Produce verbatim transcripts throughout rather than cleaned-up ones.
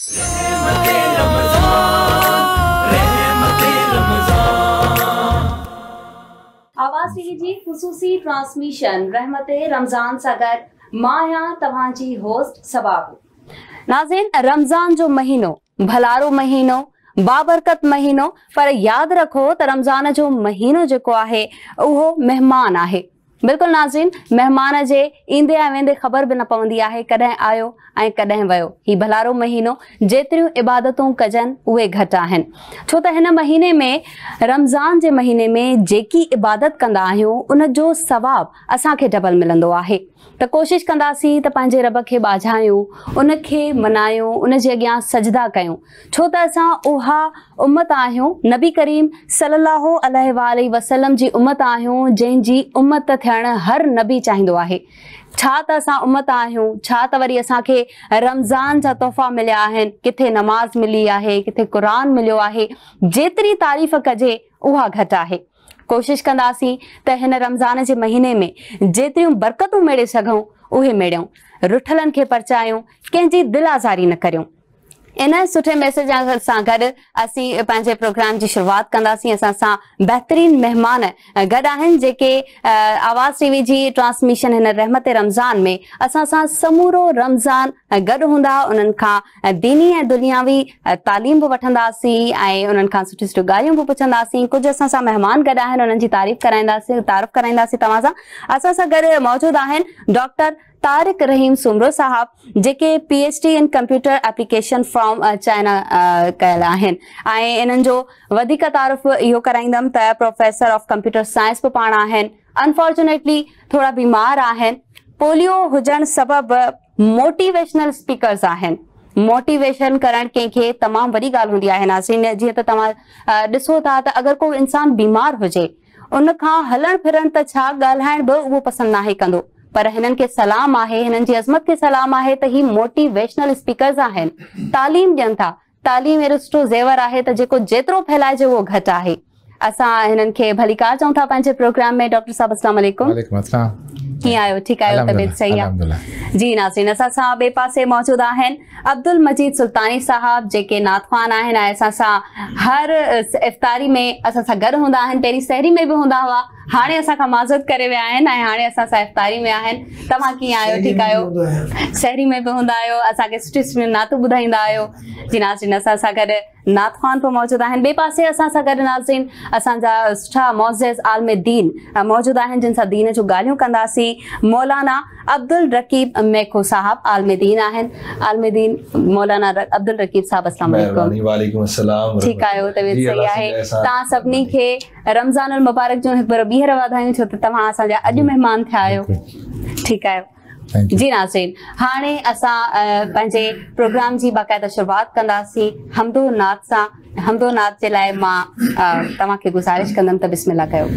आवाज़ टीवी जी ख़ुसूसी ट्रांसमिशन रहमते रमज़ान सागर माया तव्हांजी होस्ट सबाबु। नाज़रीन, रमज़ान जो महीनो भलारो महीनो बाबरकत महीनो, पर याद रखो त रमज़ान जो महीनो जेको आहे उहो मेहमान आहे। बिल्कुल नाज़रीन, मेहमान जे ईंदे ऐं वेंदे ख़बर भी न पवंदी आहे कॾहिं आयो ऐं कॾहिं वयो। ही भलारो महीनो जेतिरियूं इबादतूं कजनि उहे घटि आहिनि, छो त हिन महीने में रमज़ान जे महीने में जेकी इबादत कंदा आहियूं उन जो सवाब असांखे डबल मिलंदो आहे। त कोशिश कंदासीं त पंहिंजे रब खे ॿाझायूं, उनखे मनायूं, उन जे अॻियां सजदा कयूं, छो त असां उहा उम्मत आहियूं, नबी करीम सल्लल्लाहु अलैहि वसल्लम जी उम्मत आहियूं, जंहिंजी उम्मत थियण हर नबी चाहींदो आहे। छा त असां उम्मत आहियूं, छा त वरी असांखे रमज़ान जा तोहफ़ा मिलिया आहिनि, किथे नमाज मिली आहे, किथे क़ुरान मिलियो आहे। जेतिरी तारीफ़ कजे उहा घटि आहे। कोशिश कंदासीं त हिन रमज़ान जे महीने में जेतिरियूं बरकतूं मेड़े सघूं उहे मेड़ियूं, रुठलनि खे परचायूं, कंहिंजी दिल आज़ारी न करियूं। इन सुठे मैसेज सां गॾु असीं पंहिंजे प्रोग्राम जी शुरूआत कंदासीं। असां सां बहितरीन मेहमान गॾु आहिनि जेके आवाज़ टीवी जी ट्रांसमिशन हिन रहमत रमज़ान में असां सां समूरो रमज़ान गॾु हूंदा। उन्हनि खां दीनी ऐं दुनियावी तालीम बि वठंदासीं ऐं उन्हनि खां सुठियूं सुठियूं ॻाल्हियूं बि पुछंदासीं। कुझु असां सां महिमान गॾु आहिनि, उन्हनि जी तारीफ़ कराईंदासीं, तारीफ़ कराईंदासीं तव्हां सां। असां सां गॾु मौजूदु आहिनि डॉक्टर तारिक रहीम सुमरो साहब, जेके P H D in computer application from China कयल आहिनि ऐं इन्हनि जो वधीक तारीफ़ इहो कराईंदमि त प्रोफेसर ऑफ कंप्यूटर साइंस बि पाण आहिनि। अनफॉर्चुनेटली थोरा बीमार आहिनि, पोलियो हुजण सबबि मोटिवेशनल स्पीकर्स आहिनि। मोटिवेशन करण कंहिंखे तमामु वॾी ॻाल्हि हूंदी आहे नाज़रीन। जीअं त तव्हां ॾिसो था त अगरि को इंसान बीमार हुजे, उन खां हलण फिरण त छा ॻाल्हाइण बि उहो पसंदि नाहे कंदो, पर हिननि खे सलाम आहे, हिननि जी अज़मत खे सलाम आहे त ही मोटिवेशनल स्पीकर्स आहिनि, तालीम ॾियनि था। तालीम अहिड़ो सुठो ज़ेवर आहे त जेको जेतिरो फैलाइजे उहो घटि आहे। असां हिननि खे भलीकार चऊं था पंहिंजे प्रोग्राम में। डॉक्टर साहब अस्सलाम वालेकुम। वालेकुम अस्सलाम। कीअं आहियो? ठीकु आहियो? तबियत सही आहे? जी नाज़रीन, असां सां ॿिए पासे मौजूदु आहिनि अब्दुल मजीद सुल्तानी साहब, जेके नातख़्वान आहिनि ऐं असां सां हर इफ़्तारी में असां सां गॾु हूंदा आहिनि। पहिरीं सहरी में बि हूंदा हुआ, हाणे असां खां माज़रत करे विया आहिनि ऐं हाणे असां सां इफ़्तारी में आहिनि। तव्हां कीअं आहियो? ठीकु आहियो? सहरी में बि हूंदा आहियो, असांखे सुठी सुठी नातूं ॿुधाईंदा आहियो। जी नाज़रीन, असां सां गॾु नातख़्वान बि मौजूदु आहिनि। ॿिए पासे असां सां गॾु नाज़रीन असांजा सुठा मोअज़्ज़िज़ आलिम दीन मौजूदु आहिनि, जिन सां दीन जूं ॻाल्हियूं कंदासीं। मौलाना अब्दुल रकीब मेखो साहब आलिम दीन आहिनि। आलिम दीन मौलाना अब्दुल रकीब साहब, अस्सलाम वालेकुम। वालेकुम अस्सलाम। ठीकु आहियो? तबियत सही आहे? तव्हां सभिनी खे रमज़ानुल मुबारक जूं हिकु बार ॿीहर वाधायूं, छो त तव्हां असांजा अॼु महिमान थिया आहियो। ठीकु आहियो? जी नाज़रीन, हाणे असां पंहिंजे प्रोग्राम जी बाक़ाइदा शुरूआत कंदासीं हमदो नात सां। हमदो नात जे लाइ मां तव्हांखे गुज़ारिश कंदमि त बिस्मिल्लाह कयो।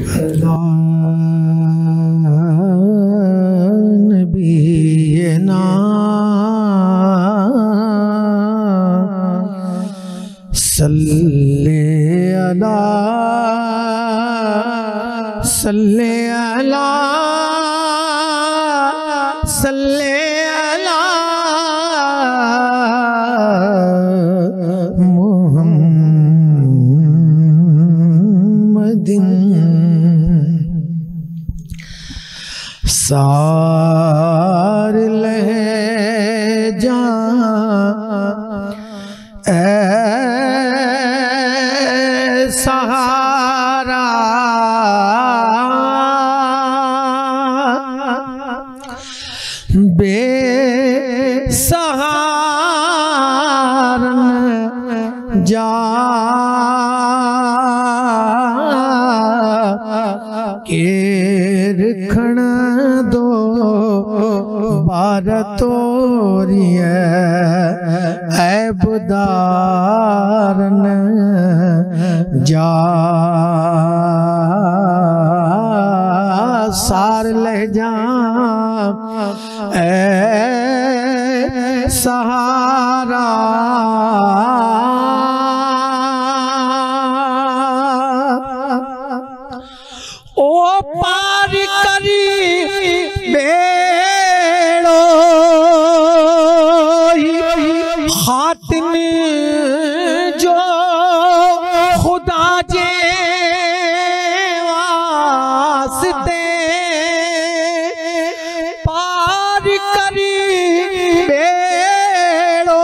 नबीना सल्ले अला सल्ले अला सल्ले अला मुहम्मदिन सार ले जा ए सहारा बेसहारन जा के रखण दो बार तोरिए ऐबदारन जा सार ले जा ए सहारा ओ पार करी बेड़ो खातिन जो खुदा जे वास्ते पार करी बेड़ो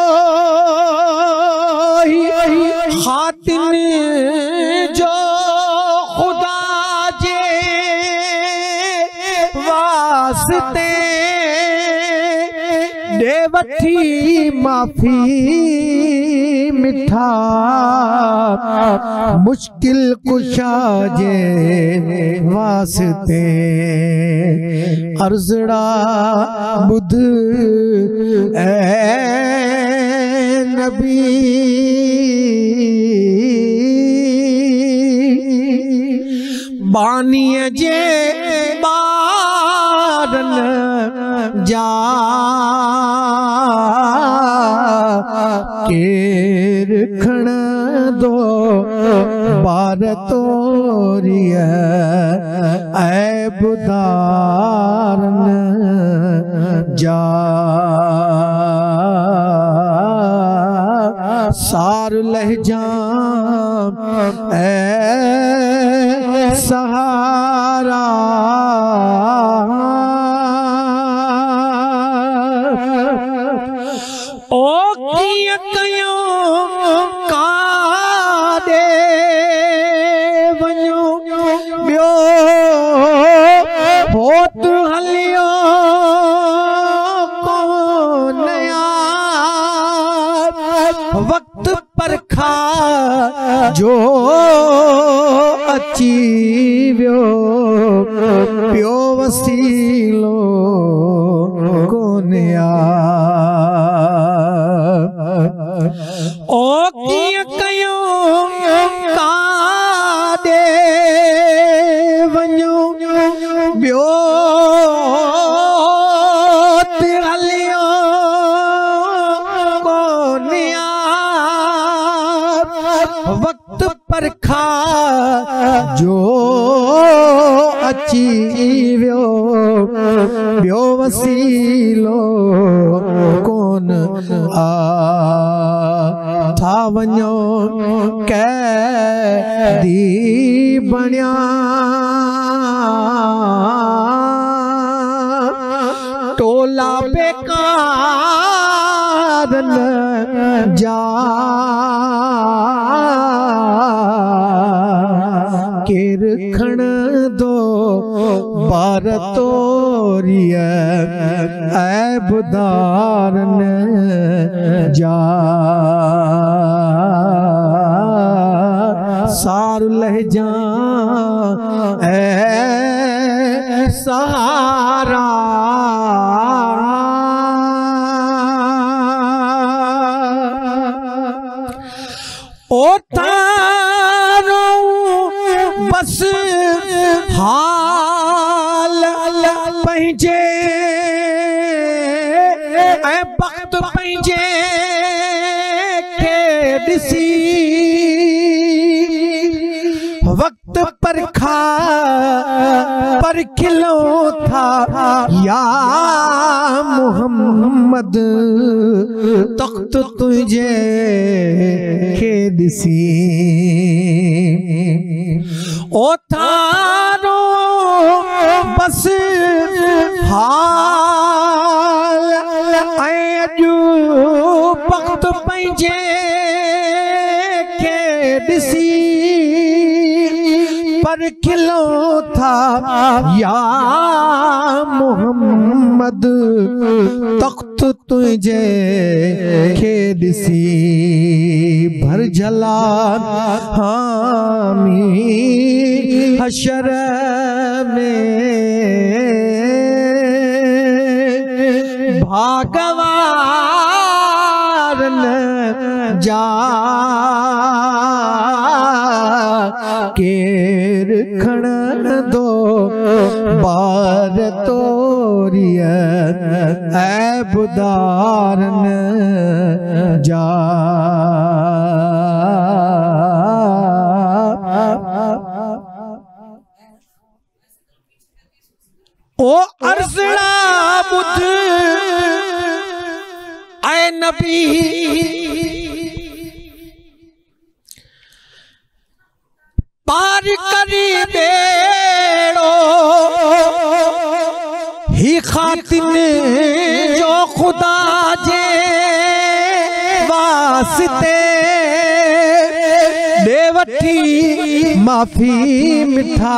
खातिन जो खुदा जे वास्ते दे वठी माफी मिठा मुश्किल कुशा जे वास्ते अर्ज़ड़ा बुध ए नबी बानीअ जे ॿारन जा केर खण दो बार तोरिय ऐ बुधारन जा सार लहजा ऐ सहारा ओ किया कयो कादे वञो ॿियो होत हलियो कोन यार वक्त पर खा जो अची वियो पियो वसीलो कोन ओ किया कयो कादे वञो ॿियो हलियो कोन वक्त पर खा जो अची वियो ॿियो वसीलो कोन आ था वञो कैदी बणिया टोला बेकारन जा केर खण दो बार तोरिय ऐ बुधारन जा सार लहजा ऐ सहारा ओ तारो बस हाल पंहिंजे ऐं वक्त पंहिंजे खे ॾिसी वक्त पर खा पर खिलो था या मोहम्मद तख्त तुझे खे ॾिसी ओ थारो बस हाल ऐं जो वक्त पंहिंजे खे ॾिसी पर खिलो था या मोहम्मद तख्त तुझे खे ॾिसी भर जला हामी हशर में भागवारन जा केर खण दो बार तोरिय ऐ बुधारन जा ओ अर्ज़ड़ा बुध ऐ नबी पार करी बेड़ो ही खातिन जो खुदा जे वास्ते देवठी माफी मिठा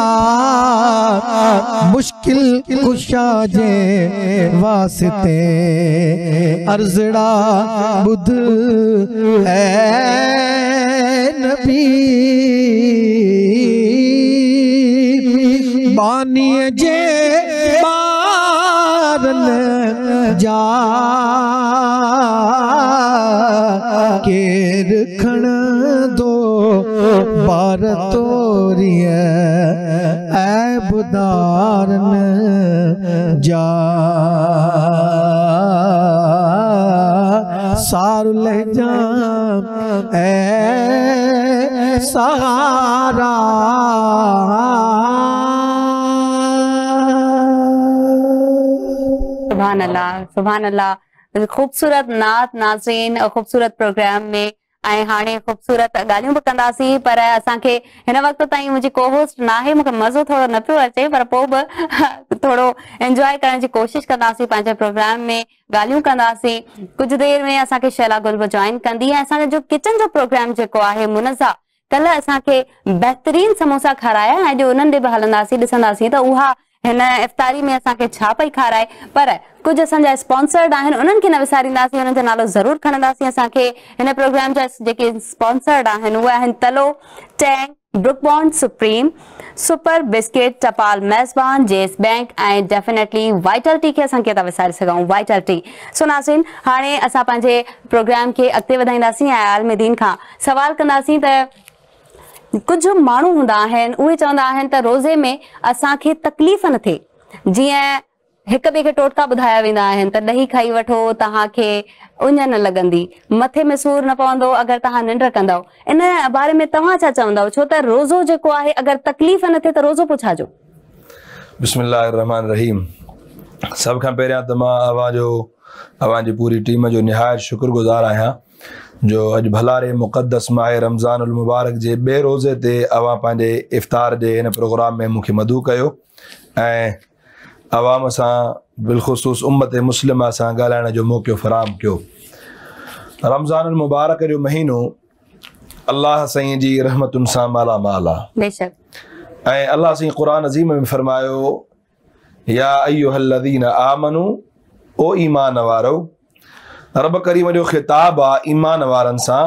मुश्किल कुशा जे वास्ते अर्जड़ा बुध ऐ नबी बानी जे बारन जा केर खण दो बार तोरिय ऐ बुदारन जा सार ले जा ऐ सहारा सुभान अल्लाह सुभान अल्लाह। खूबसूरत नात नाज़रीन खूबसूरत प्रोग्राम में ऐं हाणे खूबसूरत ॻाल्हियूं बि कंदासीं पर असांखे हिन वक़्त ताईं मुंहिंजी को होस्ट न आहे मूंखे मज़ो थोरो न पियो अचे पर पोइ बि थोरो एंजॉय करण जी कोशिश कंदासीं पंहिंजे प्रोग्राम में ॻाल्हियूं कंदासीं। कुझु देरि में असांखे शैला गुल बि जॉइन कंदी ऐं असांजो जो किचन जो प्रोग्राम जेको आहे मुनज़ा कल्ह असांखे बहितरीन समोसा खाराया ऐं अॼु उन्हनि ॾे बि हलंदासीं ॾिसंदासीं त उहा हिन इफ्तारी में असांखे छा पई खाराए पर कुछ असांजा स्पॉन्सर्ड आहिनि उन्हनि खे न विसारींदासीं उन्हनि जो नालो ज़रूर खणंदासीं। असांखे हिन प्रोग्राम जा जेके स्पॉन्सर्ड आहिनि उहे आहिनि Tullo Tang Brooke Bond Supreme Super Biscuit Tapal Mezban Jazz bank ऐं डेफिनेटली वाइटल टी खे असां कीअं था विसारे सघूं वाइटल टी। सो नाज़रीन हाणे असां पंहिंजे प्रोग्राम खे अॻिते वधाईंदासीं ऐं आलमदीन खां सवाल कंदासीं त कुछ माण्हू हूंदा आहिनि उहे चवंदा आहिनि त रोज़े में असांखे तकलीफ़ न थिए जीअं हिक ॿिए खे टोटका ॿुधाया वेंदा आहिनि त ॾही खाई वठो तव्हांखे उञ न लॻंदी मथे में सूर न पवंदो अगरि तव्हां निंड कंदव इन बारे में तव्हां छा चवंदव छो त रोज़ो जेको आहे अगरि तकलीफ़ न थिए त रोज़ो पोइ छाजो। बिस्मिल्लाहिर रहमानिर रहीम। सभ खां पहिरियां त मां अवां जो अवां जी पूरी टीम जो निहायत शुक्रगुज़ार आहियां जो अॼु भलारे मुक़द्दस माह रमज़ानुल मुबारक जे ॿिए रोज़े ते अवां पंहिंजे इफ़्तार जे हिन प्रोग्राम में मूंखे मदू कयो ऐं अवाम सां बिलख़ुसूस उम्मत मुस्लिमा सां ॻाल्हाइण जो मौक़ो फ़राहम कयो। रमज़ानुल मुबारक जो महीनो अल्लाह साईं जी रहमतुनि सां माला माल आहे बेशक ऐं अल्लाह साईं क़ुरान अज़ीम में फरमायो या अय्युहल्लज़ीना आमनू ओ ईमान वारो रब करीम जो ख़िताब आहे ईमान वारनि सां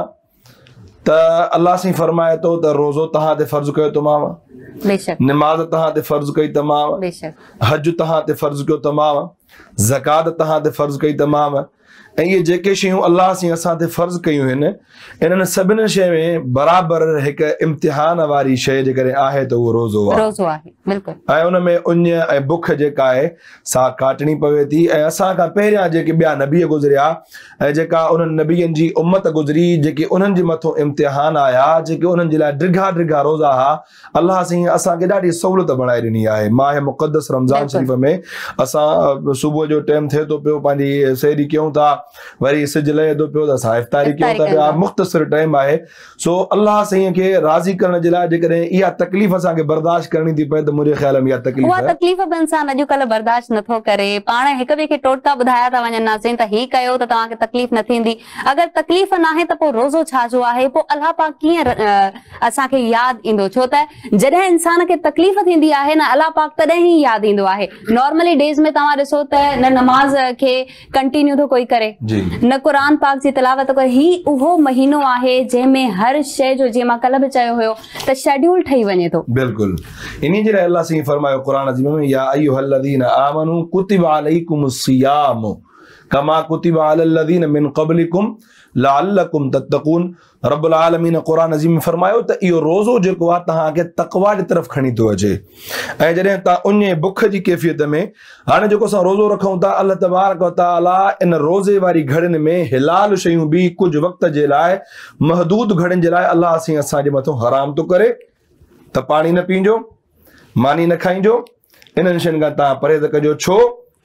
त अल्लाह साईं फरमाए थो त रोज़ो तव्हां ते फ़र्ज़ु कयो तमामु बेशक नमाज़ तव्हां ते फ़र्ज़ु कई तमामु बेशक हज तव्हां ते फ़र्ज़ु कयो तमामु ज़कात तव्हां ते फ़र्ज़ु कई तमामु ऐं इहे जेके शयूं अल्लाह साईं असां ते फ़र्ज़ु कयूं आहिनि इन्हनि सभिनी शइ में बराबरि हिकु इम्तिहान वारी शइ जेकॾहिं आहे त उहो रोज़ो आहे रोज़ो आहे बिल्कुलु ऐं उन में उञ ऐं बुख जेका आहे सा काटणी पवे थी ऐं असां खां पहिरियां जेके ॿिया नबी गुज़रिया ऐं जेका उन्हनि नबियनि जी उम्मत गुज़री जेके उन्हनि जे मथां इम्तिहान आया जेके उन्हनि जे लाइ ड्रिघा ड्रिघा रोज़ा हुआ अल्लाह साईं असांखे ॾाढी सहूलियत बणाए ॾिनी आहे। माह मुक़द्दस रमज़ान शरीफ़ में असां सुबुह जो टाइम थिए थो पियो पंहिंजी सैरी कयूं था वरी सिज लहे थो पियो त असां इफ़्तारी कयूं था पिया मुख़्तसिर टाइम आहे। सो अल्लाह साईं खे राज़ी करण जे लाइ जेकॾहिं इहा तकलीफ़ असांखे बर्दाश्त करणी थी पए त मुंहिंजे ख़्याल में इहा तकलीफ़ उहा तकलीफ़ बि इंसान अॼुकल्ह बर्दाश्त नथो करे पाण हिक ॿिए खे टोटका ॿुधाया था वञनि नाज़रीन त ही कयो त तव्हांखे तकलीफ़ न थींदी अगरि तकलीफ़ न आहे त पोइ रोज़ो छाजो आहे पोइ अल्लाह पाक कीअं असांखे यादि ईंदो छो त जॾहिं इंसान खे तकलीफ़ थींदी आहे न अल्लाह पाक तॾहिं ई यादि ईंदो आहे। नॉर्मली डेज़ में तव्हां ॾिसो त न नमाज़ खे कंटिन्यू थो कोई करे न क़ुरान पाक जी तिलावत करे ही उहो महीनो आहे जंहिंमें हर शइ जो जीअं मां कल्ह बि चयो हुयो त शेड्यूल ठही वञे थो। बिल्कुलु इन जे लाइ अल्लाह साईं फरमायो क़ुरान अज़ीम में या अय्युहल्लज़ीना आमनू कुतिबा अलैकुमुस सियाम कमा कुतिबा अलल लज़ीना मिन क़ब्लिकुम लअल्लकुम तत्तक़ून। रब्बुल आलमीन क़ुरान अज़ीम में फरमायो त इहो रोज़ो जेको आहे तव्हांखे तक़वा जी तरफ़ खणी थो अचे ऐं जॾहिं तव्हां उन बुख जी कैफ़ियत में हाणे जेको असां रोज़ो रखूं था अल्लाह तबारक व तआला इन रोज़े वारी घड़ियुनि में हिलाल शयूं बि कुझु वक़्त जे लाइ महदूद घड़ियुनि जे लाइ अल्लाह साईं असांजे मथां हराम थो करे त पाणी न पीजो मानी न खाइजो इन्हनि शयुनि खां तव्हां परहेज़ कजो छो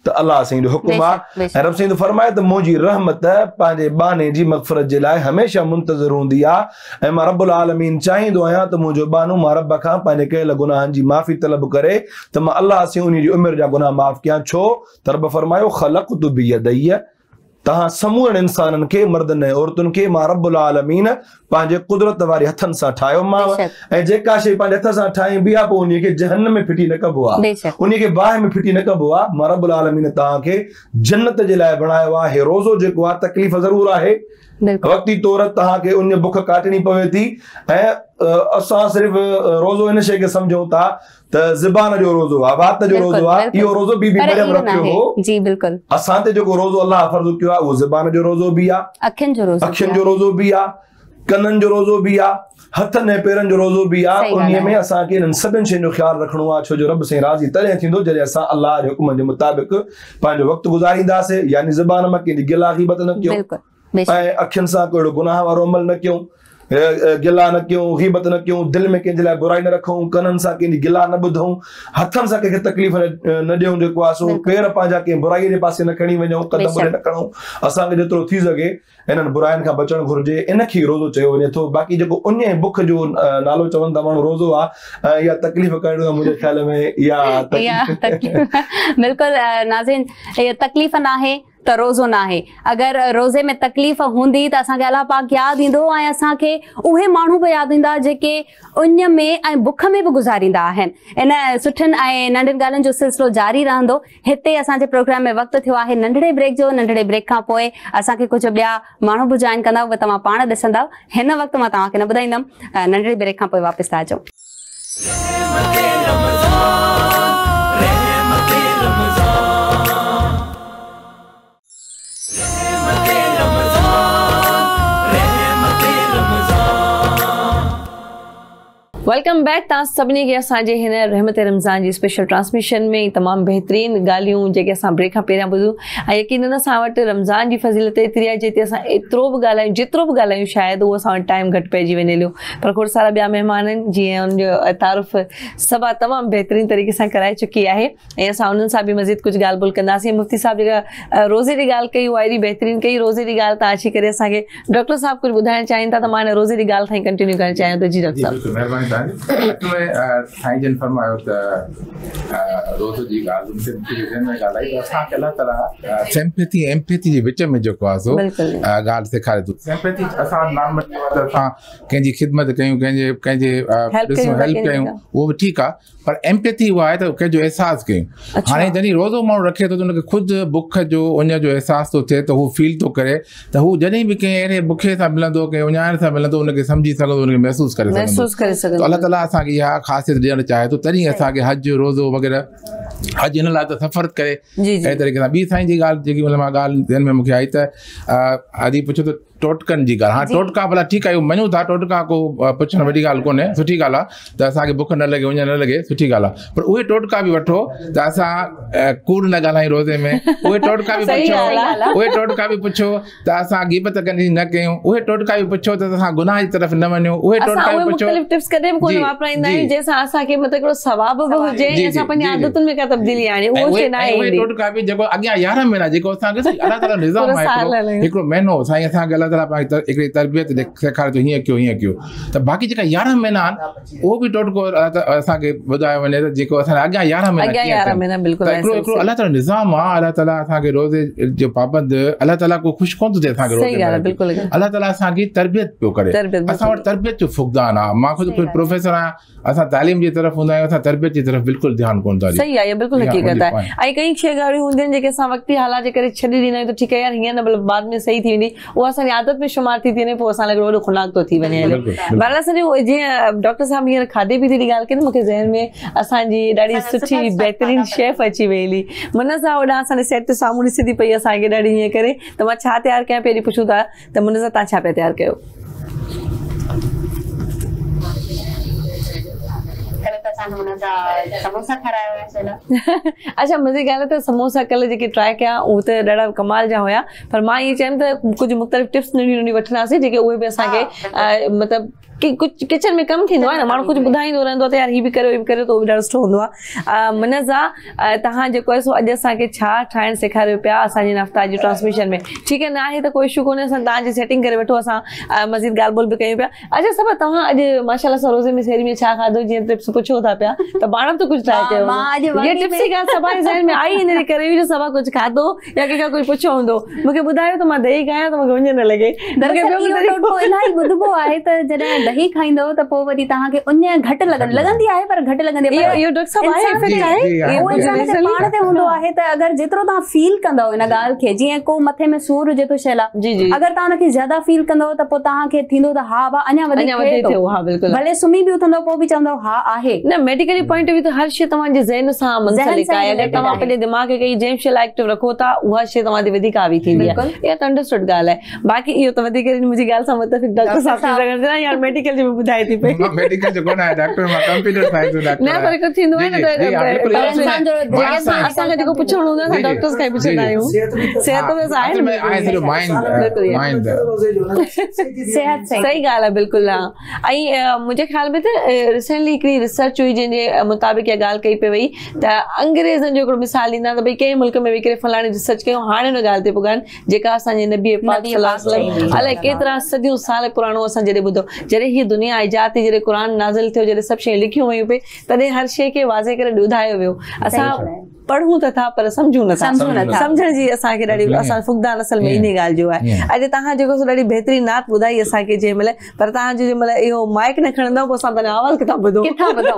त अल्लाह साईं जो हुकुम बेशक, आहे बेशक। ऐं रब साईं फरमाए त मुंहिंजी रहमत पंहिंजे बाने जी मग़फ़िरत जे लाइ हमेशह मुंतज़िर हूंदी आहे ऐं मां रब्बुल आलमीन चाहींदो आहियां त मुंहिंजो बानो मां रब खां पंहिंजे कयल गुनाहनि जी माफ़ी तलब करे त मां अल्लाह साईं उन जी उमिरि जा गुनाह माफ़ कयां। छो त रब फरमायो ख़लक़तु बियदैया, तहां समूहनि इंसाननि खे मर्दनि ऐं औरतुनि खे मां रब्बुल आलमीन पंहिंजे कुदरत वारे हथनि सां ठाहियो मां बेशक। ऐं जेका शइ पंहिंजे हथ सां ठाहिबी आहे पोइ उन खे जहन्नम में फिटी न कबो आहे, बेशक। उन खे बाहि में फिटी न कबो आहे। मां रब्बुल आलमीन तव्हांखे जन्नत जे लाइ बणायो आहे। हे रोज़ो जेको आहे तकलीफ़ ज़रूर आहे, बिल्कुल वक्ती तौर तव्हांखे उन बुख काटणी पवे थी ऐं असां सिर्फ़ रोज़ो इन शइ खे सम्झूं था त ज़बान जो रोज़ो आहे, वात जो बिल्कुल, रोज़ो आहे। बिल्कुल। इहो रोज़ो बीबी पर मरियम इहो रखियो नाहे। हो। जी बिल्कुल। असां ते जेको रोज़ो अल्लाह फर्ज़ कयो आहे उहो ज़बान जो रोज़ो बि आहे, अखियुनि जो रोज़ो अखियुनि जो रोज़ो बि आहे, कननि जो रोज़ो बि आहे, हथनि ऐं पेरनि जो रोज़ो बि आहे। सही ॻाल्हि उन में आहे। असांखे इन्हनि सभिनि शयुनि जो ख़्यालु रखिणो आहे, छो जो रब साईं राज़ी तॾहिं थींदो जॾहिं असां अल्लाह जे हुकुम जे मुताबिक़ पंहिंजो वक़्तु गुज़ारींदासीं, यानी ज़बान मां कंहिंजी गिला ग़ीबत न कयूं बिल्कुल बेशक। ऐं अखियुनि सां कोई गुनाह वारो अमल न कयूं, गिला न कयूं, ग़ीबत न कयूं, दिलि में कंहिंजे लाइ बुराई न रखूं, कननि सां कंहिंजी गिला न ॿुधूं, हथनि सां कंहिंखे तकलीफ़ न ॾियूं, जेको आहे सो पेर पंहिंजा कंहिं बुराईअ जे पासे न खणी वञूं, कदम बेशक। न खणूं। असांखे जेतिरो थी सघे इन्हनि बुराइनि खां बचणु घुरिजे, इनखे ई रोज़ो चयो वञे थो। बाक़ी जेको उन बुख जो नालो चवनि था माण्हू रोज़ो आहे, या तकलीफ़ करणु आहे मुंहिंजे ख़्याल में, या या तकलीफ़ बिल्कुल नाज़रीन, इहा तकलीफ़ नाहे त रोज़ो नाहे। अगरि रोज़े में तकलीफ़ हूंदी त असांखे अलाह पाक यादि ईंदो ऐं असांखे उहे माण्हू बि यादि ईंदा जेके उन में ऐं बुख में बि गुज़ारींदा आहिनि। इन सुठनि ऐं नंढियुनि ॻाल्हियुनि जो सिलसिलो जारी रहंदो। हिते असांजे प्रोग्राम में वक़्तु थियो आहे नंढड़े ब्रेक जो। नंढड़े ब्रेक खां पोइ असांखे कुझु ॿिया माण्हू बि जॉइन कंदा, उहे तव्हां पाण ॾिसंदा। हिन वक़्तु मां तव्हांखे न ॿुधाईंदमि। नंढड़े ब्रेक खां पोइ वापसि था अचूं। Welcome back. तव्हां सभिनी खे असांजे हिन रहमत रमज़ान जी स्पेशल ट्रांसमिशन में तमामु बहितरीन ॻाल्हियूं जेके असां ब्रेक खां पहिरियां ॿुधूं, ऐं यकीनन असां वटि रमज़ान जी फज़ीलत एतिरी आहे जिते असां एतिरो बि ॻाल्हायूं, जेतिरो बि ॻाल्हायूं शायदि उहो असां वटि टाइम घटि पइजी वञे लियो। पर खोड़ सारा ॿिया महिमान आहिनि जीअं उनजो तारुफ़ सभा तमामु बहितरीन तरीक़े सां कराए चुकी आहे ऐं असां उन्हनि सां बि मज़ीद कुझु ॻाल्हि ॿोल कंदासीं। मुफ़्ती साहिबु जेका रोज़े जी ॻाल्हि कई उहा एॾी बहितरीन कई। रोज़े जी ॻाल्हि तव्हां अची करे असांखे डॉक्टर साहिबु कुझु ॿुधाइणु चाहिनि था त मां हिन रोज़े जी ॻाल्हि ताईं कंटिन्यू करणु चाहियां त जी डॉक्टर साहिबु। महिरबानी तव्हांजी। साईं जन फरमायो त रोज़ जी ॻाल्हि मूंखे ज़हन में ॻाल्हि आई त असांखे अलाह ताला सिंपैथी एम्पैथी जे विच में जेको आहे सो ॻाल्हि सेखारे थो। सिंपैथी असां नॉर्मली असां कंहिंजी ख़िदमत कयूं, कंहिंजे कंहिंजे हेल्प कयूं, उहो बि ठीकु आहे, पर एम्पैथी उहा आहे त कंहिंजो एहसासु कयूं। हाणे जॾहिं रोज़ो माण्हू रखे थो त हुनखे ख़ुदि बुख जो उन जो एहसासु थो थिए त हू फील थो करे त हू जॾहिं बि कंहिं अहिड़े बुखे सां मिलंदो, कंहिं उञाण सां मिलंदो, उनखे सम्झी सघंदो, उनखे महसूसु करे सघंदो। अलाह ताला असांखे इहा ख़ासियत ॾियणु चाहे थो, तॾहिं असांखे हज रोज़ो वग़ैरह हज हिन लाइ त सफ़र करे अहिड़े तरीक़े सां। ॿी साईं जी ॻाल्हि जेकी मतिलबु मां ॻाल्हि ध्यान में मूंखे आई त आदि पुछो त टोटकनि जी ॻाल्हि। हा टोटका भला ठीकु आहे, मञूं था, टोटका को पुछणु वॾी ॻाल्हि कोन्हे, सुठी ॻाल्हि आहे त असांखे बुख न लॻे, उञ न लॻे, सुठी ॻाल्हि आहे। पर उहे टोटका बि वठो त असां कूड़ न ॻाल्हायूं रोज़े में, उहे टोटका बि पुछो उहे टोटका बि पुछो त असां ग़ीबत कंदी न कयूं, उहे टोटका बि पुछो त असां गुनाह जी तरफ़ न वञूं, उहे टोटका बि पुछो। मुख़्तलिफ़ टिप्स कॾहिं बि कोन वापराईंदा आहियूं जंहिंसां असांखे मतिलबु हिकिड़ो सवाब बि हुजे ऐं असां पंहिंजी आदतुनि में का तब्दीली आणे, उहो शइ न आहे। उहे टोटका बि जेको अॻियां यारहं महीना जेको असांखे अलाह ताला निज़ाम आहे, हिकिड़ो महीनो साईं असांखे अलाह ताला हिकिड़ी तरबियत सेखारे थो, हीअं कयो हीअं कयो। त बाक़ी जेका यारहं महीना आहिनि उहो बि टोटको असांखे ॿुधायो वञे त जेको असां अॻियां यारहं महीना हिकिड़ो अलाह ताला निज़ाम आहे। अलाह ताला असांखे रोज़े जो पाबंद, अलाह ताला को ख़ुशि कोन थो थिए असांखे रोज़े, अलाह ताला असांजी तरबियत पियो करे। असां वटि तरबियत जो फुक़दान आहे। मां ख़ुदि कोई प्रोफेसर आहियां, असां तालीम जी तरफ़ हूंदा आहियूं, असां तरबियत जी तरफ़ बिल्कुलु ध्यानु कोन था ॾियूं। सही आहे, बिल्कुलु हक़ीक़त आहे। ऐं कई शइ ॻाल्हियूं हूंदियूं आहिनि जेके असां वक़्ती हालात जे करे छॾे ॾींदा आहियूं त ठीकु आहे यार हीअं न, मतिलबु बाद में सही थी वेंदी, उहा असांजी आदत में शुमार थी वञे, पोइ असां लाइ वॾो ख़ुनाक थो थी वञे। बहरहाल असांजो जीअं डॉक्टर साहिबु हींअर खाधे पीते जी ॻाल्हि कई न, मूंखे ज़हन में असांजी ॾाढी सुठी बहितरीन शेफ अची वई हुई। मुन सां होॾां असांजे सेट ते साम्हूं ॾिसे थी पई असांखे ॾाढी हीअं करे त मां छा तयारु कयां, पहिरीं पुछूं था त मुन सां तव्हां छा पिया तयारु कयो? समोसा अच्छा मुंहिंजी ॻाल्हि त समोसा कल्ह जेके ट्राई कया उहे त ॾाढा कमाल जा हुया, पर मां इहे चयमि त कुझु मुख़्तलिफ़ टिप्स नंढियूं नंढियूं वठंदासीं जेके उहे बि असांखे मतिलबु कुझु किचन में कमु थींदो आहे न, माण्हू कुझु ॿुधाईंदो रहंदो आहे त यार हीअ बि करियो हीअ बि करियो, त उहो बि ॾाढो सुठो हूंदो आहे। मनज़ा तव्हां जेको आहे सो अॼु असांखे छा ठाहिणु सेखारियो पिया असांजे नफ़्ता जी ट्रांसमिशन में, ठीकु आहे न आहे त कोई इशू कोन्हे, असां तव्हांजी सेटिंग करे वठो, असां मज़ीद ॻाल्हि ॿोल बि कयूं पिया। अच्छा सभु तव्हां अॼु माशाल्लाह सां रोज़े में सेरी में छा खाधो, जीअं टिप्स पुछो था पिया त पाण त कुझु ठाहे चयो, ये टिप्स जी ॻाल्हि सभा जे ज़हन में आई, इन करे हुई जो सभा कुझु खाधो या कंहिंखां कुझु पुछो हूंदो, मूंखे ॿुधायो त मां दही खायां त मूंखे वञे न लॻे। इलाही ॿुधबो आहे त जॾहिं दही खाईंदव त पोइ वरी तव्हांखे उञ घटि लॻंदी लॻंदी आहे, पर घटि लॻंदी आहे। इहो डॉक्टर साहब आहे इफेक्ट आहे, उहो इंसान ते पाण ते हूंदो आहे त अगरि जेतिरो तव्हां फील कंदव इन ॻाल्हि खे, जीअं को मथे में सूर हुजे थो शैला, अगरि तव्हां हुनखे ज्यादा फील कंदव त पोइ तव्हांखे थींदो त हा वाह अञा वधीक थियो, हा बिल्कुलु, भले सुम्ही बि उथंदव पोइ बि चवंदव हा आहे न। मेडिकली पॉइंट ऑफ व्यू त हर शइ तव्हांजे ज़हन सां मुंसलिक आहे, अगरि तव्हां पंहिंजे दिमाग़ खे कई जंहिं शइ लाइ एक्टिव रखो था उहा शइ तव्हां ते वधीक हावी थींदी आहे, इहा त अंडरस्टूड ॻाल्हि आहे। बाक़ी इहो त वधीक मुंहिंजी ॻाल्हि सां मुतफ़िक़ डॉक्टर साहब थी सघनि था, यार मेडिकल जो बि ॿुधाए थी पई, मेडिकल जो कोन आहे डॉक्टर, मां कंप्यूटर साइंस जो डॉक्टर न, पर कुझु थींदो आहे न त असांखे जेको पुछणो हूंदो आहे असां डॉक्टर्स खां ई पुछंदा आहियूं, सिहत त आहे न, सही ॻाल्हि आहे बिल्कुलु। हा ऐं मुंहिंजे ख़्याल में त रिसेंटली हिकिड़ी रिसर्च हुई जंहिंजे मुताबिक़ इहा ॻाल्हि कई पई वई त अंग्रेज़नि जो हिकिड़ो मिसाल ॾींदा त भई कंहिं मुल्क में वेही करे फलाणी रिसर्च कयूं, हाणे हुन ॻाल्हि ते पुॻनि जेका असांजे नबी पाक सल्लल्लाहु अलैहि वसल्लम अलाए केतिरा सदियूं साल पुराणो असां जॾहिं ॿुधो, जॾहिं हीअ दुनिया इजाद थी, जॾहिं क़ुर नाज़िल थियो, जॾहिं सभु शयूं लिखियूं वयूं पई, तॾहिं हर शइ खे वाज़े करे ॿुधायो वियो। असां पढ़ूं त था पर सम्झूं नथा, सम्झण जी असांखे ॾाढी, असां फुक़दान असल में इन ॻाल्हि जो आहे। अॼु तव्हां जेको ॾाढी बहितरीन नात ॿुधाई असांखे जंहिं महिल, पर तव्हां जंहिं महिल इहो माइक न खणंदव पोइ असां तव्हांजो आवाज़ किथां ॿुधूं, किथां ॿुधूं?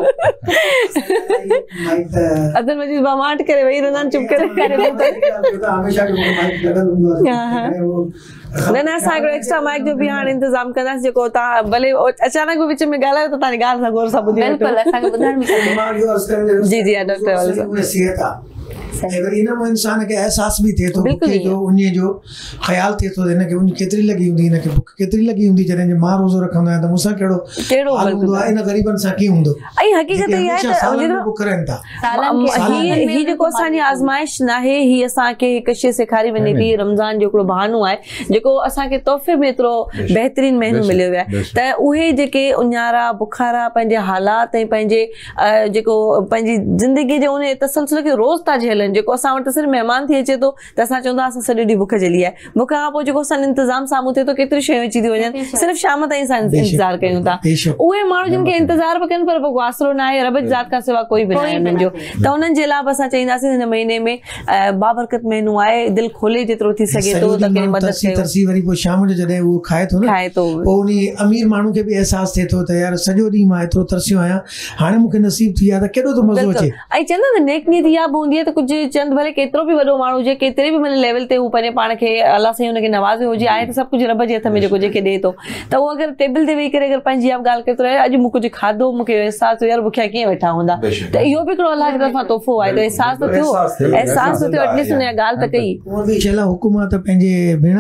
अब्दुल मजीद बामाट करे वेही रहंदा आहिनि चुप करे, न न असां हिकिड़ो एक्स्ट्रा माइक जो बि हाणे इंतज़ाम कंदासीं, जेको तव्हां भले अचानक बि विच में ॻाल्हायो त तव्हांजी ॻाल्हि सां गौर सां ॿुधी वठो। जी जी डॉक्टर इन में इंसान के एहसास भी थे तो बुखे जो उन्हे जो ख्याल थे तो इन के उन केतरी लगी हुंदी, इन के बुख केतरी लगी हुंदी, जने जे मां रोजो रखंदा है त मुसा केड़ो केड़ो हुंदो है, इन गरीबन सा की हुंदो। आई हकीकत ये है त उन्हे बुख रहंदा ही ही जेको असांजी आज़माइश न आहे, ही असांखे हिकु शइ सेखारी वञे थी, रमज़ान जो हिकिड़ो बहानो आहे जेको असांखे तोहफ़े में एतिरो बहितरीन महीनो मिलियो आहे त उहे जेके उन्यारा बुखारा पंहिंजे हालात ऐं पंहिंजे जेको पंहिंजी ज़िंदगी जे उन तसलसल खे रोज़ था झेलनि, जेको असां वटि सिर्फ़ु महिमान थी अचे थो त असां चवंदा असां सॼो ॾींहुं बुख झेली आहे, बुख खां पोइ जेको असां इंतज़ाम साम्हूं थिए थो केतिरी शयूं अची थी वञनि, सिर्फ़ु शाम ताईं असां इंतज़ारु कयूं था। उहे माण्हू जिन खे इंतज़ारु बि कनि पर पोइ आसरो न आहे, रब जी ज़ात खां सवाइ कोई बि न आहे उन्हनि जो, त उन्हनि जे लाइ बि असां चईंदासीं हिन महीने में बाबरकत महीनो आहे, दिलि खोले जेतिरो थी सघे थो त कंहिं मदद कयो। तरसी वरी पोइ शाम जो जॾहिं उहो खाए थो न, खाए थो पोइ उन अमीर माण्हू खे बि अहसास थिए थो त यार सॼो ॾींहुं मां एतिरो तरसियो आहियां, हाणे मूंखे नसीब थी आहे त केॾो थो मज़ो अचे। ऐं चवंदा न नेक नीयत इहा बि हूंदी आहे त कुझु चंद भले केतिरो बि वॾो माण्हू हुजे, केतिरे बि मतलब लेवल ते हू पंहिंजे पाण खे अलाह साईं हुनखे नवाज़ियो हुजे, आहे त सभु कुझु रब जे हथ में जेको जेके ॾिए थो, त उहो अगरि टेबल ते वेही करे अगरि पंहिंजी इहा ॻाल्हि केतिरो आहे अॼु मूं कुझु खाधो, मूंखे एहसास थियो यार बुखिया कीअं वेठा हूंदा, त इहो बि हिकिड़ो अलाह जी तरफ़ां तोहफ़ो आहे, त एहसास त थियो, एहसास त थियो, एटलीस्ट हुन ॻाल्हि त कई। उहा हुकूमत पंहिंजे भेण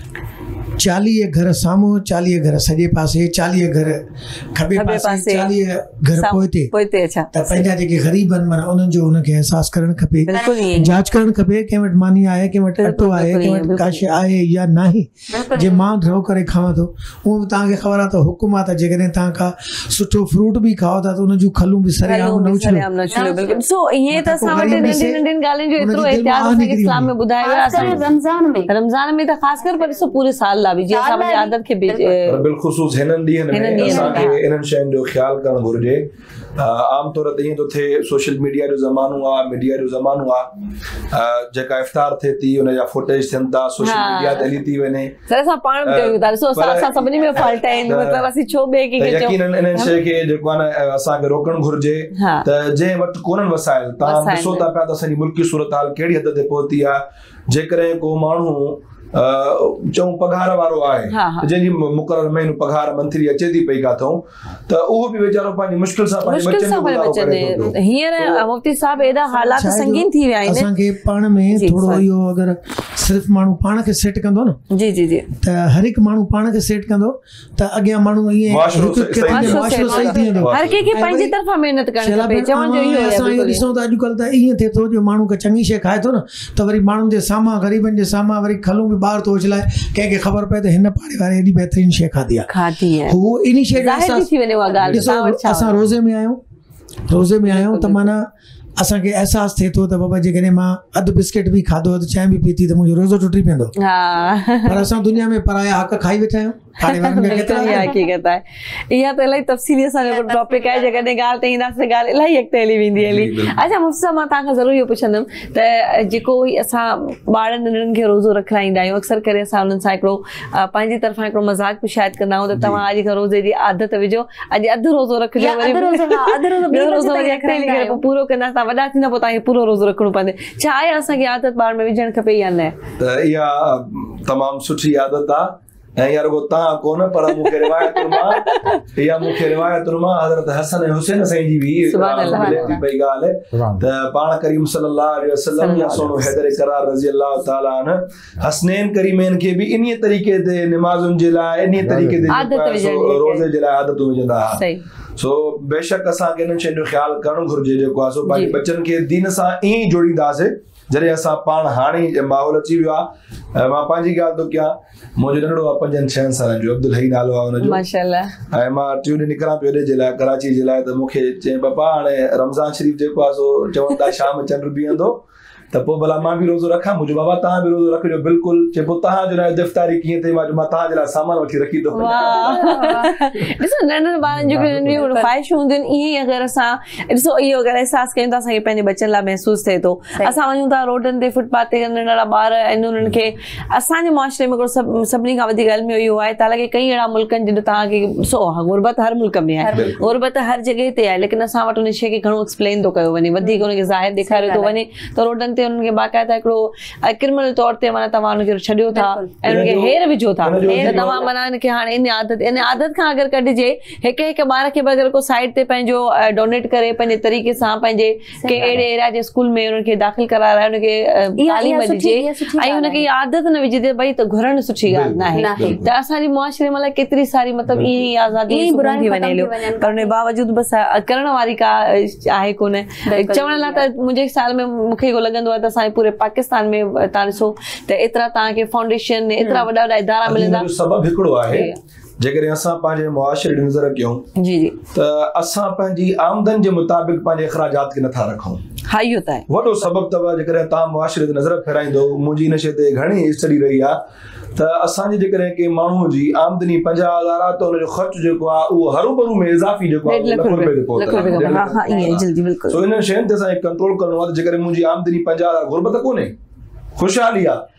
चालीह घर साम्हूं, चालीह घर सॼे पासे, चालीह घर खबे पासे, चालीह घर पोइते पोइते अच्छा त पंहिंजा जेके ग़रीब आहिनि माना उन्हनि जो उनखे एहसास करणु खपे, जांच करणु खपे कंहिं वटि मानी आहे, कंहिं वटि अटो आहे, कंहिं वटि का शइ आहे या न आहे, जे मां ड्रो करे खावां थो उहो बि तव्हांखे ख़बर आहे त हुकुम आहे त जेकॾहिं तव्हां का सुठो फ्रूट बि खाओ था त उन जूं खलूं बि सरेआम न उछलो। सो ईअं त असां वटि नंढी नंढियुनि ॻाल्हियुनि जो एतिरो एहतियात असांखे इस्लाम में ॿुधायो आहे, असां रमज़ान में रमज़ान में त ख़ासि कर पर ॾिसो पूरे साल लाइ बि जीअं असां पंहिंजी आदत खे बिलख़ुसूस हिननि ॾींहंनि में असांखे इन्हनि शयुनि जो ख़्यालु करणु घुरिजे। आम तौर ते ईअं थो थिए सोशल मीडिया जो ज़मानो आहे, मीडिया जो ज़मानो आहे, जेका इफ्तार थिए थी उनजा फुटेज थियनि था, सोशल मीडिया ते हली थी वञे, असां पाण बि कयूं था, ॾिसो असां सभिनी में फॉल्ट आहिनि, मतिलबु असीं छो ॿिए खे चऊं, यकीनन इन्हनि शइ खे जेको आहे न असांखे रोकणु घुरिजे त जंहिं वटि कोन्हनि वसाइल, तव्हां ॾिसो था पिया त असांजी मुल्की सूरत हाल कहिड़ी हद ते पहुती आहे, जेकॾहिं को माण्हू चऊं पघार वारो आहे जंहिंजी मुक़ररु महीनो पघार मंथली अचे थी पई काथऊं, त उहो बि वीचारो पंहिंजी मुश्किल सां पंहिंजे बच्चनि जो गुज़ारो करे थो। हींअर मुफ्ती साहब एॾा हालात संगीन थी विया आहिनि, असांखे पाण में थोरो इहो अगरि सिर्फ़ु माण्हू पाण खे सेट कंदो न, जी जी जी, त हर हिकु माण्हू पाण खे सेट कंदो त अॻियां माण्हू ईअं हर कंहिंखे पंहिंजी तरफ़ां महिनत करणी खपे। चवण जो इहो आहे, असां इहो ॾिसूं त अॼुकल्ह त ईअं थिए थो जो माण्हू का चङी शइ खाए थो न त वरी माण्हुनि जे साम्हूं ग़रीबनि जे साम्हूं वरी खलूं बि में ॿार थो अचलाए कंहिंखे ख़बर पए त हिन पाड़े वारे एॾी बहितरीन शइ खाधी आहे खाधी आहे हू इन शइ ज़ाहिर थी वञे उहा ॻाल्हि ॾिसो असां रोज़े में आहियूं रोज़े में आहियूं त माना असांखे एहसास थिए थो त बाबा जेकॾहिं मां अधु बिस्किट बि खाधो अधु चांहि बि पीती त मुंहिंजो रोज़ो टुटी पवंदो पर असां दुनिया में पराया हक़ खाई वेठा आहियूं हक़ीक़त आहे इहा त इलाही तफ़सीली असांजो टॉपिक आहे जेकॾहिं ॻाल्हि ते ईंदासीं त ॻाल्हि इलाही अॻिते हली वेंदी हली अच्छा मुफ़्ती साहब मां तव्हांखां ज़रूरु इहो पुछंदमि त जेको असां ॿारनि नंढनि खे रोज़ो रखाईंदा आहियूं अक्सर करे असां उन्हनि सां हिकिड़ो पंहिंजी तरफ़ां हिकिड़ो मज़ाक बि शायदि कंदा आहियूं त तव्हां अॼु खां रोज़े जी आदत विझो अॼु अधु रोज़ो रखिजो पूरो कंदा तव्हां वॾा थींदा पोइ तव्हांखे पूरो रोज़ो रखिणो पवंदे छा आहे असांखे आदत ॿार में विझणु खपे या न त इहा तमामु सुठी आदत आहे ऐं यार वो तव्हां कोन पर मूंखे रिवायतुनि मां इहा मूंखे रिवायतुनि मां हज़रत हसन ऐं हुसैन साईं जी बि मिले थी पई ॻाल्हि त पाण करीम सल्लल्लाहु अलैहि वसल्लम या सोनो हैदर करार रज़ी अल्लाह ताला अन हसनैन करीमैन खे बि इन्हीअ तरीक़े ते निमाज़ुनि जे लाइ इन्हीअ तरीक़े ते रोज़े जे लाइ आदतूं विझंदा हुआ सो बेशक असांखे इन्हनि शयुनि जो ख़्यालु करणु घुरिजे जेको आहे सो पंहिंजे बचनि खे दीन सां ईअं ई जोड़ींदासीं जॾहिं असां पाण हाणे माहौल अची वियो आहे मां पंहिंजी ॻाल्हि थो कयां मुंहिंजो नंढड़ो आहे पंजनि छहनि सालनि जो अब्दुल हई नालो आहे हुनजो माशाअल्लाह ऐं मां टियों ॾींहुं निकिरां पियो जे लाइ कराची जे लाइ त मूंखे चई पप्पा हाणे रमज़ान शरीफ़ जेको आहे सो चवनि था शाम चंड बीहंदो त पोइ भला मां बि रोज़ो रखां मुंहिंजो बाबा तव्हां बि रोज़ो रखिजो बिल्कुलु चए पोइ तव्हांजो लाइ इफ़्तारी कीअं थिए मां तव्हांजे लाइ सामान वठी रखी थो ॾिसो नंढनि ॿारनि जूं नंढियूं ख़्वाहिशूं हूंदियूं आहिनि ईअं ई अगरि असां ॾिसो इहो अगरि अहसासु कयूं था असांखे पंहिंजे बचनि लाइ महसूसु थिए थो असां वञूं था रोडनि ते फुटपाथ ते नंढड़ा ॿार आहिनि उन्हनि खे असांजे मुआशिरे में हिकिड़ो सभु सभिनी खां वधीक अलमियो इहो आहे त हालांकि कई अहिड़ा मुल्क आहिनि जिन तव्हांखे ॾिसो गुरबत हर मुल्क में आहे गुरबत हर जॻह ते आहे लेकिन असां वटि उन शइ खे घणो एक्सप्लेन थो कयो वञे वधीक उनखे ज़ाहिर ॾेखारियो थो वञे त रोडनि ते उन्हनि खे बाक़ाइदा हिकिड़ो क्रिमिनल तौर ते माना तव्हां हुनखे छॾियो था ऐं हुनखे हेर विझो था त तव्हां माना हिनखे हाणे इन आदत इन आदत खां अगरि कढिजे हिकु हिकु ॿार खे अगरि को साइड ते पंहिंजो डोनेट करे पंहिंजे तरीक़े सां पंहिंजे के अहिड़े एरिया जे स्कूल में हुनखे दाख़िल कराराए हुनखे तालीम ॾिजे ऐं हुनखे इहा आदत न विझे भई त घुरणु सुठी ॻाल्हि न आहे त असांजे मुआशिरे में केतिरी सारी मतिलबु ईअं ई आज़ादी थी वञे हलियो पर हुन बावजूद बसि करण वारी का आहे कोन चवण लाइ त मुंहिंजे ख़्याल में मूंखे इहो लॻंदो आहे त असांजे पूरे पाकिस्तान में तव्हां ॾिसो त एतिरा तव्हांखे फाउंडेशन एतिरा वॾा वॾा इदारा मिलंदा सबबु हिकिड़ो आहे जेकॾहिं असां पंहिंजे मुआशिरे ॾे नज़र कयूं जी जी त असां पंहिंजी आमदन जे मुताबिक़ पंहिंजे अख़राजात खे नथा रखूं हा इहो त आहे वॾो सबबु अथव जेकॾहिं तव्हां मुआशिरे ते नज़र फेराईंदो मुंहिंजी हिन शइ ते घणी स्टडी रही आहे त असांजे जेकॾहिं के माण्हू जी आमदनी पंजाह हज़ार आहे त हुनजो ख़र्च जेको आहे उहो हरूभरू में इज़ाफ़ी जेको आहे लख रुपए ते पहुतो सो इन शयुनि ते असांखे कंट्रोल करणो आहे त जेकॾहिं मुंहिंजी आमदनी पंजाह हज़ार गुरबत कोन्हे ख़ुशहाली आहे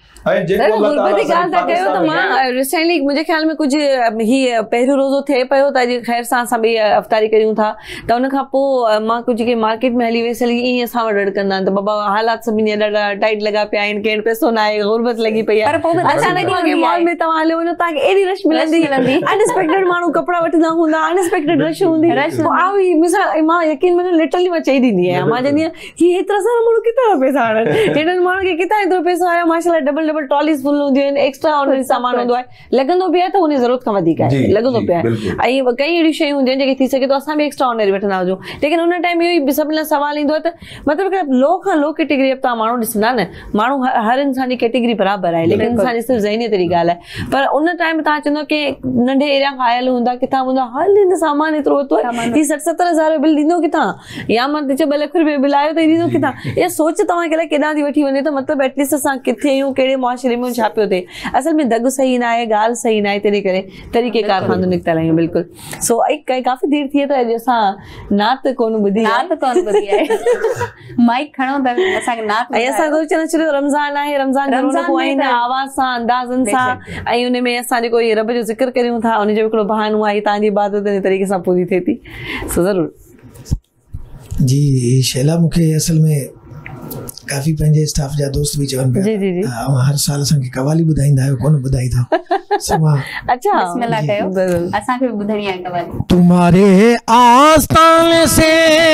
रिसेंटली मुंहिंजे ख्याल में कुझु हीअ पहिरियों रोज़ो थिए पियो त अॼु ख़ैर सां असां बि अफ़्तारी कयूं था त उन खां पोइ मां कुझु जेके मार्केट में हली वियसि ईअं असां वटि रड़ कंदा आहिनि त बाबा हालात सभिनी ॾाढा टाइट लॻा पिया आहिनि केरु पैसो न आहे गुरबत लॻी पई आहे मॉल में तव्हां हलियो वञो तव्हांखे एॾी रश मिलंदी अनएक्सपेक्टेड माण्हू कपिड़ा वठंदा हूंदा अनएक्सपेक्टेड रश हूंदी मां यकीन मञो लिटरली मां चई ॾींदी आहियां मां चवंदी आहियां की हेतिरा सारा माण्हू किथां पैसा आणनि हेॾनि माण्हुनि खे किथां एतिरो पैसो आयो माशाल्लाह डबल डबल ट्रॉलीज़ फुल हूंदियूं आहिनि एक्स्ट्रा ऑर्डिनरी सामान हूंदो आहे लॻंदो बि आहे त उन ज़रूरत खां वधीक आहे लॻंदो पियो आहे ऐं कई अहिड़ियूं शयूं हूंदियूं आहिनि जेके थी सघे थो असां बि एक्स्ट्रा ऑर्डिनरी वठंदा हुजूं लेकिन हुन टाइम इहो ई सभिनी लाइ सुवालु ईंदो आहे त मतिलबु हिकिड़े लो खां लो कैटेगरी तव्हां माण्हू ॾिसंदा न माण्हू हर इंसान जी कैटेगरी बराबरि आहे लेकिन इंसान जी सिर्फ़ु ज़हनीअत जी ॻाल्हि आहे पर उन टाइम तव्हां चवंदो की नंढे एरिया खां आयल हूंदा किथां हूंदा हल हिन सामान एतिरो वरितो आहे हीउ सठि सतरि हज़ार बिल ॾींदो किथां या मां ॿ लख रुपए बिल आयो त ॾींदो किथां इहा सोच तव्हांखे लाइ केॾां थी वठी वञे त मतिलबु एटलीस्ट असां किथे आहियूं कहिड़े मुआशिरे में छा पियो थिए असल में दग सही न आहे ॻाल्हि सही न आहे तॾहिं करे तरीक़ेकार खां निकितल आहियूं बिल्कुलु सो काफ़ी देरि थी त अॼु असां नात कोन ॿुधी नात कोन ॿुधी आहे माइक खणो त असांखे नात ऐं असां सोचे न छॾियो रमज़ान आहे रमज़ान रमज़ान आवाज़ सां अंदाज़नि सां ऐं हुन में असां जेको इहे रब जो ज़िक्र करियूं था हुनजो हिकिड़ो बहानो आहे तव्हांजी इबादत इन तरीक़े सां पूरी थिए थी सो ज़रूरु जी शैला मूंखे असल में काफ़ी पंहिंजे स्टाफ जा दोस्त भी चवन पे जी जी जी हर साल असांखे कवाली ॿुधाईंदा आहियो कोन ॿुधाई था समा अच्छा बिस्मिल्लाह कयो असांखे भी ॿुधणी आहे कवाली तुम्हारे आस्ताने से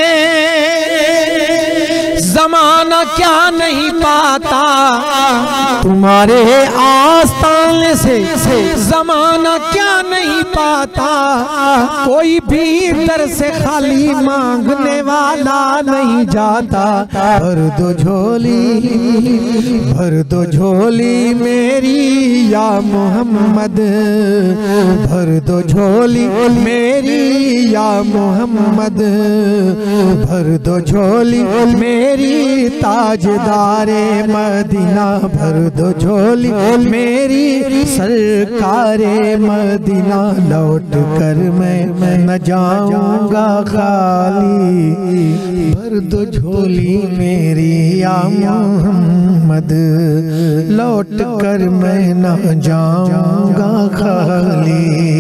ज़माना क्या नहीं पाता तुम्हारे आस्ताने से ज़माना क्या नहीं पाता, कोई भी दर से खाली मांगने वाला नहीं जाता। भर दो झोली, भर दो झोली मेरी या मोहम्मद, भर दो झोली मेरी या मोहम्मद, भर दो झोली मेरी ताजदारे मदीना, भर दो झोली मेरी सरकारे मदीना। लौट कर मैं न जाऊंगा खाली, भर दो झोली मेरी या मोहम्मद, लौट कर मैं न जाऊंगा खाली।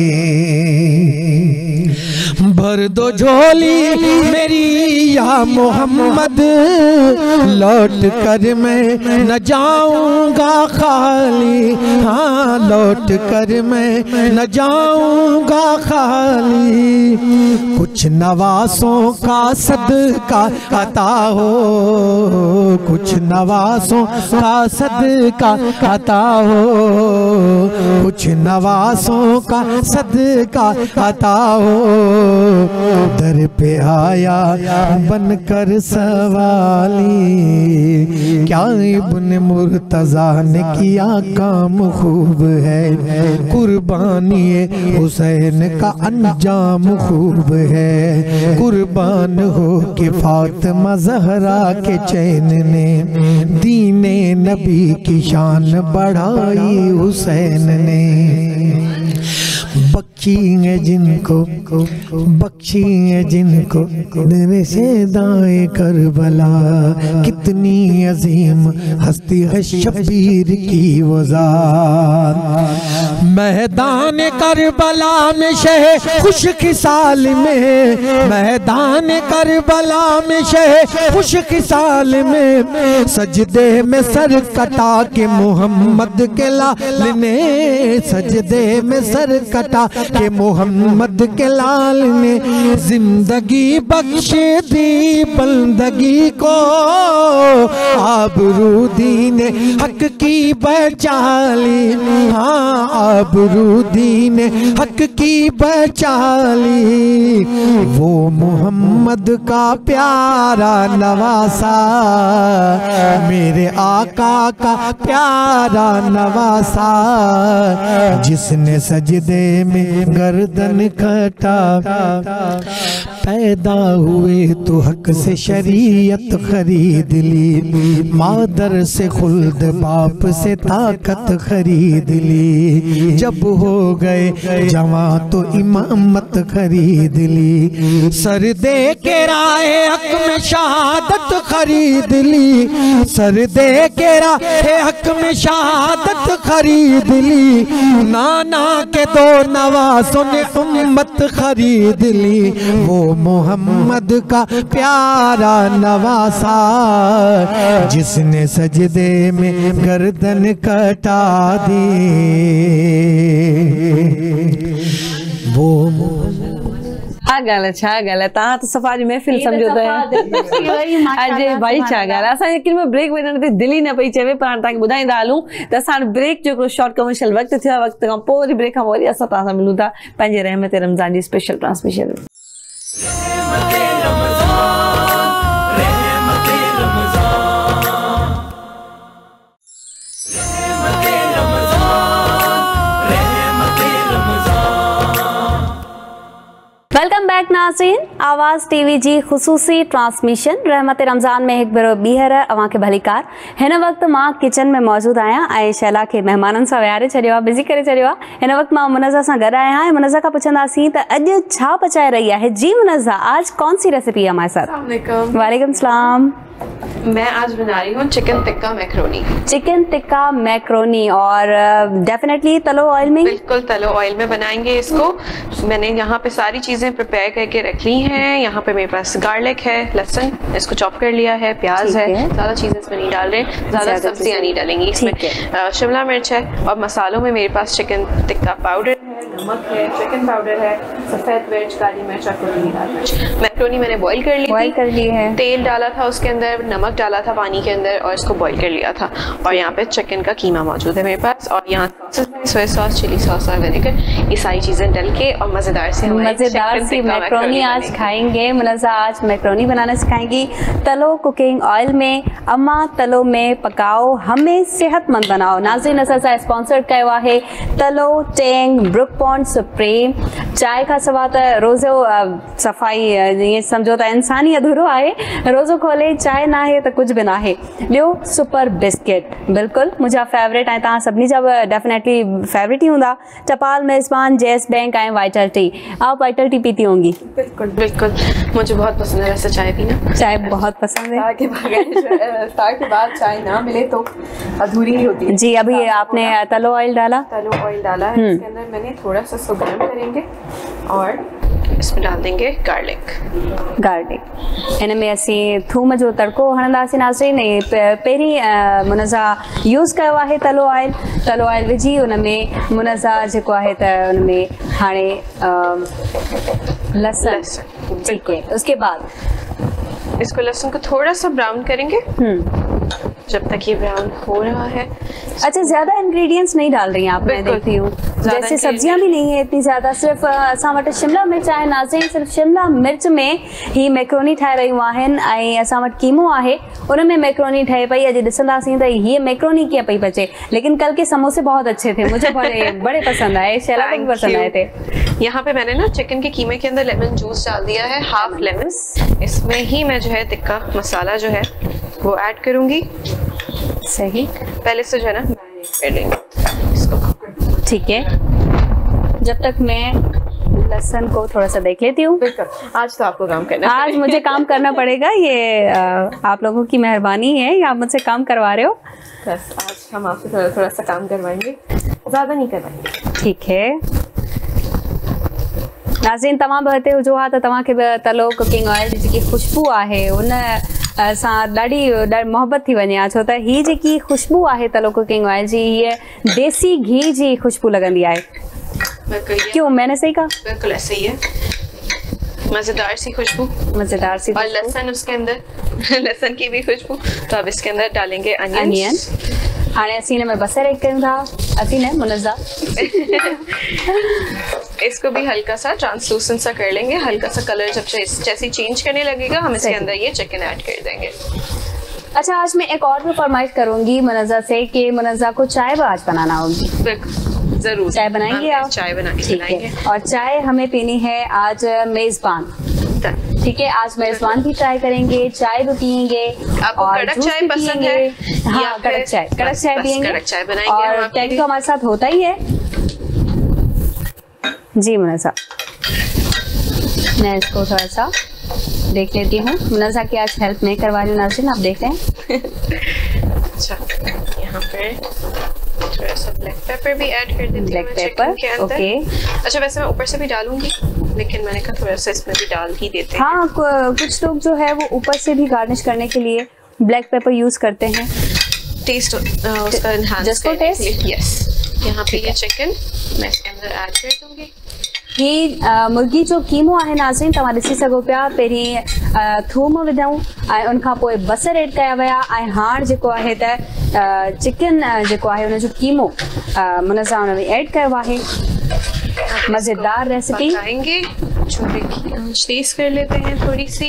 भर दो झोली मेरी या मोहम्मद, लौट कर मैं न जाऊंगा खाली। हाँ लौट कर मैं न जाऊंगा खाली। कुछ नवासों का सदका अता हो, कुछ नवासों का सदका अता हो, कुछ नवासों का सदका अता हो। दर पे आया बनकर सवाली, क्या इब्न मुर्तजा ने किया काम खूब है, कुर्बानी हुसैन का अंजाम खूब है। कुर्बान हो के फातिमा ज़हरा के चैन ने, दीने नबी की शान बढ़ाई हुसैन ने। बख्शी है जिनको, बख्शी है जिनको दिल से दाए करबला, कितनी अजीम हस्ती है शबीर की वो ज़ात। मैदान करबला में शह खुश खिसाल में, मैदान करबला में शह खुश खिसाल में, सजदे में सर कटा के मोहम्मद के लाल ने, सजदे में सर कटा के मोहम्मद के लाल ने। जिंदगी बख्शे दी बंदगी को, आबरू दीने हक की बचाली। हाँ आबरू दीने हक की बचाली। वो मोहम्मद का प्यारा नवासा, मेरे आका का प्यारा नवासा, जिसने सजदे में गर्दन कटा। पैदा हुए तो हक से शरीयत खरीद ली, मादर से खुल्द बाप से ताकत खरीद ली। जब हो गए जवां तो इमामत खरीद ली, सर दे के राह हक में शहादत खरीद ली, सर दे के राह हक में शहादत खरीद ली। नाना के दो नवासों ने उम्मत खरीद ली। वो मोहम्मद का प्यारा नवासा, जिसने सजदे में गर्दन कटा दी। वो छा ॻाल्हि छा ॻाल्हि तव्हां त सफ़ा जी महफ़िल सम्झो त अजय भाई छा ॻाल्हि। असां यकीन में ब्रेक वञण ते दिलि ई न पई चवे, पर हाणे तव्हांखे ॿुधाईंदा हलूं त असां ब्रेक जो हिकिड़ो शॉर्ट कमर्शियल वक़्तु थियो आहे। वक़्त खां पोइ वरी ब्रेक खां पोइ वरी असां तव्हां सां मिलूं था पंहिंजे रहमत रमज़ान जी स्पेशल ट्रांसमिशन में। वेलकम बैक नाज़रीन, आवाज़ टीवी जी ख़ुसूसी ट्रांसमिशन रहमत रमज़ान में एक बार ॿीहर अवां खे भलीकार। हिन वक़्तु मां किचन में मौजूद आहियां ऐं शैला खे महिमाननि सां विहारे छॾियो आहे, बिज़ी करे छॾियो आहे। हिन वक़्तु मां मुनज़्ज़ा सां गॾु आहियां ऐं मुनज़्ज़ा खां पुछंदासीं त अॼु छा पचाए रही आहे। जी मुनज़्ज़ा, आज कौन सी रेसिपी है हमारे साथ? वालेकुम सलाम। मैं आज बना रही हूँ chicken tikka macaroni. Chicken tikka macaroni, और डेफिनेटली तलो ऑयल में? बिल्कुल तलो ऑयल में बनाएंगे इसको। मैंने यहाँ पे सारी चीज़ें प्रिपेयर करके रख ली हैं। यहाँ पे मेरे पास गार्लिक है, लहसुन, इसको चॉप कर लिया है, प्याज है, ज़्यादा चीज़ें इसमें नहीं डाल रहे, ज़्यादा सब्जियाँ नहीं डालेंगी इसमें। शिमला मिर्च है और मसालों में मेरे पास चिकन टिक्का पाउडर है, नमक है, चिकन पाउडर है, सफ़ेद मिर्च, काली मिर्च और कुटी लाल मिर्च। मैक्रोनी मैंने बॉईल कर ली बॉईल कर ली है, तेल डाला था उसके अंदर, नमक डाला था पानी के अंदर और इसको बॉईल कर लिया था। और यहाँ पे चिकन का कीमा मौजूद है मेरे पास और यहाँ सोया सॉस, चिली सॉस और विनेगर, ये सारी चीज़ें डल के और मज़ेदार से मज़ेदार सी मैक्रोनी आज खाएंगे। मुनज़्ज़ा आज मैक्रोनी बनाना सिखाएंगी। तलो कुकिंग ऑयल में, अम्मा तलो में पकाओ, हमें सेहतमंद बनाओ। नाज़रीन असां सां स्पॉन्सर्ड कयो आहे तलो टेंग ब्रुक पॉन्ड सुप्रीम। चाय खां सवाइ त रोज़ो सफ़ाई ईअं सम्झो त इंसानी अधूरो आहे, रोज़ो खोले चाय ना आहे त कुझु बि न आहे। ॿियो सुपर बिस्किट, बिल्कुलु मुंहिंजा फेवरेट ऐं तव्हां सभिनी जा डेफिनेटली फेवरेट ही होंदा। Tapal Mezban, Jazz bank and Vital tea. आप वाइटल टी पीती होंगी? बिल्कुल बिल्कुल, मुझे बहुत पसंद है वैसे चाय पीना। चाय बहुत पसंद है। के इफ्तार के बाद चाय ना मिले तो अधूरी ही होती है। जी अभी आपने तलो ऑयल डाला, तलो ऑयल डाला है, इसके अंदर मैंने थोड़ा सा इसको गर्म करेंगे और इसमें डाल देंगे गार्लिक। गार्लिक इन में असीं थूम जो तड़को हणंदासीं। नाज़रीन पहिरीं मुनज़्ज़ा यूज़ कयो आहे तलो ऑयल। तलो ऑयल विझी उन में मुनज़्ज़ा जेको आहे त उन में हाणे लहसुन, ठीक है। उसके बाद इसको लहसुन को थोड़ा सा ब्राउन करेंगे जब तक ये ब्राउन हो रहा है। अच्छा ज्यादा इंग्रेडिएंट्स नहीं डाल रही हैं आप, मैं देखती हूँ जैसे सब्जियां भी नहीं है इतनी ज्यादा, सिर्फ असां वटि शिमला मिर्च आहे। नाज़रीन सिर्फ शिमला मिर्च में ही मैक्रोनी ठाहे रहियूं आहिनि ऐं असां वटि कीमो आहे उन में मैक्रोनी ठहे पई। अॼु ॾिसंदासीं त हीअ मैक्रोनी कीअं पई बचे, लेकिन कल के समोसे बहुत अच्छे थे, मुझे बड़े बड़े पसंद आए, शैला को भी पसंद आए थे। यहाँ पे मैंने ना चिकन के कीमे के अंदर लेमन जूस डाल दिया है, हाफ लेमन। इसमें ही मैं जो है टिक्का मसाला जो है वो ऐड करूंगी। सही, पहले से जो है ना मैरिनेट कर लेंगे इसको, ठीक है। जब तक मैं लहसुन को थोड़ा सा देख लेती हूँ। बिल्कुल, आज तो आपको काम करना आज है। मुझे काम करना पड़ेगा, ये आ, आप लोगों की मेहरबानी है, आप मुझसे काम करवा रहे हो। बस आज हम आपसे थोड़ा थोड़ा सा काम करवाएंगे, ज़्यादा नहीं करवाएंगे, ठीक है। नाज़रीन तव्हां बि हिते हुजो हा त तव्हांखे बि तलो कुकिंग ऑयल जी जेकी खुशबू आहे उन सां ॾाढी ॾाढी मोहबत थी वञे हा, छो त हीअ जेकी खुशबू आहे तलो कुकिंग ऑयल जी, हीअ देसी घी जी खुशबू लॻंदी आहे। क्यों, मैंने सही कहा? बिल्कुल ऐसे ही है, मज़ेदार सी खुशबू, मज़ेदार सी। और लहसुन उसके अंदर लहसुन की भी खुशबू। तो अब इसके अंदर डालेंगे अनियन। हाणे असीं हिन में बसर ऐड कयूं था, असीं न मुनज़्ज़ा इसको भी हल्का सा ट्रांसलूसेंट सा कर लेंगे, हल्का सा कलर जब जैसे चेंज करने लगेगा हम इसके अंदर ये चिकन ऐड कर देंगे। अच्छा आज मैं एक और भी फरमाइश करूंगी मुनज़्ज़ा से कि मुनज़्ज़ा को चाय आज बनाना होगी। बिल्कुल जरूर, चाय बनाएंगे आप? चाय बना के खिलाएंगे। और चाय हमें पीनी है आज मेजबान, ठीक है। आज मेजबान भी ट्राई करेंगे, चाय भी पियेंगे। आपको कड़क चाय पसंद है? हाँ कड़क चाय, कड़क चाय पियेंगे, कड़क चाय बनाएंगे। और टैग तो हमारे साथ होता ही है जी। मुनज़्ज़ा मैं इसको थोड़ा सा देख लेती हूँ, मुनज़्ज़ा की आज हेल्प नहीं करवा रही हूँ। नाज़रीन आप देख रहे हैं। अच्छा यहाँ पे थोड़ा सा ब्लैक पेपर भी ऐड कर देती हूँ, ब्लैक पेपर, ओके। अच्छा वैसे मैं ऊपर से भी डालूंगी, लेकिन मैंने कहा थोड़ा सा इसमें भी डाल ही देते हैं। हाँ कुछ लोग जो है वो ऊपर से भी गार्निश करने के लिए ब्लैक पेपर यूज करते हैं, टेस्ट उसका एनहांस करने के लिए। यस, यहाँ पे ये चिकन मैं इसके अंदर ऐड कर दूंगी। ही मुर्गी जो कीमो आहे नाज़रीन तव्हां ॾिसी सघो पिया, पहिरीं थूम विधऊं ऐं उनखां पोइ बसर ऐड कया विया ऐं हाणे जेको आहे त चिकन जेको आहे उनजो कीमो मुनज़्ज़ा उन में ऐड कयो आहे। मज़ेदार रेसिपी पकाएंगे, चूल्हे की आंच तेज कर लेते हैं थोड़ी सी।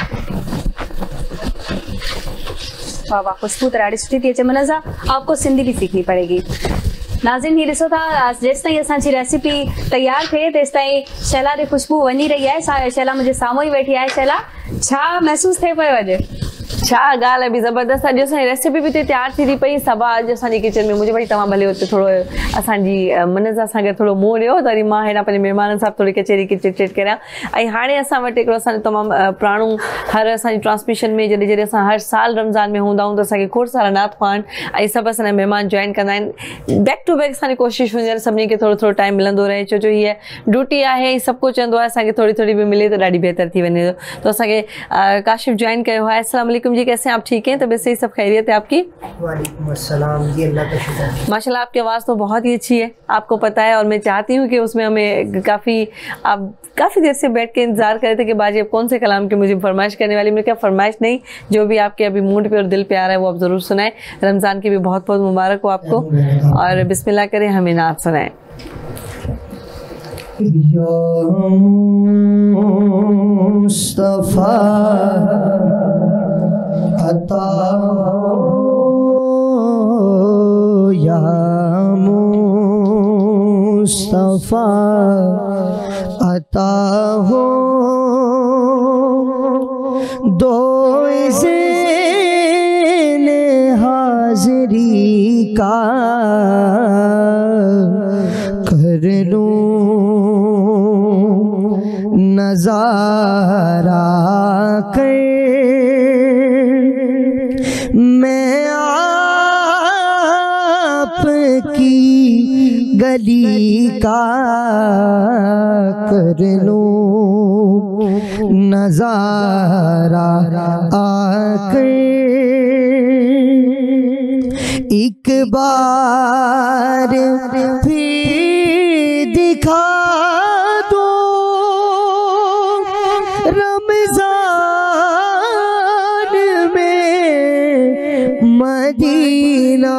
वाह वाह खुशबू तो ॾाढी सुठी थी अचे। मुनज़्ज़ा आपको सिंधी भी सीखनी पड़ेगी। नाज़रीन ही ॾिसो था जेसि ताईं असांजी रेसिपी तैयार थिए तेसि ताईं शैला ॾे खुशबू वञी रही आहे। शैला मुंहिंजे साम्हूं ई वेठी आहे। शैला छा महसूस थिए पियो अॼु? छा ॻाल्हि आहे बि ज़बरदस्त। अॼु असांजी रेसिपी बि तयार थी थी पई सबा अॼु असांजी किचन में। मुंहिंजे भाई तव्हां भले हुते थोरो असांजी मन सां असांखे थोरो मुंहुं ॾियो त वरी मां हेॾा पंहिंजे महिमाननि सां थोरी कचेरी चिट चिट करियां। ऐं हाणे असां वटि हिकिड़ो असांजो तमामु पुराणो हर असांजी ट्रांसमिशन में जॾहिं जॾहिं असां हर साल रमज़ान में हूंदा आहियूं त असांखे खोड़ सारा नात ख़्वान ऐं सभु असांजा महिमान जॉइन कंदा आहिनि। बैक टू बैक असांजी कोशिशि हूंदी आहे सभिनी खे थोरो थोरो टाइम मिलंदो रहे, छो जो हीअ ड्यूटी आहे, सभु कुझु चवंदो आहे असांखे थोरी थोरी भी मिले तो ॾाढी बेहतर थी वञे। तो असांखे काशिफ जॉइन कयो है। अस्सलाम वालेकुम जी, कैसे आप? ठीक हैं, तबीयत सही, सब खैरियत है आपकी? वालेकुम अस्सलाम जी, अल्लाह का शुक्र। माशाल्लाह आपकी आवाज़ तो बहुत ही अच्छी है, आपको पता है, और मैं चाहती हूँ कि उसमें हमें काफ़ी आप काफ़ी देर से बैठ के इंतजार करे थे कि बाजी अब कौन से कलाम की मुझे फरमाइश करने वाली। मैं क्या फरमाइश नहीं, जो भी आपके अभी मूड पे और दिल पे आ रहा है वो आप ज़रूर सुनाएं। रमज़ान की भी बहुत बहुत मुबारक हो आपको, और बिस्मिल्लाह करें, हमें नात सुनाएं। मुस्तफा अता या मुस्तफा अता हो दो ज़ेन हाज़री का कर लूं नज़ारा कर मैं आपकी गली का कर लूं नज़ारा आकर एक बार फिर दिखा दो रमज़ान में मदीना।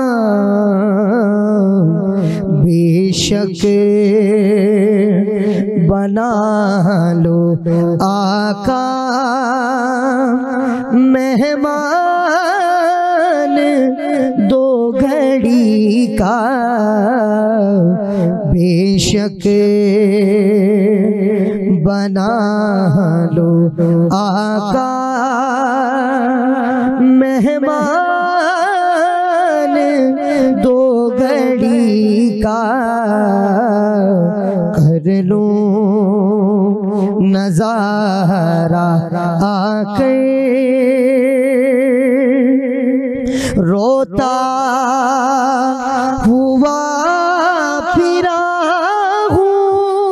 बेशक बना लो आका मेहमान दो घड़ी का। बेशक बना लो आका मेहमान दो घड़ी का कर लूं नज़ारा आकर रोता हुआ फिरा हूँ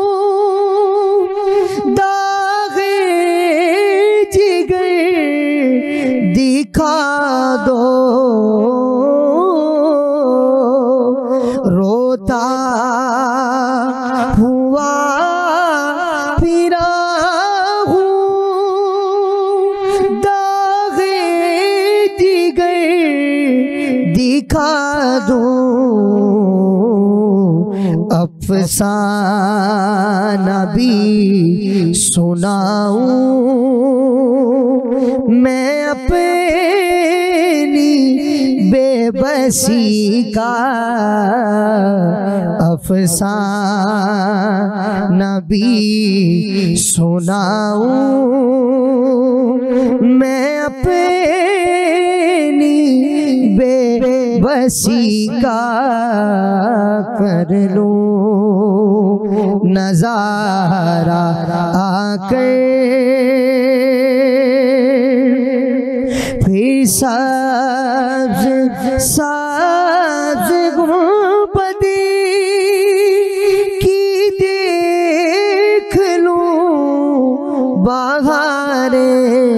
दागे जिगर दिखा दो। रोता हुआ फिरा हूँ दागे जिगर दिखा दूं। अफसाना भी सुनाऊं मैं अपनी बेबसी का। अफसाना भी सुनाऊं मैं अपनी बेबसी का कर लूं नज़ारा आकर फिर सब्ज़ सब्ज़ गुंबदी की देख लूं बहारे।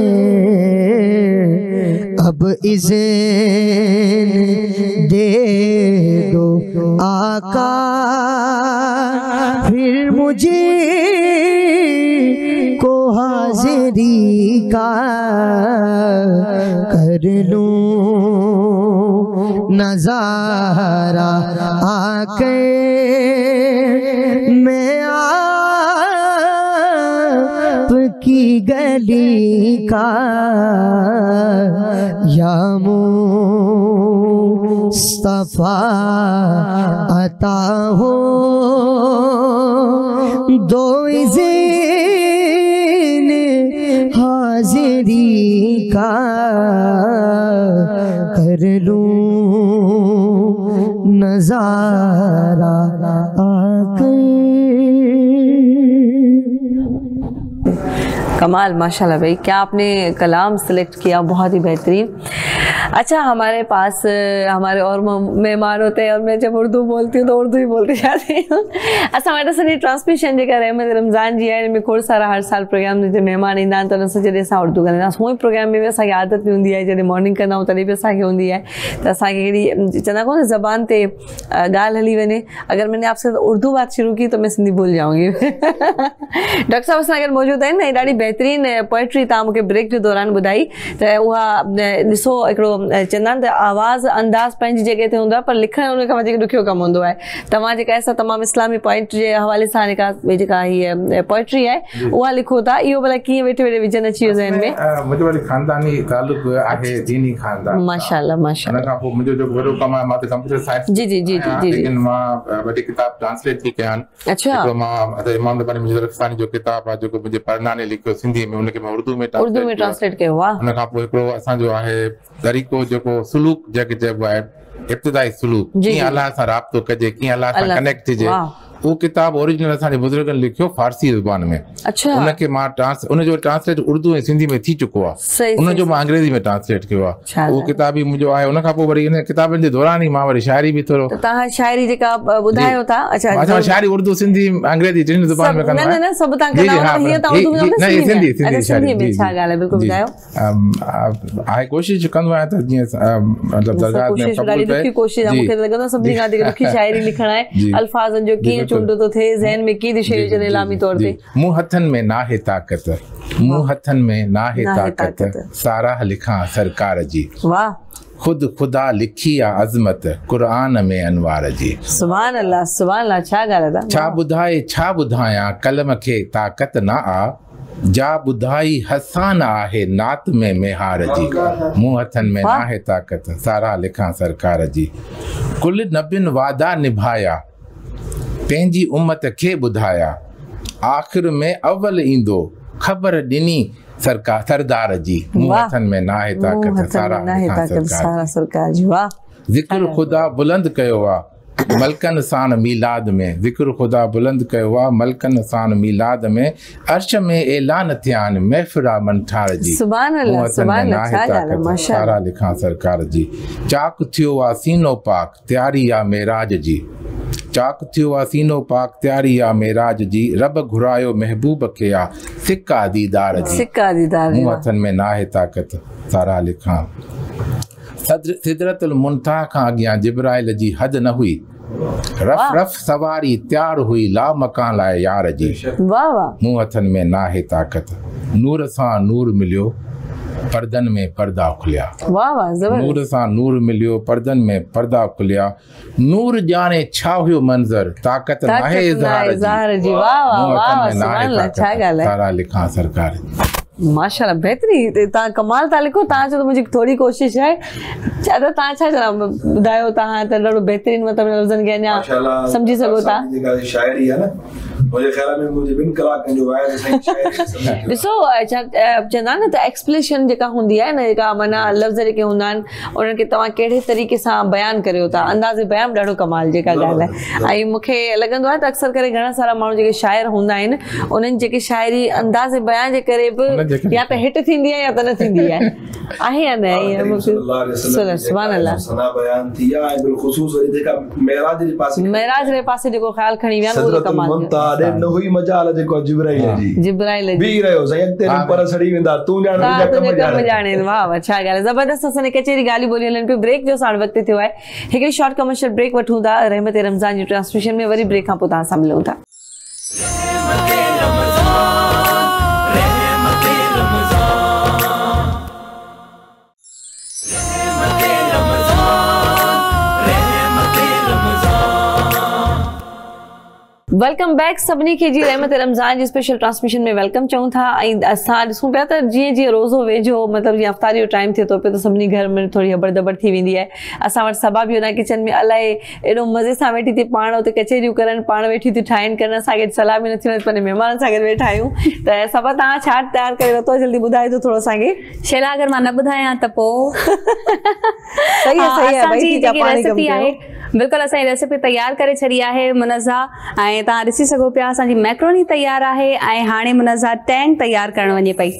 अब इज़्न दे दो आका फिर मुझे को हाज़िरी का कर लूं नज़ारा आकर मैं आपकी गली का। या मुस्तफा अता हो दो ज़ेन हाज़िरी का कर लूं नजारा आकर। कमाल, माशाल्लाह भाई, क्या आपने कलाम सेलेक्ट किया, बहुत ही बेहतरीन। अच्छा, हमारे पास हमारे और मेहमान होते हैं और मैं जब उर्दू बोलती हूँ तो उर्दू ही बोलती जाती हूँ। असां वटि असांजी ट्रांसमिशन जेका रहमत रमज़ान जी आहे, हिन में खोड़ सारा हर साल प्रोग्राम जे महिमान ईंदा आहिनि त उन सां जॾहिं असां उर्दू ॻाल्हाईंदासीं, हूअं ई प्रोग्राम में बि असांखे आदत बि हूंदी आहे, जॾहिं मॉर्निंग कंदा आहियूं तॾहिं बि असांखे हूंदी आहे त असांखे अहिड़ी चवंदा कोन ज़बान ते ॻाल्हि हली वञे। अगर मैंने आपसे उर्दू बात शुरू की तो मैं सिंधी भूल जाऊंगी। डॉक्टर साहब असां अगरि मौजूदु आहिनि न, ॾाढी बेहतरीन पोइट्री तव्हां मूंखे ब्रेक जे दौरान ॿुधाई त उहा ॾिसो हिकिड़ो चवंदा आहिनि त आवाज़ अंदाज़ पंहिंजी जॻह ते हूंदो आहे, पर लिखण उन खां वधीक ॾुखियो कमु हूंदो आहे। तव्हां जेका आहे तमामु इस्लामी पॉइंट जे हवाले सां जेका जेका हीअ पोइट्री आहे उहा लिखो था, इहो भला कीअं वेठे वेठे विझन अची वियो ज़हन में? मुंहिंजो वरी ख़ानदानी तालुक आहे, दीनी ख़ानदान। माशाल्लाह माशाल्लाह। उन खां पोइ मुंहिंजो जो वॾो कमु आहे, मां त कंप्यूटर साइंस जी जी जी जी, लेकिन मां वॾी किताब ट्रांसलेट थी कयां। अच्छा, हिकिड़ो मां इमाम रब्बानी मुंहिंजो रफ़सानी जो किताब आहे जेको मुंहिंजे परनाने लिखियो सिंधी में, उनखे मां उर्दू में उर्दू में ट्रांसलेट कयो आहे। उन खां पोइ हिकिड़ो असांजो आहे तरीक़ो जेको सुलूक जंहिंखे चइबो आहे, इब्तिदाई सुलूक, कीअं अल्लाह सां राब्तो कजे, कीअं अल्लाह सां कनेक्ट थिजे, वो किताब ओरिजिनल असांजे बुजुर्गनि लिखियो फारसी ज़बान में। अच्छा, उनखे मां ट्रांस उनजो ट्रांसलेट उर्दू ऐं सिंधी में थी चुको आहे, उनजो मां अंग्रेज़ी में ट्रांसलेट कयो आहे। उहो किताब बि मुंहिंजो आहे। उन खां पोइ वरी इन किताबनि जे दौरान ई मां वरी शाइरी बि थोरो, तव्हां शाइरी जेका ॿुधायो था, अच्छा अच्छा शाइरी उर्दू सिंधी अंग्रेज़ी टिनि ज़बान में कंदो आहियां। न न सभु तव्हां कंदा आहियो, हीअं तव्हां उर्दू में कंदा आहियो, सिंधी सिंधी शाइरी में छा ॻाल्हि आहे, बिल्कुलु ॿुधायो। आहे कोशिश कंदो आहियां त जीअं मतलब दरगाह में ॾाढी ॾुखी कोशिश आहे, मूंखे लॻंदो सभिनी खां वधीक ॾुखी शाइरी लिखण आहे, अल्फाज़नि जो कीअं चूंड थो थिए, ज़हन में कीअं थी शइ विझनि इलामी तौर ते। मूं हथनि में नाहे ताक़त, मूं हथनि में नाहे ताक़त, साराह लिखां सरकार जी। वाह, खुद खुदा लिखी आहे अज़मत क़ुरान में अनवार जी। सुभान अल्लाह सुभान अल्लाह, छा ॻाल्हि आहे। छा ॿुधाए छा ॿुधायां कलम खे ताक़त न आ, जा ॿुधाई हसान आहे नात में मेहार जी। मूं हथनि में नाहे ताक़त, साराह लिखां सरकार जी। कुल नबियुनि वादा निभाया, पंहिंजी उम्मत खे ॿुधाया, आख़िर में अव्वल ईंदो ख़बर ॾिनी सरकार सरदार जी। मूं हथनि में नाहे ताक़त, साराह लिखां सरकार जी। वाह, ज़िक्र ख़ुदा बुलंद कयो आहे मलकन सान मीलाद में, ज़िक्र ख़ुदा बुलंद कयो आहे मलकन सान मीलाद में, अर्श में ऐलान थिया आहिनि महफ़िरा मनठार जी। सुभान अल्लाह सुभान अल्लाह, छा ॻाल्हि आहे, माशाअल्लाह। साराह लिखां सरकार जी। चाक थियो आहे सीनो पाक, तयारी आहे मेराज जी। चाक थियो आहे सीनो पाक, तयारी आहे मेराज जी। रब घुरायो महबूब खे आ सिक्का दीदार जी। सिक्का दीदार जी। मूं हथनि में नाहे ताक़त, साराह लिखां। सिदरतुल मुंतहा खां अॻियां जिब्राइल जी हद न हुई, रफ रफ सवारी तैयार हुई ला मकान लाइ यार जी। वाह वाह, मूं हथनि में नाहे ताक़त, नूर सां नूर मिलियो पर्दन में पर्दा खुलिया। वाह वाह, ज़बरदस्त। नूर सां नूर मिलियो पर्दन में पर्दा खुलिया, नूर जाने छा हुयो मंज़र, ताक़त नाहे इज़हार जी। वाह वाह वाह, सुभान अल्लाह, छा ॻाल्हि आहे। साराह लिखां सरकार। माशाल्लाह, बेहतरीन, तव्हां कमाल था लिखो। तव्हां चओ त मुंहिंजी थोरी कोशिश आहे, छा त तव्हां छा चवंदा ॿुधायो, तव्हां त ॾाढो बेहतरीन मतिलबु लफ़्ज़नि खे अञा सम्झी सघो था। जेका शाइरी आहे न, मुंहिंजे ख़्याल में मुंहिंजे ॿिनि कलाकनि जो आहे त सही शाइरी ॾिसो, छा चवंदा आहिनि न त एक्सप्लेशन जेका हूंदी आहे न, जेका माना लफ़्ज़ जेके हूंदा आहिनि उन्हनि खे तव्हां कहिड़े तरीक़े सां बयानु करियो था, अंदाज़े बयान ॾाढो कमाल जेका ॻाल्हि आहे। ऐं मूंखे लॻंदो आहे त अक्सर करे घणा सारा माण्हू जेके शाइर हूंदा आहिनि, उन्हनि जेके शाइरी अंदाज़े बयान जे करे बि या त हिट थींदी आहे या त न थींदी आहे, आहे या न। सुभान अल्लाह, सना बयान थी आहे। ऐं बिलख़ुसूस वरी जेका मेराज जे पासे मेराज जे पासे जेको ख़्याल खणी विया उहो कमाल आहे। न हुई मजाल जेको जिब्राइल जी जिब्राइल जी बी रहियो साईं, अॻिते पर सड़ी वेंदा, तूं ॼाण तुंहिंजे कम ॼाणे। वाह वाह, छा ॻाल्हि आहे, ज़बरदस्त। असांजे कचेरी ॻाल्हियूं ॿोलियूं हलनि पियूं, ब्रेक जो साण वक़्तु थियो आहे, हिकिड़ी शॉर्ट कमर्शियल ब्रेक वठूं था। रहमत रमज़ान जी ट्रांसमिशन में वरी ब्रेक खां पोइ तव्हां सां मिलूं था। वेलकम बैक सभिनी खे जी रहमत रमज़ान जी स्पेशल ट्रांसमिशन में वेलकम चऊं था। ऐं असां ॾिसूं पिया त जीअं जीअं रोज़ो वेझो मतिलबु जीअं अफ़्तारी जो टाइम थिए थो पियो त सभिनी घर में थोरी हबड़ दबड़ थी वेंदी आहे। असां वटि सबा बि हुन किचन में अलाए एॾो मज़े सां वेठी थी पाण हुते कचहरियूं करनि, पाण वेठी थी ठाहिनि करनि, असांखे सलाह बि नथी वञे पंहिंजे महिमाननि सां गॾु वेठा आहियूं। त सबा तव्हां छा तयारु करे वरितो जल्दी ॿुधाइजो थोरो असांखे। शैला अगरि मां न ॿुधायां त पोइ सही आहे सही आहे असांजी जेकी रेसिपी आहे बिल्कुलु असांजी रेसिपी तयार करे छॾी आहे मुनज़ा। ऐं तव्हां ॾिसी सघो पिया असांजी मैक्रोनी तयार आहे ऐं हाणे मुनज़ा टैंग तयार करणु वञे पई।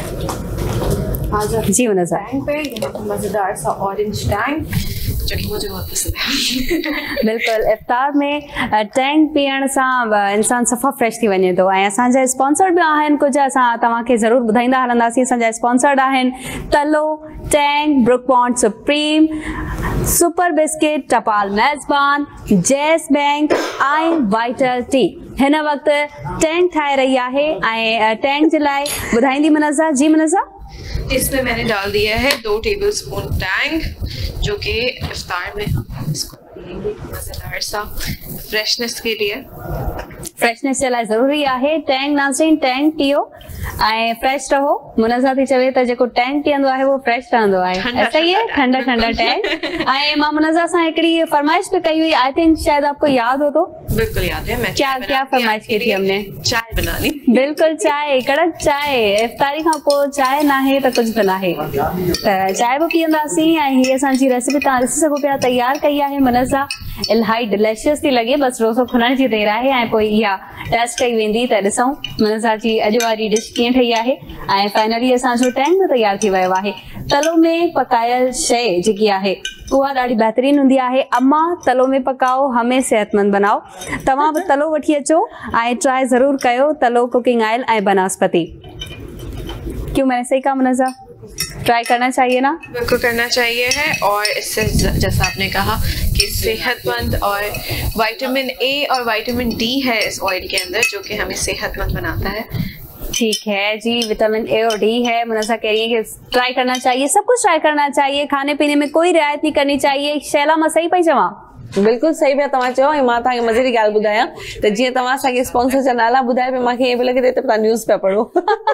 जी मुनज़ा मज़ेदार सा ऑरेंज टैंग जो कि मुझे बहुत पसंद है। बिल्कुलु इफ्तार में टैंग पीअण सां इंसान सफ़ा फ्रेश थी वञे थो। ऐं असांजा स्पॉन्सर्ड बि आहिनि कुझु, असां तव्हांखे ज़रूरु ॿुधाईंदा हलंदासीं। असांजा स्पॉन्सर्ड आहिनि Tullo, Tang, Brooke Bond Supreme, Super Biscuit, Tapal Mezban, जैस बैंक ऐं वाइटल टी। हिन वक़्तु टैंग ठाहे रही आहे ऐं टैंग जे लाइ ॿुधाईंदी मुनज़ा। जी मुनज़ा। इसमें मैंने डाल दिया है दो टेबल स्पून टैंग जो कि इफ्तार में हम इसको पिएंगे मज़ेदार सा फ्रेशनेस के लिए। फ्रेशनेस जे लाइ ज़रूरी आहे टैंग। नाज़रीन टैंग पियो ऐं फ्रेश रहो। मुनज़ा थी चवे त जेको टैंग पीअंदो आहे उहो फ्रेश रहंदो आहे। सही है, ठंडा ठंडा टैंग। ऐं मां मुनज़ा सां हिकिड़ी फरमाइश भी कई हुई, आई थिंक शायद आपको याद हो तो। बिल्कुल याद है। मैं क्या क्या फरमाइश की थी हमने? चाय बनानी। बिल्कुल चाय, कड़क चाय। इफ्तारी खां पोइ चाय नाहे त कुझु बि नाहे। त चाय बि पीअंदासीं ऐं हीअ असांजी रेसिपी तव्हां ॾिसी सघो पिया तयार कई आहे मुनज़ा। इलाही डिलीशियस थी लॻे, बसि रोज़ो खुलण जी देरि आहे ऐं पोइ इहा टेस्ट कई वेंदी त ॾिसूं मुनज़ा जी अॼु वारी डिश कीअं ठही आहे। ऐं फाइनली असांजो टैंग बि तयार थी वियो आहे। तलो में पकायल शइ जेकी आहे उहा ॾाढी बहितरीन हूंदी आहे। अम्मा तलो में पकाओ हमें सेहतमंद बनाओ। तव्हां बि तलो वठी अचो ऐं ट्राई ज़रूर कयो तलो कुकिंग ऑयल ऐं बनस्पति। क्यों मैंने सही कहा मुनज़ा? ट्राई करना चाहिए ना? बिल्कुल करना चाहिए है। और इससे जैसा आपने कहा कि सेहतमंद और विटामिन ए और विटामिन डी है इस ऑयल के अंदर जो कि हमें सेहतमंद बनाता है। ठीक है जी, विटामिन ए और डी है। मुनज़ा कह रही है कि ट्राई करना चाहिए, सब कुछ ट्राई करना चाहिए। खाने पीने में कोई रियायत नहीं करनी चाहिए। शैला मां सही पई चवां? बिल्कुल सही पिया तव्हां चओ। ऐं मां तव्हांखे मज़े जी ॻाल्हि ॿुधायां त जीअं तव्हां असांखे स्पॉन्सर जा नाला ॿुधाए पिया, मूंखे ईअं पियो लॻे त तव्हां न्यूज़ पिया पढ़ो।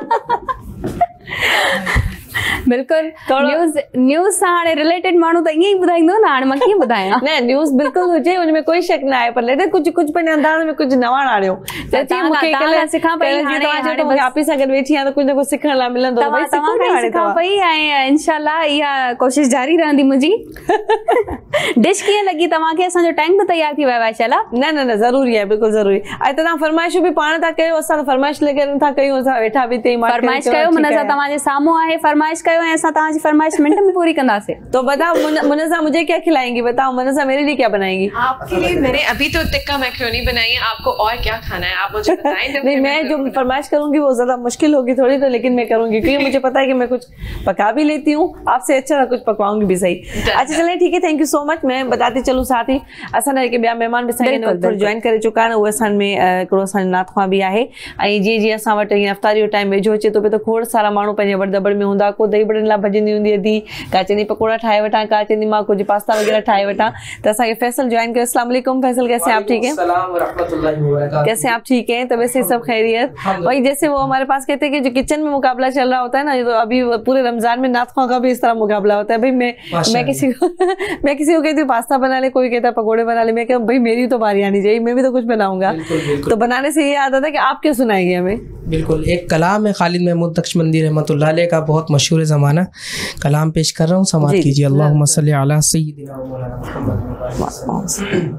बिल्कुल न्यूज़ न्यूज़ सां हाणे रिलेटेड माण्हू त ईअं ई ॿुधाईंदो न। हाणे मां कीअं ॿुधायां? न न्यूज़ बिल्कुल हुजे, उनमें कोई शक न आहे, पर लेकिन कुझु कुझु पंहिंजे अंदाज़ में कुझु नवां आणियो। त मूंखे कल्ह सिखां पई, हाणे हाणे मूंखे आपी सां गॾु वेठी आहियां त कुझु न कुझु सिखण लाइ मिलंदो। तव्हां खां सिखां पई ऐं इंशाल्लाह इहा कोशिश जारी रहंदी मुंहिंजी। डिश कीअं लॻी तव्हांखे? असांजो टैंग बि तयार थी वियो आहे शैला। न न न ज़रूरी आहे, बिल्कुल ज़रूरी। ऐं तव्हां फरमाइशूं बि पाण था कयो, असां फरमाइश लॻे नथा कयूं, असां वेठा बि हिते फरमाइश कयो। मुनज़ा तव्हांजे साम्हूं आहे, फरमाइश कयो ऐं असां तव्हांजी फरमाइश मिनट में पूरी कंदासीं। तो बताओ मुनज़ा मुझे क्या खिलाएंगी? बताओ मुनज़ा मेरे लिए क्या बनाएंगी? आपके लिए मैंने अभी तो टिक्का मैक्रोनी बनाई है, आपको और क्या खाना है आप मुझे बताएं। नहीं, मैं जो फरमाइश करूंगी वो ज्यादा मुश्किल होगी थोड़ी, तो लेकिन मैं करूंगी क्योंकि मुझे पता है कि मैं कुछ पका भी लेती हूँ, आपसे अच्छा कुछ पकवाऊंगी भी सही। अच्छा चले ठीक है, थैंक यू सो मच। मैं बताती चलूं साथ ही असां के ॿिया महिमान बि असां जॉइन करे चुका आहिनि। उहे असां में हिकिड़ो असांजो नाथख़्वा बि आहे। ऐं जीअं जीअं असां वटि इफ्तारी जो टाइम वेझो अचे थो पियो त खोड़ सारा माण्हू पंहिंजे वड़ दबड़ में हूंदा। को दही बड़नि लाइ भॼंदी हूंदी अधी, का चवंदी पकोड़ा ठाहे वठां, का चवंदी मां कुछ पास्ता वगैरह ठाहे वठां। तो असांखे फैसल ज्वाइन कयो। अस्सलाम वालेकुम फैसल, कैसे आप? ठीक है, कैसे आप? ठीक है, तो वैसे सब खैरियत। वही जैसे वो हमारे पास कहते हैं कि जो किचन में मुकाबला चल रहा होता है ना, तो अभी पूरे रमजान में नाथख़्वा का भी इस तरह मुकाबला होता है। भाई मैं मैं किसी को मैं किसी को कहती हूँ पास्ता बना ले, कोई कहता है पकौड़े बना ले। मैं कहूँ भाई मेरी तो बारी आनी चाहिए, मैं भी तो कुछ बनाऊंगा। तो बनाने से ये आदत है कि आप क्या सुनाएंगे हमें? बिल्कुल, एक कलाम है खालिद महमूद नक्शबंदी रहमतुल्लाह अलैह का, बहुत मशहूर ज़माना। कलाम पेश कर रहा हूँ, समाअत कीजिए। अल्लाहुम्मा सल्ली अला सय्यिदिना व मौलाना मुहम्मद।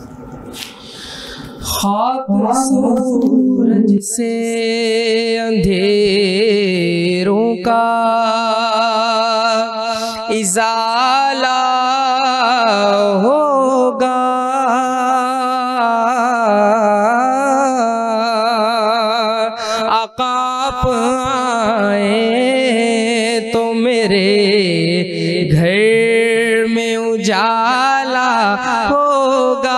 खाक सूरज से अंधेरों का इज़ाला होगा, आकाप आए तो मेरे घर में उजाला होगा,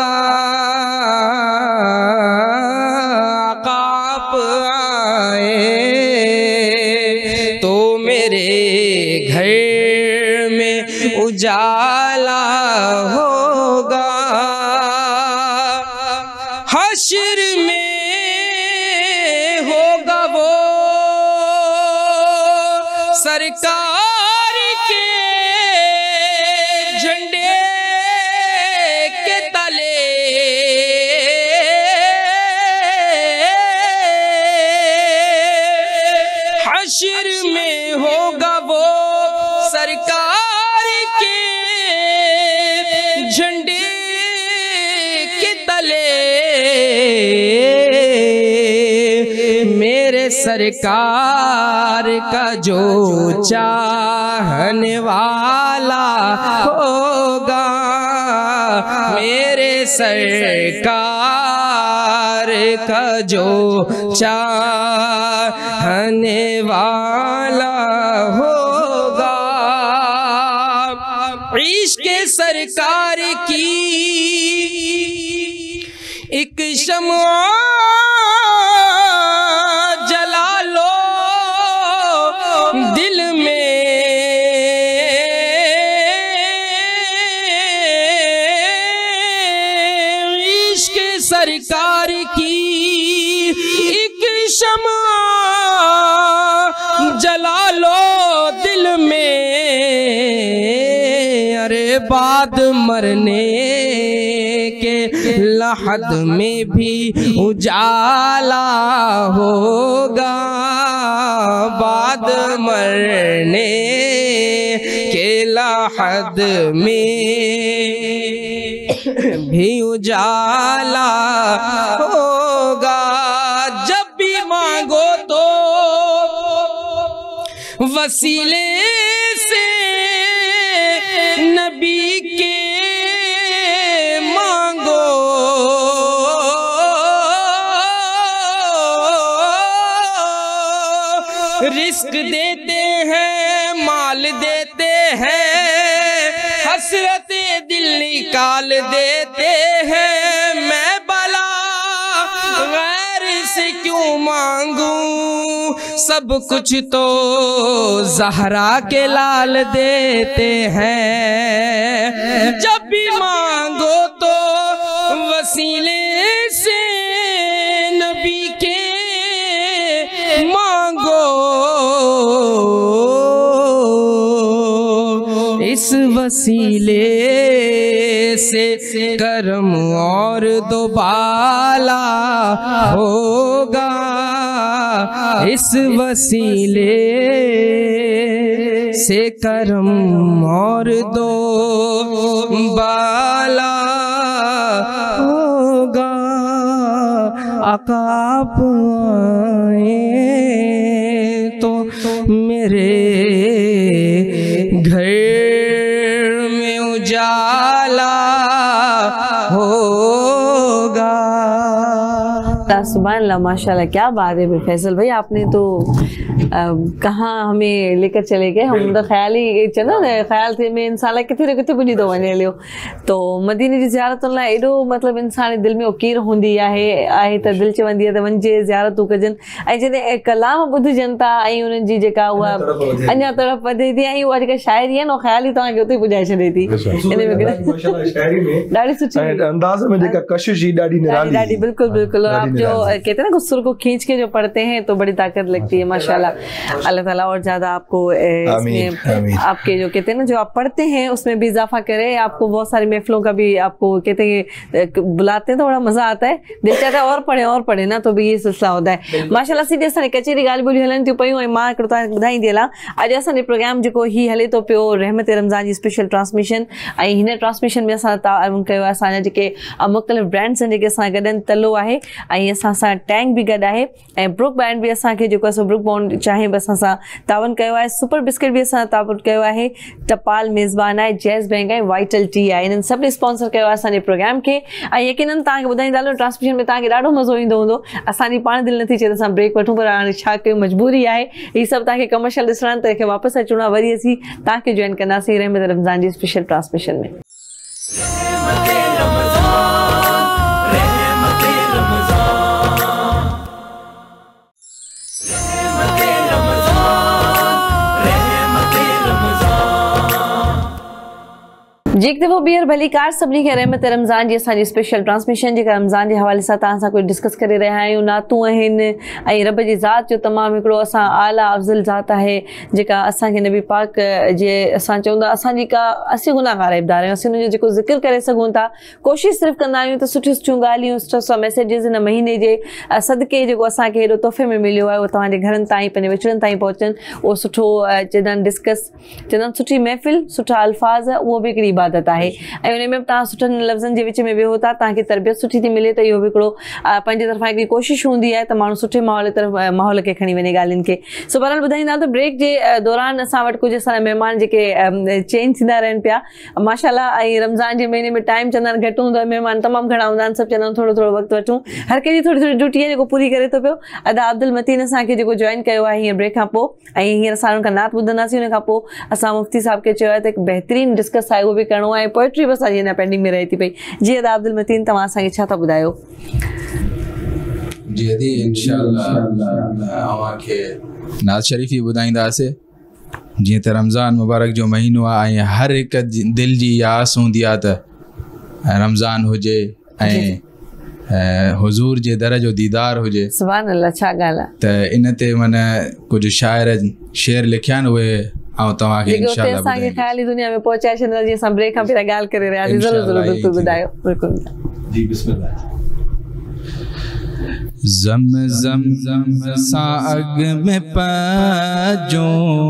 आकाप आए तो मेरे घर में उजाला होगा। हश्र सरकार के झंडे के तले हश्र में होगा वो सरकार के झंडे के तले मेरे सरकार का जो चाहने वाला होगा, मेरे सरकार का जो चाहने वाला होगा, इश्क़ सरकार की एक शम्आ जला लो दिल में, इश्क़ सरकार की एक शम्आ जला लो दिल में, अरे बाद मरने के लहद में भी उजाला होगा, बाद मरने के लहद में भी उजाला होगा। जब भी मांगो तो वसीले से नबी के मांगो, रिस्क देते हैं माल देते हैं, हसरते दिल निकाल देते हैं, मैं भला गैर से क्यों मांगूं, सब कुछ तो ज़हरा के लाल देते हैं। जब भी मांगो तो वसीले से नबी के मांगो, इस वसीले से करम और दोबाला होगा, इस वसीले से करम और दो बाला होगा। आका आप आए तो मेरे घर में उजाला होगा। सुभान अल्लाह, माशाल्लाह, क्या बात है फैसल भाई, आपने तो कहाँ हमें लेकर चले गए। हम तो ख्याल ही चलो न ख्याल थे में इंसान किथे किथे पुॼी थो वञे लियो। तो मदीने जी ज़ियारत लाइ एॾो मतिलबु इंसान दिलि में उकीर हूंदी आहे आहे त दिलि चवंदी आहे त वञिजे ज़ियारतूं कजनि, ऐं जॾहिं कलाम ॿुधजनि था ऐं उन्हनि जी जेका उहा अञा तड़प वधे थी, ऐं उहा जेका शाइरी आहे न ख़्याल ई तव्हांखे उते पुॼाए छॾे थी। ॾाढी सुठी अंदाज़ में जेका कशिश ही ॾाढी निराली, ॾाढी बिल्कुल बिल्कुल। आप जो कहते हैं ना सुर को खींच के जो पढ़ते हैं तो बड़ी ताकत लगती है माशाल्लाह। अल्लाह ताला और ज्यादा आपको इसमें आपके जो कहते हैं ना जो आप पढ़ते हैं उसमें भी इजाफा करे। आपको बहुत सारी महफिलों का भी आपको कहते हैं बुलाते हैं तो बड़ा मजा आता है, दिल चाहता है और पढ़े और पढ़े ना, तो भी ये सिलसिला होता है माशाल्लाह। सीधे असांजे कचेरी ॻाल्हि ॿोलियूं हलनि थियूं पियूं, ऐं मां हिकिड़ो तव्हांखे ॿुधाईंदी हलां अॼु असांजो प्रोग्राम जेको ही हले थो पियो रहमत रमज़ान जी स्पेशल ट्रांसमिशन, ऐं हिन ट्रांसमिशन में असां ताउन कयो आहे असांजा जेके मुख़्तलिफ़ ब्रांड्स आहिनि जेके असां गॾु आहिनि, तलो आहे ऐं असां सां टैंक बि गॾु आहे, ऐं ब्रुक बैंड बि असांखे जेको आहे ब्रुक बॉन्ड चाहे बि असां सां ताउन कयो आहे, सुपर बिस्किट बि असां ताउन कयो आहे, टपाल मेज़बान आहे, जैज़ बैंक आहे, वाइटल टी आहे, इन्हनि सभिनी स्पॉन्सर कयो आहे असांजे प्रोग्राम खे। ऐं यकीनन तव्हांखे ॿुधाईंदा हलो ट्रांसमिशन में तव्हांखे ॾाढो मज़ो ईंदो हूंदो। असांजी पाण दिलि नथी चए त असां ब्रेक वठूं, पर हाणे छा कयूं, मजबूरी आहे। हीअ सभु तव्हांखे कमर्शियल ॾिसणा आहिनि त हिनखे वापसि अचणो आहे, वरी असीं तव्हांखे जॉइन कंदासीं रहमत रमज़ान जी स्पेशल ट्रांसमिशन में। जी एक दफ़ो ॿीहर भली कार सभिनी खे रहमत रमज़ान जी असांजी स्पेशल ट्रांसमिशन जेका रमज़ान जे हवाले सां तव्हां सां कोई डिस्कस करे रहिया आहियूं। नातूं आहिनि ऐं रब जी ज़ात जो तमामु हिकिड़ो असां आला अफ़ज़ल ज़ात आहे जेका असांखे नबी पाक जे असां चऊं था असांजी का असीं गुनाहगार इब्दार आहियूं, असीं हुनजो जेको ज़िक्र करे सघूं था, कोशिशि सिर्फ़ु कंदा आहियूं त सुठियूं सुठियूं ॻाल्हियूं सुठा सुठा मैसेजिस हिन महीने जे सदके जेको असांखे हेॾो तोहफ़े में मिलियो आहे उहो तव्हांजे घरनि ताईं पंहिंजे विचड़नि ताईं पहुचनि। उहो सुठो चवंदा आहिनि डिस्कस, चवंदा आहिनि सुठी महफ़िल सुठा अल्फाज़, उहो बि हिकिड़ी इबादत आहे ऐं उन में तव्हां सुठनि लफ़्ज़नि जे विच में वेहो था, तव्हांखे तरबियत सुठी थी मिले त इहो बि हिकिड़ो पंहिंजे तरफ़ां हिकिड़ी कोशिशि हूंदी आहे त माण्हू सुठे माहौल तरफ़ माहौल खे खणी वञे ॻाल्हियुनि खे। सो बहरहाल ॿुधाईंदा त ब्रेक जे दौरान असां वटि कुझु असांजा महिमान जेके चेंज थींदा रहनि पिया माशाअल्लाह, ऐं रमज़ान जे महीने में टाइम चवंदा आहिनि घटि हूंदो आहे, महिमान तमामु घणा हूंदा आहिनि, सभु चवंदा आहिनि थोरो थोरो वक़्तु वठूं, हर कंहिंजी थोरी थोरी ड्यूटी आहे जेको पूरी करे थो पियो। अदा अब्दुल मतीन असांखे जेको जॉइन कयो आहे हीअं ब्रेक खां पोइ ऐं हींअर असां हुन खां नात ॿुधंदासीं, हुन खां पोइ असां मुफ़्ती साहिब खे चयो आहे त हिकु बहितरीनु डिस्कस आहे उहो बि करिणो आहे, पोइट्री बि असांजी अञा पेंडिंग में रहे थी पई। जी अदा अब्दुल मतीन तव्हां असांखे छा था ॿुधायो? जी अदी इंशाअल्लाह अवांखे नाज़ शरीफ़ी ॿुधाईंदासीं जीअं त रमज़ान मुबारक जो महीनो आहे ऐं हर हिकु दिलि जी आस हूंदी आहे त रमज़ान हुजे ऐं हुज़ूर जे दर जो दीदार हुजे। सुभान अल्लाह, छा ॻाल्हि आहे। त इन ते माना कुझु शाइर शेर लिखिया आहिनि, उहे ऐं तव्हांखे इंशाअल्लाह असांखे ख़्याली दुनिया में पहुचाए छॾींदा जीअं असां ब्रेक खां पहिरियां ॻाल्हि करे रहिया आहियूं। ज़रूरु ज़रूरु बिल्कुलु ॿुधायो। बिल्कुलु जी बिस्मिल्लाह। ज़म ज़म सां अग में पाजो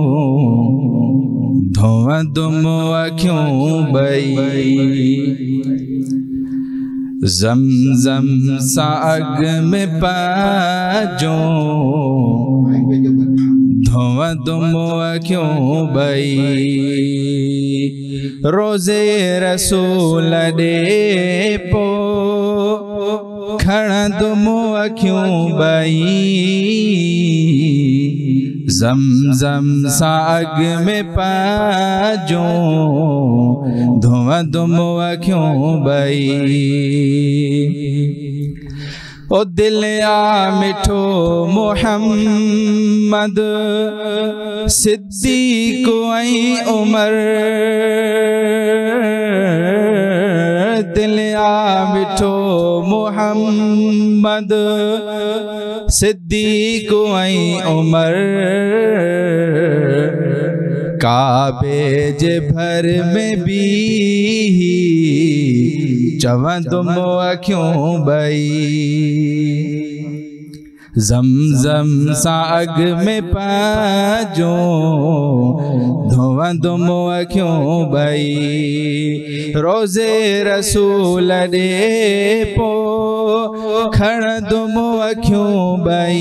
धोआ दुम अखियों बई, ज़म ज़म सां अग में पाजो धोआ दुम अखियों बई, रोज़े रसूल दे पो खण दुम अखियों बई, ज़म ज़म सां अग में पाजो धोआ दुम अखियों बई, ओ दिल आ मिठो मोहम्मद सिद्दीक़ ऐं उमर, दिल आ मिठो मोहम्मद सिद्दीक़ ऐं उमर, काबे जे भर में भी चवंदुम अखियों बई, ज़म ज़म सां अग में पाजो धोअंदुम अखियों बई, रोज़े रसूल दे पो खणंदुम अखियों बई,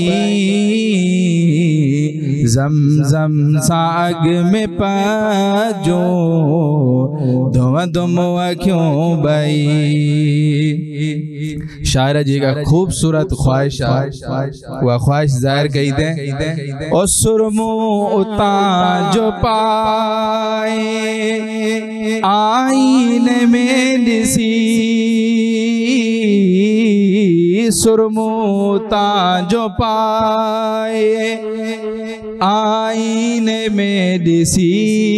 ज़म ज़म सां अग में पाजो धोअंदुम अखियों बई। शायर जी का खूबसूरत ख्वाहिश वह ख्वाहिश जाहिर कई दे, ओ सुरमो उतां जो पाए आईने में दिसी, सुरमो उतां जो पाए आईने में दिसी,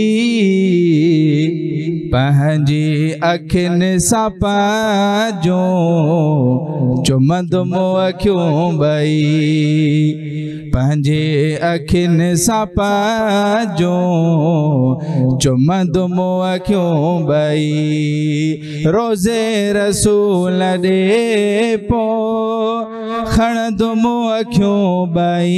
पंहिंजी अखियुनि सां पाजो चुमंदुम अखियूं बई, पंहिंजे अखियुनि सां पाजो चुमंदुम अखियूं बई, रोज़े रसूल दे पो खणंदुम अखियूं बई,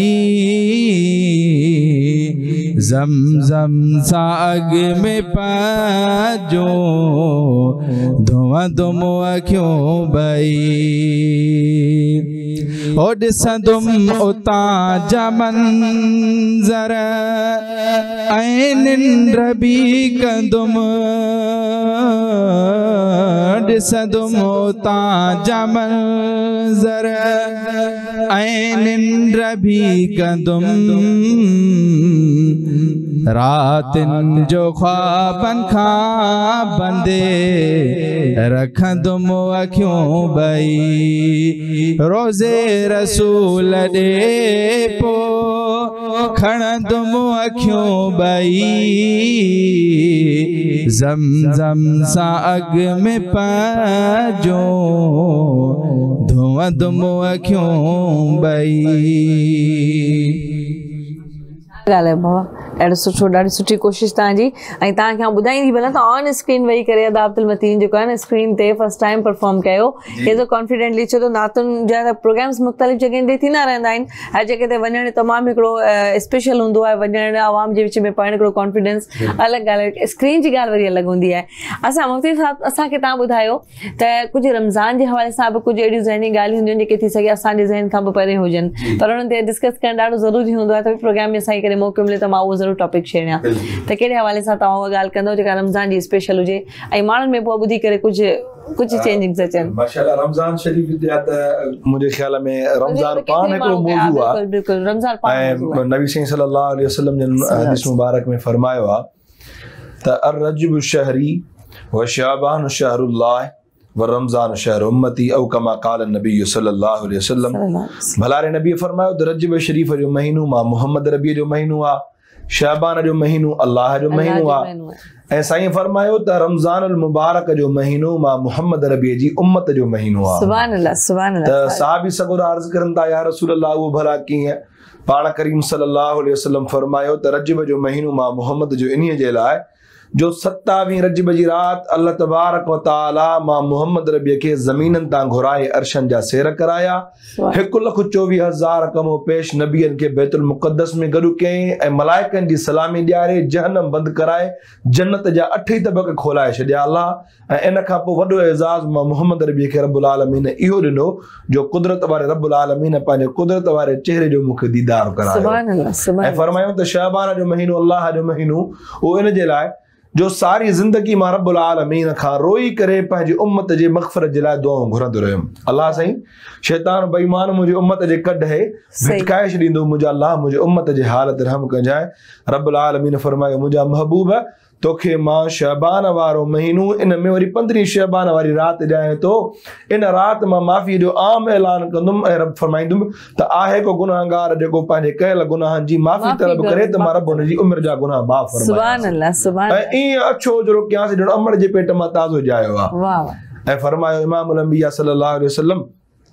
ज़म ज़म सां अग में पाजो धोअंदुम अखियूं बई, ओ ॾिसंदुम उतां जा मंज़र ऐं निंड बि कंदुम, ॾिसंदुम उतां जा मंज़र ऐं निंड बि कंदुम, रातिन जो ख्वाबन खां बंदे रखंदुम अखियूं बई रोज़े रसूल दे पो खणंदुम अखियूं बई ज़मज़म सां अग में पंहिंजो धोअंदुम अखियूं बई। ॻाल्हि आहे बाबा, ॾाढो सुठो, ॾाढी सुठी कोशिशि तव्हांजी। ऐं तव्हांखे आउं ॿुधाईंदी भला त ऑन स्क्रीन वेही करे अदा अब्दुल मतीन जेको आहे न स्क्रीन ते फर्स्ट टाइम परफॉर्म कयो, केतिरो कॉन्फिडेंटली, छो त नातुनि जा प्रोग्राम्स मुख़्तलिफ़ जॻहियुनि ते थींदा रहंदा आहिनि, हर जॻह ते वञणु तमामु हिकिड़ो स्पेशल हूंदो आहे, वञणु आवाम जे विच में पाइणु हिकिड़ो कॉन्फिडेंस अलॻि ॻाल्हि आहे, स्क्रीन जी ॻाल्हि वरी अलॻि हूंदी आहे। असां मुफ़्ती साहब असांखे तव्हां ॿुधायो त कुझु रमज़ान जे हवाले सां बि कुझु अहिड़ियूं ज़हनी ॻाल्हियूं हूंदियूं आहिनि जेके थी सघे असांजे ज़हन खां बि परे हुजनि, पर उन्हनि ते डिस्कस करणु ॾाढो ज़रूरी हूंदो आहे, त प्रोग्राम में असांखे करे मौक़ो मिले त मां उहो ज़रूरु टॉपिक छेड़ियां। त कहिड़े हवाले सां तव्हां उहा ॻाल्हि कंदव जेका रमज़ान जी स्पेशल हुजे ऐं माण्हुनि में पोइ ॿुधी करे कुझु कुझु चेंजिंग्स अचनि? माशाअल्लाह, रमज़ान शरीफ़ जा त मुंहिंजे ख्याल में रमज़ान पान हिकिड़ो मौज़ू आहे। बिल्कुलु रमज़ान पान ऐं नबी सल्लल्लाहु अलैहि वसल्लम जे हदीस मुबारक में फरमायो आहे त अर्रजब शहरी व शाबान शहरुल्लाह व रमज़ान शहर उम्मती औ कमा क़ाल नबी सल्लल्लाहु अलैहि वसल्लम। भलारे नबी फरमायो त रजब शरीफ़ जो महीनो मां मोहम्मद रबी जो महीनो आहे, शाबान जो महीनो अल्लाह जो महीनो आहे, ऐं साईं फरमायो त रमज़ान अल मुबारक जो महीनो मां मोहम्मद रबी जी उम्मत जो महीनो आहे। सुभान अल्लाह, सुभान अल्लाह। त साहबी सगोरा अर्ज़ करनि था, या रसूल अल्लाह उहो भला कीअं? पाण करीम सल्लल्लाहु अलैहि वसल्लम फरमायो त रजब जो महीनो मां मोहम्मद जो इन्हीअ जे लाइ जो सतावीह रजब जी रात अल्लाह तबारक व तआला मां मोहम्मद रबी के ज़मीननि तां घुराए अर्शन जा सैर कराया, हिकु लख चोवीह हज़ार कमो पेश नबियनि के बैतुल मुक़द्दस में गॾु कयईं ऐं मलाइकनि जी सलामी ॾियारे जहन्नम बंदि कराए जन्नत जा अठ ई तबक़ खोलाए छॾिया अल्लाह। ऐं इन खां पोइ वॾो एज़ाज़ मां मोहम्मद रबी खे रब्बुल आलमीन इहो ॾिनो जो कुदरत वारे रब्बुल आलमीन पंहिंजे कुदरत वारे चेहरे जो मूंखे दीदार करायो। ऐं फरमायूं त शाबान जो महीनो अल्लाह जो महीनो उहो इन जे लाइ जो सारी ज़िंदगी मां रब्बुल आलमीन खां रोई करे पंहिंजी उम्मत जे मग़फ़िरत जे लाइ दुआऊं घुरंदो रहियुमि। अल्लाह साईं शैतान बेईमान मुंहिंजी उम्मत जे कढे भिटकाए छॾींदो, मुंहिंजा अल्लाह मुंहिंजी उम्मत जे हालत रहम कजांइ। रब्बुल आलमीन फरमायो मुंहिंजा महबूब तोखे मां शबान वारो महीनो इन में वरी पंद्रहीं शबान वारी राति ॾियां थो, इन राति मां माफ़ी जो आम ऐलान कंदुमि ऐं रब फरमाईंदुमि त आहे को गुनाहगार जेको पंहिंजे कयल गुनाहनि जी माफ़ी तलब करे त मां रब हुनजी उमिरि जा गुनाह माफ़ फरमायां। सुभान अल्लाह, सुभान ऐं ईअं अछो जहिड़ो कयांसि ॼणो अमड़ जे पेट मां ताज़ो जायो आहे। वाह वाह। ऐं फरमायो इमामुल अंबिया सल्लल्लाहु अलैहि वसल्लम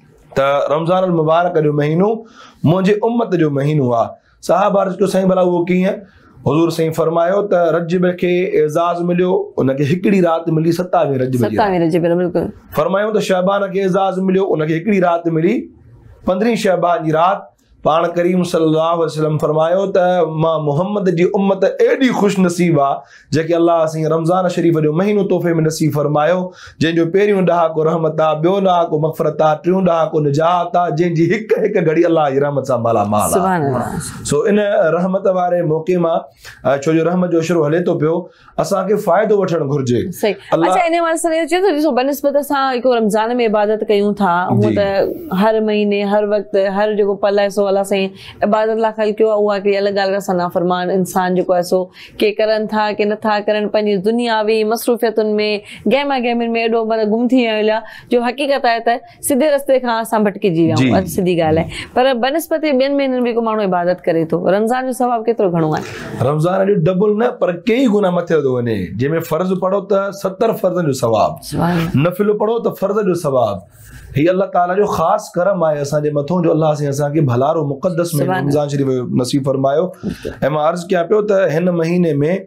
त रमज़ान अल मुबारक जो महीनो मुंहिंजे उम्मत जो महीनो आहे। साहब अर्ज़ कयो साईं भला उहो कीअं? हुज़ूर साईं फरमायो त रजब खे एज़ाज़ मिलियो, उनखे हिकिड़ी राति मिली सतावीह रजब जी। सतावीह रजब बिल्कुलु। फरमायो त शाबान खे एज़ाज़ मिलियो, उनखे हिकिड़ी राति मिली पंद्रहीं शाबान जी राति। पाण करीम सल्लल्लाहु अलैहि वसल्लम फरमायो त मां मोहम्मद जी उम्मत एॾी ख़ुशि नसीब आहे जेके अल्लाह साईं रमज़ान शरीफ़ जो महीनो तोहफ़े में नसीब फरमायो, जंहिंजो पहिरियों ॾहाको रहमत आहे, ॿियो ॾहाको मग़फ़िरत आहे, टियों ॾहाको निजात आहे, जंहिंजी हिकु हिकु घड़ी अल्लाह जी रहमत सां मालामाल आहे। सो इन रहमत वारे मौक़े मां छो जो रहमत जो शुरू हले थो पियो, असांखे फ़ाइदो वठणु घुरिजे। अच्छा, इन वाले सां चए थो ॾिसो बनिस्बत असां हिकु रमज़ान में इबादत कयूं था, हूअं त हर महीने हर वक़्तु हर जेको पल आहे सो अल्लाह साईं इबादत लाइ ख़ाली कयो आहे, उहा हिकिड़ी अलॻि ॻाल्हि आहे। असां नाफ़रमान इंसान जेको आहे सो के करनि था के नथा करनि, पंहिंजी दुनियावी मसरूफ़ियतुनि में गहमा गहमियुनि में एॾो मतिलबु गुम थी विया जो हक़ीक़त आहे त सिधे रस्ते खां असां भटकिजी विया आहियूं, सिधी ॻाल्हि आहे। पर बनिस्बत ॿियनि महीननि में को माण्हू इबादत करे थो, रमज़ान जो सवाबु केतिरो घणो आहे? रमज़ान जो डबल न पर कई गुना मथे थो वञे। जंहिंमें फ़र्ज़ पढ़ो त सतर फ़र्ज़ जो सवाबु, नफ़िल पढ़ो त फ़र्ज़ जो सवाबु। हीअ अल्लाह ताला जो ख़ासि करम आहे असांजे मथों जो अल्लाह साईं असांखे भलारो मुक़द्दस में रमज़ान शरीफ़ नसीब फरमायो। ऐं मां अर्ज़ कयां पियो त हिन महीने में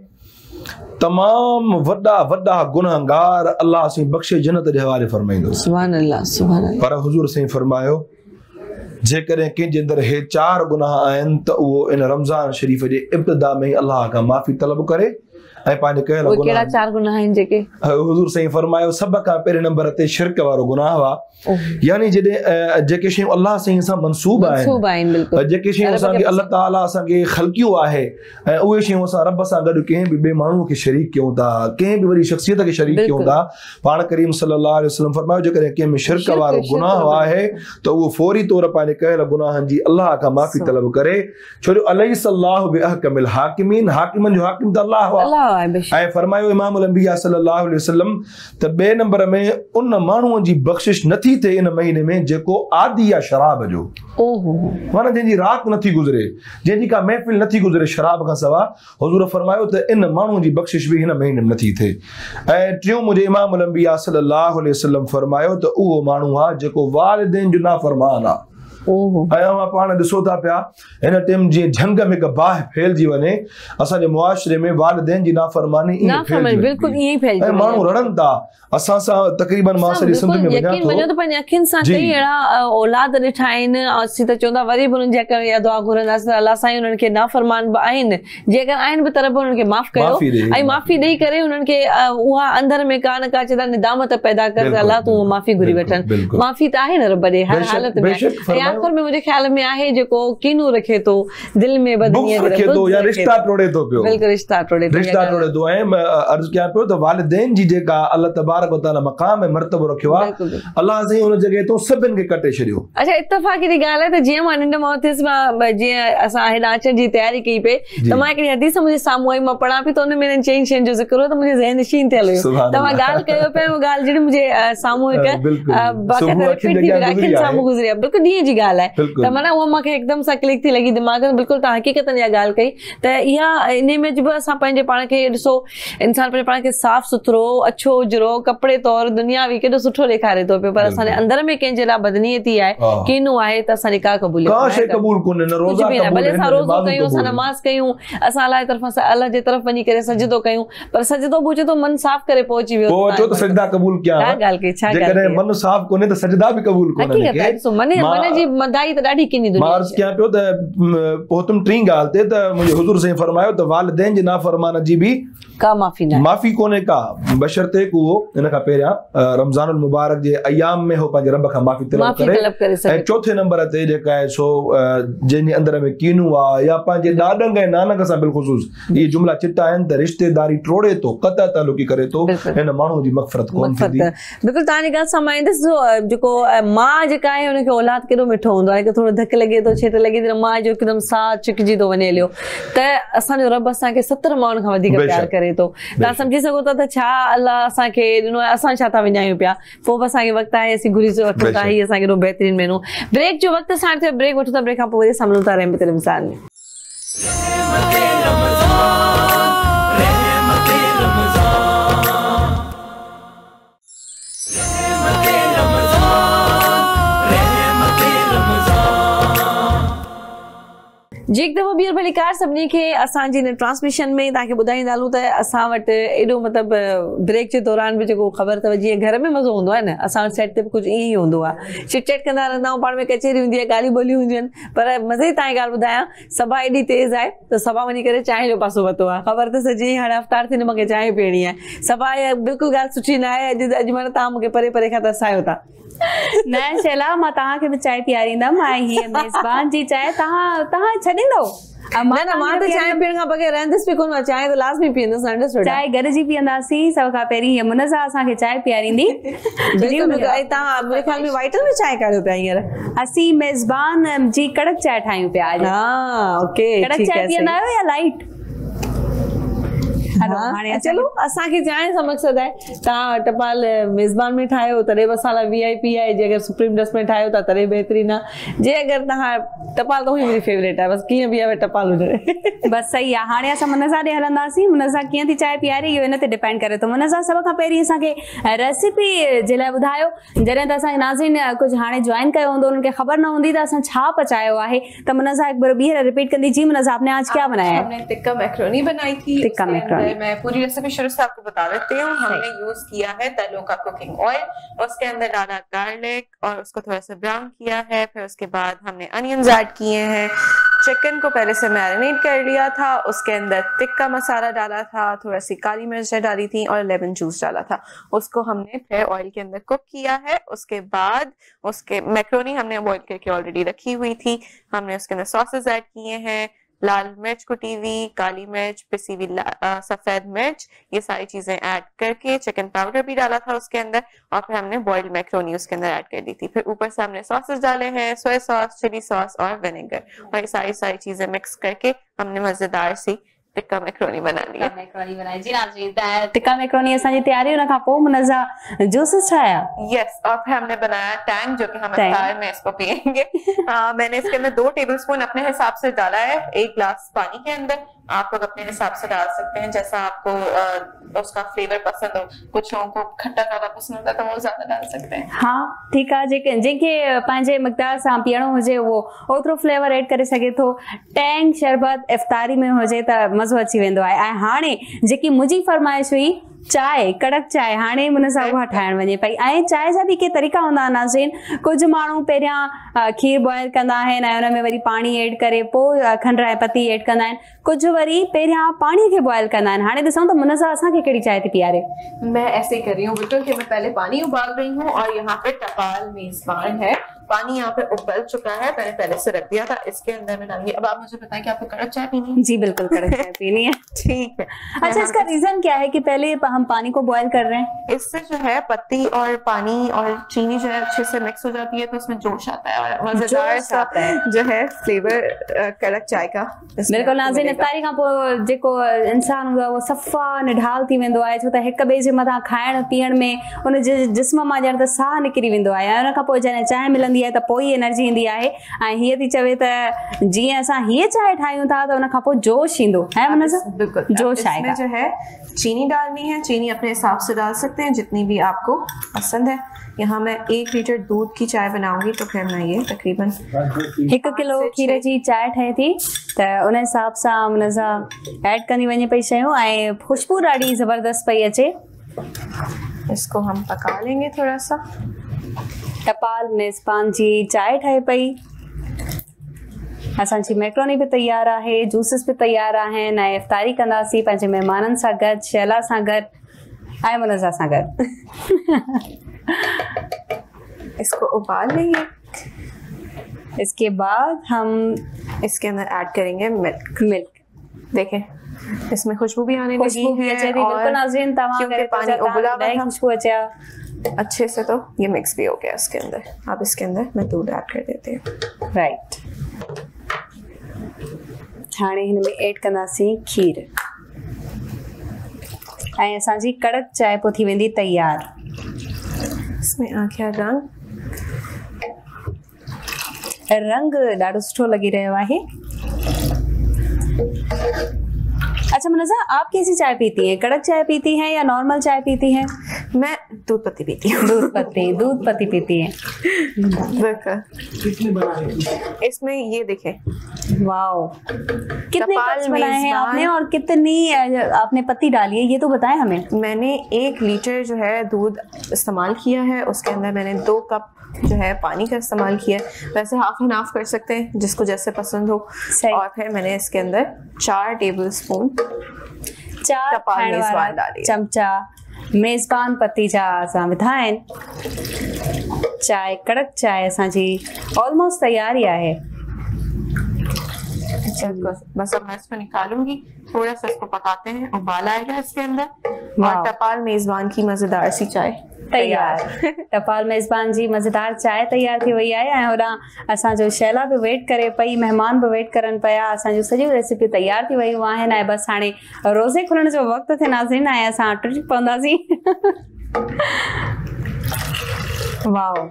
तमाम वॾा वॾा गुनाहगार अल्लाह साईं बख़्शे जन्नत जे हवाले फरमाईंदो। सुभान अल्लाह, सुभान अल्लाह। पर हुज़ूर साईं फरमायो जेकॾहिं कंहिंजे अंदरि हे चार गुनाह आहिनि त उहो इन रमज़ान शरीफ़ जे इब्तिदा में ई अल्लाह खां माफ़ी तलब करे ऐं पंहिंजे कयल वो केड़ा गुनाह चार गुनाह आहिनि जेके हुजूर साईं फरमायो सब खां पहिरें नंबर ते शिरक वारो गुनाह हुआ, यानी जॾहिं जेके शयूं अल्लाह साईं सां मनसूब मनसूब आहिनि आहिनि, बिल्कुलु जेके शयूं असांखे अल्लाह ताला असांखे ख़लकियो आहे ऐं उहे शयूं असां रब सां गॾु कंहिं बि ॿिए माण्हूअ खे शरीक कयूं था, कंहिं बि वरी शख़्सियत खे शरीक कयूं था। पाण करीम सल्लल्लाहु अलैहि वसल्लम फरमायो जेकॾहिं कंहिं में शिरक वारो गुनाह आहे त उहो फौरी तौर पंहिंजे कयल गुनाहनि जी अल्लाह खां माफ़ी तलब करे, छो जो अलैहिस्सलाहु बिअहकमिल हाकिमीन, हाकिमनि जो हाकिम त अल्लाह आहे। ऐं फरमायो इमामुल अंबिया सल्लल्लाहु अलैहि वसल्लम त ॿिए नंबर में उन माण्हूअ जी बख़्शिश नथी थिए इन महीने में जेको आदी आहे शराब जो, ओहो माना जंहिंजी राति नथी गुज़रे, जंहिंजी का महफ़िल नथी गुज़रे शराब खां सवा, हुज़ूर फरमायो त इन माण्हूअ जी बख़्शिश बि हिन महीने में नथी थिए। ऐं टियों मुंहिंजे इमामुल अंबिया सल्लल्लाहु अलैहि वसल्लम फरमायो त उहो माण्हू आहे जेको वालिदैन जो नाफ़रमान आहे। ऐं पाण ॾिसो था पिया हिन टाइम जीअं झंग में हिकु बाहि फैलिजी वञे, असांजे मुआशरे में वालिदैन जी नाफ़रमानी बिल्कुलु ईअं ई फैलिजी वञे, माण्हू रड़नि था। असां सां तक़रीबन मां सॼी सिंध में वञा थो, वञो त पंहिंजी अखियुनि सां कई अहिड़ा औलाद ॾिठा आहिनि, असीं त चवंदा वरी बि उन्हनि जे इहा दुआ घुरंदासीं त अलाह साईं उन्हनि खे नाफ़रमान बि आहिनि, जेकर आहिनि बि त रब उन्हनि खे माफ़ कयो ऐं माफ़ी ॾेई करे उन्हनि खे उहा अंदर में का न का चवंदा निदामत पैदा कर, अलाह तूं माफ़ी घुरी वठनि। माफ़ी त आहे न रब ॾे हर हालत में। आख़िर में मुंहिंजे ख्याल में आहे जेको कीनू रखे थो दिल में बदनीयत रखे थो या रिश्ता टोड़े थो पियो, बिल्कुलु रिश्ता टोड़े थो रिश्ता टोड़े थो। ऐं अर्ज़ कयां पियो त वालिदैन जी जेका अल्लाह तबारक व तआला मक़ाम ऐं मर्तबो रखियो आहे, अल्लाह साईं उन जॻह तो सभिनि खे कटे छॾियो। अच्छा इत्तफ़ाक़ी दी ॻाल्हि आहे त जीअं मां निंड मां उथियसि, मां जीअं असां हेॾा अचण जी तयारी कई पे त मां हिकिड़ी हदीस मुंहिंजे साम्हूं आई, मां पढ़ां पई त उन में चइनि शयुनि जो ज़िक्र हो त मुंहिंजे ज़हन नशीन थियल हुयो। तव्हां ॻाल्हि कयो पिया, उहा ॻाल्हि जहिड़ी मुंहिंजे साम्हूं हिकु बाक़ाइदा रिपीट थी अखियुनि साम्हूं गुज़री आहे, बिल्कुलु ॾींहं जी ॻाल्हि आहे। त माना उहा मूंखे हिकदमि सां क्लिक थी लॻी दिमाग़ में, बिल्कुलु तव्हां हक़ीक़तनि इहा ॻाल्हि कई त इहा इन में बि असां पंहिंजे पाण खे ॾिसो, इंसान पंहिंजे पाण खे साफ़ सुथरो अछो उजरो कपिड़े तौरु दुनियावी केॾो सुठो ॾेखारे थो पियो, पर असांजे अंदर में कंहिंजे लाइ बदनीयती आहे, कीनू आहे, त असां का क़बूल भले असां रोज़ो कयूं, असां नमाज़ कयूं, असां अलाह जी तरफ़ां अल्लाह जे तरफ़ वञी करे सजदो कयूं, पर सजदो बि हुजे तो मन साफ़ करे पहुची वियो पोइ त सजदा क़बूल कया। छा ॻाल्हि कई, छा ॻाल्हि कई, मन साफ़ कोने त सजदा बि क़बूल कोने। हक़ीक़त आहे, ॾिसो मन मन जी मदाई त ॾाढी किनी दुनिया। मां अर्ज़ कयां पियो त पोइ तुम टीं ॻाल्हि ते त मुंहिंजे हुज़ूर साईं फरमायो त वालिदैन जी नाफ़रमान जी बि का माफ़ी न माफ़ी कोने का, बशर्ते को इन खां पहिरियां रमज़ानुल मुबारक जे अयाम में हो पंहिंजे रब खां माफ़ी तलब करे। ऐं चौथे नंबर ते जेका आहे सो जंहिंजे अंदर में कीनू आहे या पंहिंजे ॾाॾंग ऐं नानक सां बिलख़ुसूस इहे जुमला चिटा आहिनि त रिश्तेदारी टोड़े थो, क़तअ तालुकी करे थो, हिन माण्हू जी मग़फ़िरत कोन थींदी। बिल्कुलु तव्हांजी ॻाल्हि सां मां ॾिसो जेको माउ जेका आहे हुनखे औलाद केॾो मिठो हूंदो आहे, थोरो धक लॻे थो, छेट लॻे थी, माउ जो हिकदमि साह चिकजी थो वञे हलियो, त असांजो रब असांखे सतरि माण्हुनि खां वधीक प्यार करे थो। तव्हां सम्झी सघो था त छा अलाह असांखे ॾिनो आहे, असां छा था विञायूं पिया। पोइ बि असांखे वक़्तु आहे, असीं घुरी वठूं था, हीअ असांखे एॾो बहितरीनु महीनो। ब्रेक जो वक़्तु साण थियो, ब्रेक वठूं था, ब्रेक खां पोइ वरी असां मिलूं था रहमत रमज़ान में। जी हिकु दफ़ो ॿीहर भली कार सभिनी खे असांजी हिन ट्रांसमिशन में तव्हांखे ॿुधाईंदा हलूं त असां वटि एॾो मतिलबु ब्रेक जे दौरान बि जेको ख़बर अथव, जीअं घर में मज़ो हूंदो आहे न, असां वटि सेट ते बि कुझु ईअं ई हूंदो आहे, चिट चैट कंदा रहंदा आहियूं, पाण में कचहरी हूंदी आहे, ॻाल्हियूं ॿोलियूं हूंदियूं आहिनि, पर मज़े जी तव्हांखे ॻाल्हि ॿुधायां, सभा एॾी तेज़ आहे त सभा वञी करे चांहि जो पासो वरितो आहे। ख़बर त सॼी हाणे अफ़्तार थी, मूंखे चांहि पीअणी आहे। सभा बिल्कुलु ॻाल्हि सुठी न आहे, अॼु अॼु माना तव्हां मूंखे परे परे खां तरसायो था। न शैला, मां तव्हांखे बि चांहि पीआरींदमि, ऐं हीअ मेज़बान जी चांहि तव्हां तव्हां छॾींदव? मां त चांहि पीअण खां बग़ैर रहंदसि बि कोन, चांहि त लाज़मी पीअंदसि। चांहि घर जी पीअंदासीं, सभ खां पहिरीं हीअ मुनज़ा असांखे चांहि पीआरींदी। तव्हां मेरे ख्याल में वाइटल में चांहि करियो पिया हींअर? असीं मेज़बान जी कड़क चांहि ठाहियूं पिया। कड़क चांहि पीअंदा आहियो या लाइट? चलो असांखे चांहि सां मक़सदु आहे, तव्हां टपाल मेज़बान में ठाहियो तॾहिं बि असां लाइ वी आई पी आहे, जे अगरि सुप्रीम डस्ट में ठाहियो था तॾहिं बहितरीनु आहे, जे अगरि तव्हां टपाल त हुई मुंहिंजी फेवरेट आहे, बसि कीअं बि आहे टपाल हुजे बसि सही आहे। हाणे असां मुनज़ा ॾे हलंदासीं, मुनज़ा कीअं थी चांहि पीआरे इहो हिन ते डिपेंड करे थो। मुनज़ा सभ खां पहिरीं असांखे रेसिपी जे लाइ ॿुधायो, जॾहिं त असांखे नाज़रीन कुझु हाणे जॉइन कयो हूंदो, उन्हनि खे ख़बर न हूंदी त असां छा पचायो आहे, त मुनज़ा हिकु बार ॿीहर रिपीट कंदी। जी मुनज़ा, आपने आज क्या बनाया है? हमने टिक्का मैक्रोनी बनाई थी। टिक्का मैक्रोनी मैं पूरी रेसिपी शुरू से आपको बता देती हूँ। हमने यूज किया है तलों का कुकिंग ऑयल, उसके अंदर डाला गार्लिक और उसको थोड़ा सा ब्राउन किया है, फिर उसके बाद हमने अनियंस ऐड किए हैं, चिकन को पहले से मैरिनेट कर लिया था, उसके अंदर टिक्का मसाला डाला था, थोड़ा सी काली मिर्च डाली थी और लेमन जूस डाला था। उसको हमने फिर ऑयल के अंदर कुक किया है। उसके बाद उसके मैक्रोनी हमने बॉईल करके ऑलरेडी रखी हुई थी, हमने उसके अंदर सॉसेस ऐड किए हैं, लाल मिर्च कुटी हुई, काली मिर्च, पिसी हुई सफेद मिर्च, ये सारी चीजें ऐड करके चिकन पाउडर भी डाला था उसके अंदर और फिर हमने बॉइल्ड मैक्रोनी उसके अंदर ऐड कर दी थी। फिर ऊपर से हमने सॉसेस डाले हैं, सोया सॉस, चिली सॉस और विनेगर, और ये सारी सारी चीजें मिक्स करके हमने मजेदार सी टिक्का मैक्रोनी बना लिया। मैक्रोनी बनाई जी नाज़रीन। त टिक्का मैक्रोनी असांजी तैयारी उन खां पोइ मुन जा जूसेस ठाया। यस, और फिर हमने बनाया टैंग, जो कि हम इफ्तार में इसको पियेंगे। आ, मैंने इसके अंदर दो टेबलस्पून अपने हिसाब से डाला है, एक ग्लास पानी के अंदर। आप लोग अपने हिसाब से डाल सकते हैं जैसा आपको आ, उसका फ्लेवर पसंद हो। कुछ लोगों को खट्टा ज्यादा पसंद होता है तो वो ज्यादा डाल सकते हैं। हाँ ठीक है, जेके जंहिंखे पंहिंजे मक़दार सां पीअणो हुजे वो ओतिरो फ्लेवर ऐड करे सघे थो। टैंग शरबत इफ्तारी में हुजे त मज़ो अची वेंदो आहे। ऐं हाणे जेकी मुंहिंजी फरमाइश हुई चाय, कड़क चाय, हाणे मुन सां उहा ठाहिण वञे पई। ऐं चाय जा बि के तरीक़ा हूंदा आहिनि नाज़रीन। कुझु माण्हू पहिरियां खीर बॉइल कंदा आहिनि ऐं हुन में वरी पाणी ऐड करे पोइ खंड ऐं पत्ती ऐड कंदा आहिनि। कुझु वरी पहिरियां पाणी खे बॉइल कंदा आहिनि। हाणे ॾिसूं त मुन सां असांखे कहिड़ी चाय थी पीआरे। मैं ऐसे ही कर रही हूँ बिल्कुल कि मैं पहले पानी उबाल रही हूँ और यहाँ पे टपाल मेजबान है, पानी यहाँ पे उबल चुका है, मैंने पहले से रख दिया था। इसके अंदर मैं डालूंगी। अब आप मुझे बताएं कि आपको कड़क चाय पीनी है? जी बिल्कुल कड़क चाय पीनी है। ठीक है। अच्छा, इसका रीजन क्या है कि पहले हम पानी को बॉयल कर रहे हैं? इससे जो है पत्ती और पानी और चीनी जो है अच्छे से मिक्स हो जाती है तो उसमें जोश आता है और मजेदार सा जो है फ्लेवर कड़क चाय का। बिल्कुल नाज़रीन, इफ्तारी खां पोइ जेको इंसान हूंदो आहे उहो सफ़ा निढाल थी वेंदो आहे, छो त हिक ॿिए जे मथां खाइण पीअण में उन जे जिस्म मां ॼण त साह निकिरी वेंदो आहे। ऐं उन खां पोइ जॾहिं चांहि मिलंदी आहे त पोइ ई एनर्जी ईंदी आहे। ऐं हीअ थी चवे त जीअं असां हीअ चांहि ठाहियूं था त उन खां पोइ जोश ईंदो है। मन सां बिल्कुल जोश आएगा। जो है चीनी डालनी है, चीनी अपने हिसाब से डाल सकते हैं जितनी भी आपको पसंद है। यहाँ मैं एक लीटर दूध की चाय बनाऊंगी तो फिर मैं ये तकरीबन एक किलो खीर जी चाय ठहे थी त उन हिसाब सां उन सां ऐड कंदी वञे पई शयूं ऐं खुशबू ॾाढी ज़बरदस्त पई अचे। इसको हम पका लेंगे थोड़ा सा। टपाल मेज़बान जी चाय ठहे पई, असांजी मैक्रोनी बि तैयार आहे, जूसेस बि तैयार आहिनि ऐं इफ्तारी कंदासीं पंहिंजे महिमाननि सां गॾु, शैला सां गॾु ऐं मुनज़ा सां गॾु। इसको उबाल लेंगे। इसके बाद हम इसके अंदर ऐड करेंगे मिल्क। मिल्क देखें इसमें खुशबू भी आने लगी है और बिल्कुल नाज़रीन तमाम पानी उबला हुआ खुशबू अचा अच्छे से, तो ये मिक्स भी हो गया इसके अंदर। अब इसके अंदर मैं दूध ऐड कर देती हूँ। राइट, हाणे हिन में ऐड कंदासीं खीर ऐं असांजी कड़क चाय पोइ थी वेंदी तैयार। इसमें आ गया रंग, रंग ॾाढो सुठो लगी रहियो आहे। अच्छा मुनज़्ज़ा, आप कैसी चाय पीती हैं? कड़क चाय पीती हैं या नॉर्मल चाय पीती हैं? मैं दूध पत्ती पीती हूँ। दूध पत्ती दूध पत्ती पीती हैं। इसमें ये देखें, वाओ, कितने कप्स बनाए हैं आपने और कितनी आपने पत्ती डाली है ये तो बताएं हमें। मैंने एक लीटर जो है दूध इस्तेमाल किया है, उसके अंदर मैंने दो कप जो है पानी का इस्तेमाल किया है। वैसे हाफ एंड हाफ कर सकते हैं जिसको जैसे पसंद हो। और फिर मैंने इसके अंदर चार टेबल स्पून चार मेज़बान डाली, चमचा मेज़बान पत्ती जा असां विधा आहिनि। चाय कड़क चाय असांजी ऑलमोस्ट तैयार ही आहे। बस अब मैं इसको निकालूंगी, थोड़ा सा इसको पकाते हैं, उबाल आएगा इसके अंदर और टपाल मेज़बान की मजेदार सी चाय तैयार। टपाल मेज़बान जी मज़ेदार चाय तैयार थी वई आहे ऐं होॾां असांजो शैला बि वेट करे पई, महिमान बि वेट करनि पिया। असांजूं सॼियूं रेसिपी तैयार थी वयूं आहिनि ऐं बसि हाणे रोज़े खुलण जो वक़्तु थिए नाज़रीन ऐं असां टुटी पवंदासीं। वाओ,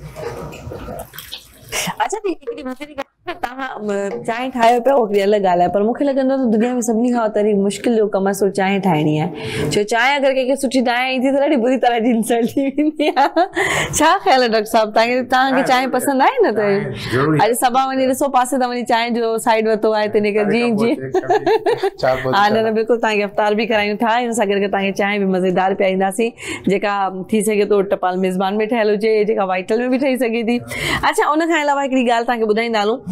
अच्छा हिकिड़ी मसइले तव्हां चांहि ठाहियो पिया हिकिड़ी अलॻि ॻाल्हि आहे, पर मूंखे लॻंदो आहे त दुनिया में सभिनी खां वधीक मुश्किल जो कमु आहे सो चांहि ठाहिणी आहे। छो चांहि अगरि कंहिंखे सुठी ठाहे ईंदी त ॾाढी बुरी तरह जी इंसल्ट थी वेंदी आहे। छा ख़्यालु आहे डॉक्टर साहिबु, तव्हांखे तव्हांखे चांहि पसंदि आहे न? त अॼु सभा वञी ॾिसो पासे त वञी चांहि जो साइड वरितो आहे तिने करे जी जी हा न न बिल्कुलु तव्हांखे अफ़्तार बि करायूं था, हिन सां गॾु तव्हांखे चांहि बि मज़ेदार पीआरींदासीं जेका थी सघे थो टपाल मेज़बान में ठहियलु हुजे, जेका वाइटल में बि ठही सघे थी। अच्छा उन खां अलावा हिकिड़ी ॻाल्हि तव्हांखे ॿुधाईंदा हलूं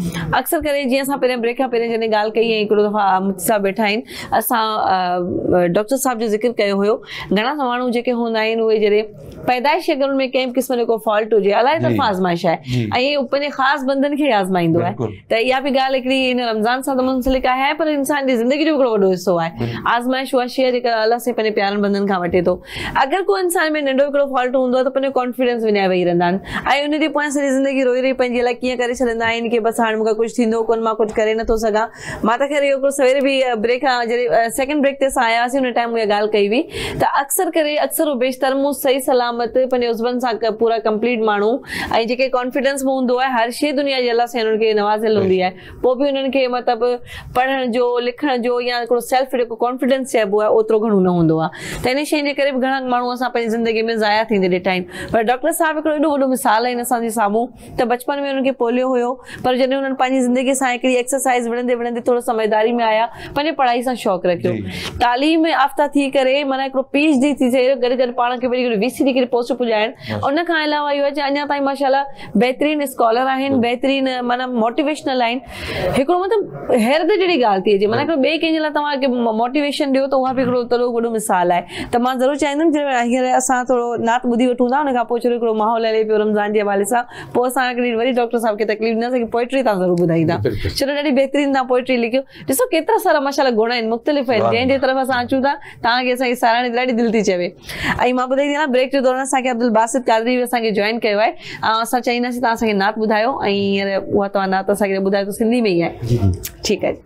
अक्सर करे जीअं असां पहिरियों ब्रेक खां पहिरियों जॾहिं ॻाल्हि कई ऐं हिकिड़ो दफ़ा मुफ्ती साहब वेठा आहिनि, असां डॉक्टर साहब जो ज़िक्र कयो हुयो, घणा माण्हू जेके हूंदा आहिनि उहे जॾहिं पैदाइश अगरि उनमें कंहिं क़िस्म जो को फॉल्ट हुजे, अलाए तरफ़ां आज़माइश आहे ऐं पंहिंजे ख़ासि बंदनि खे आज़माईंदो आहे, त इहा बि ॻाल्हि हिकिड़ी हिन रमज़ान सां त मुंसलिक आहे, पर इंसान जी ज़िंदगी जो हिकिड़ो वॾो हिसो आहे। आज़माइश उहा शइ जेका अलाह से पंहिंजे प्यारनि बंदनि खां वठे थो। अगरि को इंसान में नंढो हिकिड़ो फॉल्ट हूंदो आहे त पंहिंजो कॉन्फिडेंस विञाए वेही रहंदा आहिनि ऐं उन जे पोयां सॼी ज़िंदगी रोई रही पंहिंजी अलाए कीअं करे छॾींदा आहिनि कि बसि हाणे मूंखे कुझु थींदो कोन, मां कुझु करे नथो सघां। मां त ख़ैर इहो सवेरे बि ब्रेक जॾहिं सेकेंड ब्रेक ते असां आया हुआसीं उन टाइम उहा ॻाल्हि कई हुई त अक्सर करे अक्सर बेशतर मूं सही सलामत पंहिंजे उज़बनि सां पूरा कंप्लीट माण्हू ऐं जेके कॉन्फिडेंस में हूंदो आहे, हर शइ दुनिया जे अलाह से हुननि खे नवाज़ियल हूंदी आहे, पोइ बि हुननि खे मतिलबु पढ़ण जो लिखण जो या हिकिड़ो सेल्फ जेको कॉन्फिडेंस चइबो आहे ओतिरो घणो न हूंदो आहे। त इन शइ जे करे बि घणा माण्हू असां पंहिंजी ज़िंदगी में ज़ाया थींदे ॾिठा आहिनि। पर डॉक्टर साहब हिकिड़ो एॾो वॾो मिसाल आहिनि असांजे साम्हूं त बचपन में हुननि खे पोलियो हुयो, पर जॾहिं हुननि पंहिंजी ज़िंदगी सां हिकिड़ी एक्सरसाइज़ विढ़ंदे विढ़ंदे थोरो समझदारी में आया, पंहिंजे पढ़ाई सां शौक़ु रखियो, तालीम में याफ़्ता थी करे माना हिकिड़ो पी एच डी थी थिए, गॾु गॾु पाण खे वरी हिकिड़ी वी सी डी पोस्ट पुॼाइनि। उन खां अलावा इहो आहे कि अञा ताईं माशाल्लाह बहितरीन स्कॉलर आहिनि, बहितरीन माना मोटिवेशनल आहिनि। हिकिड़ो मतिलबु हैरत जहिड़ी ॻाल्हि थी अचे, माना हिकिड़ो ॿिए कंहिंजे लाइ तव्हांखे मोटिवेशन ॾियो त उहा बि हिकिड़ो तॾो वॾो मिसाल आहे। त मां ज़रूरु चाहींदुमि जे हींअर असां थोरो नात ॿुधी वठूं था, उन खां पोइ छो हिकिड़ो माहौल हले पियो रमज़ान जे हवाले सां, पोइ असां हिकिड़ी वरी डॉक्टर साहब खे तकलीफ़ ॾींदासीं कि पोइट्री तव्हां ज़रूरु ॿुधाईंदा। चलो ॾाढी बहितरीन तव्हां पोइट्री लिखियो, ॾिसो केतिरा सारा माशाल्लाह गुण आहिनि, मुख़्तलिफ़ आहिनि, जंहिंजे तरफ़ असां अचूं था तव्हांखे असांजी साराणी ॾाढी दिलि थी चवे। ऐं मां ॿुधाईंदी आहियां ब्रेक जे दौरान असांखे अब्दुल बासित कादरी बि असांखे जॉइन कयो आहे, ऐं असां चाहींदासीं तव्हां असांखे नात ॿुधायो ऐं हींअर उहा तव्हां नात असांखे ॿुधायो त सिंधी में ई आहे। ठीकु आहे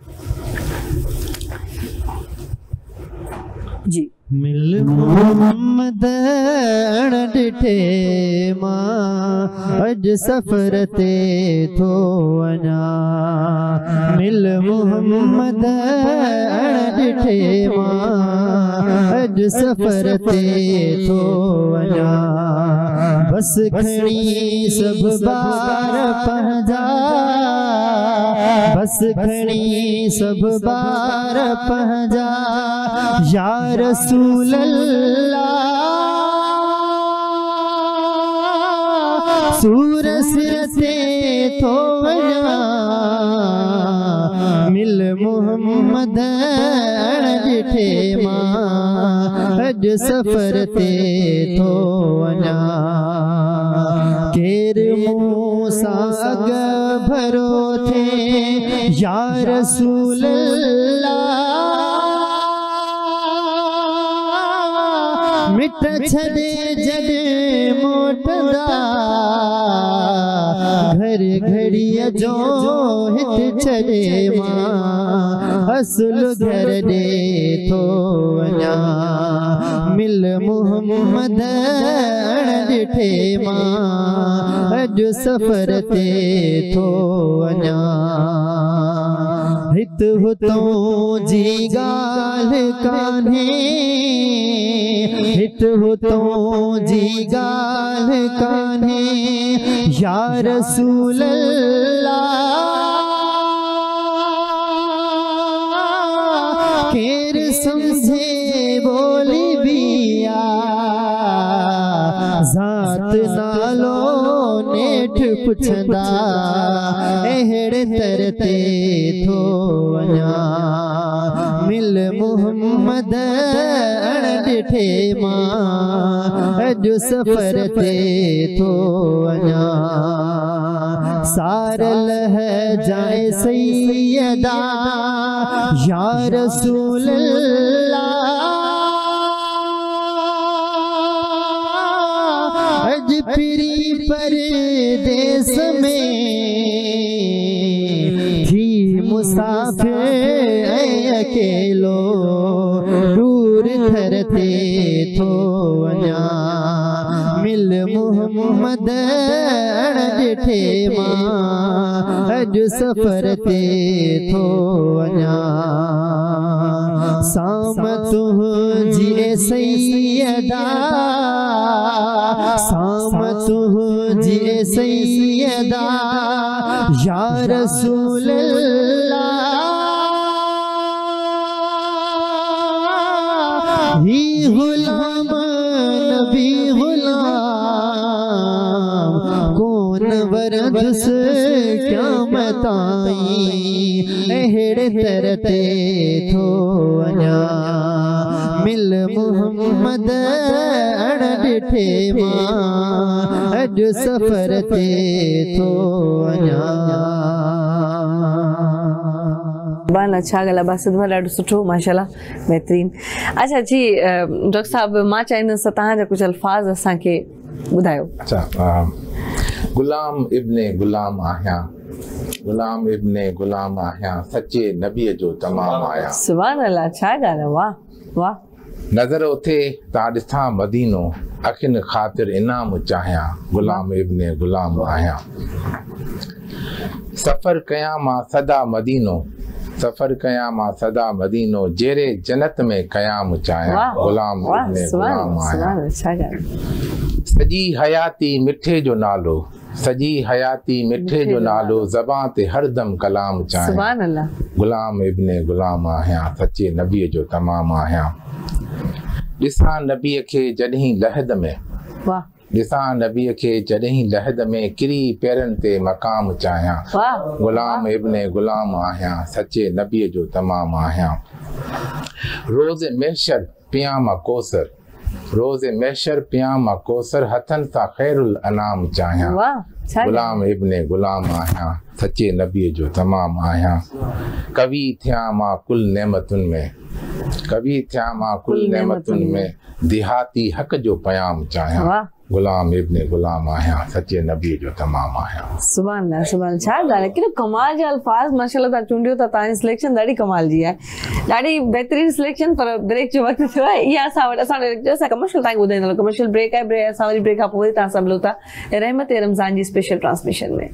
जी। मिल मोहम्मद ॾिठे मां अॼु सफ़र ते थो वञा, मिल मोहम्मद ॾिठे मां अॼु सफ़र ते थो वञा, बस खणी सभु ॿार पंहिंजा, बस खणी सभु ॿार पंहिंजा, या रसूल अल्लाह सूर सिर ते थो वञा, मिल मोहम्मद ॾिठे मां अॼु सफ़र ते थो वञा, केर मूं सां अॻ भरो थे या रसूल अल्लाह, मिट छॾे जॾहिं मोटंदा, घर घड़ीअ जो हित छॾे मां असुल घर ॾे थो वञा, मिल मोहम्मद ॾिठे मां अॼु सफ़र ते थो वञा, हित हुतों जी ॻाल्हि कान्हे, हित हुतों जी ॻाल्हि कान्हे, या रसूल अल्लाह केर सम्झे बोली बिया, ज़ात नालो नेठ पुछंदा, अहिड़े तर ते थो वञा, मिल मोहम्मद ॾिठे मां अॼु सफ़र ते थो वञा, सारल है जाए सैयदा या रसूल अल्लाह, अज फिरी परदेस में थी मुसाफिर अकेलो, दूर थर ते थो वञा, मिल मोहम्मद ॾिठे मां अॼु सफ़र ते थो वञा, साम तुंहिंजी सैयदा, साम तुंहिंजी सैयदा या रसूल अल्लाह, ही गुलाम नबी गुलाम कौन वरदस क़यामत ताई अहिड़े तर ते थो वञा मिल मोहम्मद अण ॾिठे मां अॼु सफ़र ते थो वञा। बान अच्छा गला बस दुआ ॾाढो सुठो माशाल्लाह बेहतरीन। अच्छा जी डॉक्टर साहब मां चाहींदसि तव्हांजा कुझु अल्फाज़ असांखे ॿुधायो। अच्छा गुलाम इब्ने गुलाम आहियां गुलाम इब्ने गुलाम आहियां सचे नबीअ जो तमाम आहियां। सुभान अल्लाह छा ॻाल्हि आहे वाह वाह। नज़र उथे ता ॾिसां मदीनो अखियुनि ख़ातिर इनाम चाहियां गुलाम इब्ने गुलाम आहियां। सफ़र कयां मां सदा मदीनो सफ़र कयां मां सदा मदीनो जेरे जन्नत में क़याम चाहियां गुलाम इब्ने गुलाम आहियां। सजी हयाती मिठे जो नालो सजी हयाती मिठे जो नालो ज़बान ते हरदम कलाम चाहियां गुलाम इब्ने गुलाम आहियां सचे नबीअ जो तमाम आहियां। ॾिसां नबीअ खे जॾहिं लहद में ॾिसां नबीअ खे जॾहिं लहद में किरी पेरनि ते मक़ाम चाहियां गुलाम इब्ने गुलाम आहियां सचे नबीअ जो तमाम आहियां। रोज़ महशर पियां मां कोसर रोज़ महशर पियां मां कोसर हथनि सां ख़ैरुल अनाम चाहियां गुलाम इब्ने गुलाम आहियां सचे नबीअ जो तमाम आहियां। कवि थियां मां कुल नेमतुनि में कवि थियां मां कुल नेमतुनि में देहाती हक़ जो पयाम चाहियां गुलाम इब्ने गुलाम आहियां सचे नबीअ जो तमाम आहियां। सुभान अल्लाह सुभान अल्लाह छा ॻाल्हि आहे केॾो कमाल जा अल्फाज़ माशाल्लाह तव्हां चूंडियो था। तव्हांजी सिलेक्शन ॾाढी कमाल जी आहे ॾाढी बहितरीन सिलेक्शन। पर ब्रेक जो वक़्तु थियो आहे इहा असां वटि असां असां कमर्शियल तव्हांखे ॿुधाईंदा कमर्शियल ब्रेक आहे ब्रेक असां वरी ब्रेक खां पोइ तव्हां सां मिलूं था रहमत रमज़ान जी स्पेशल ट्रांसमिशन में।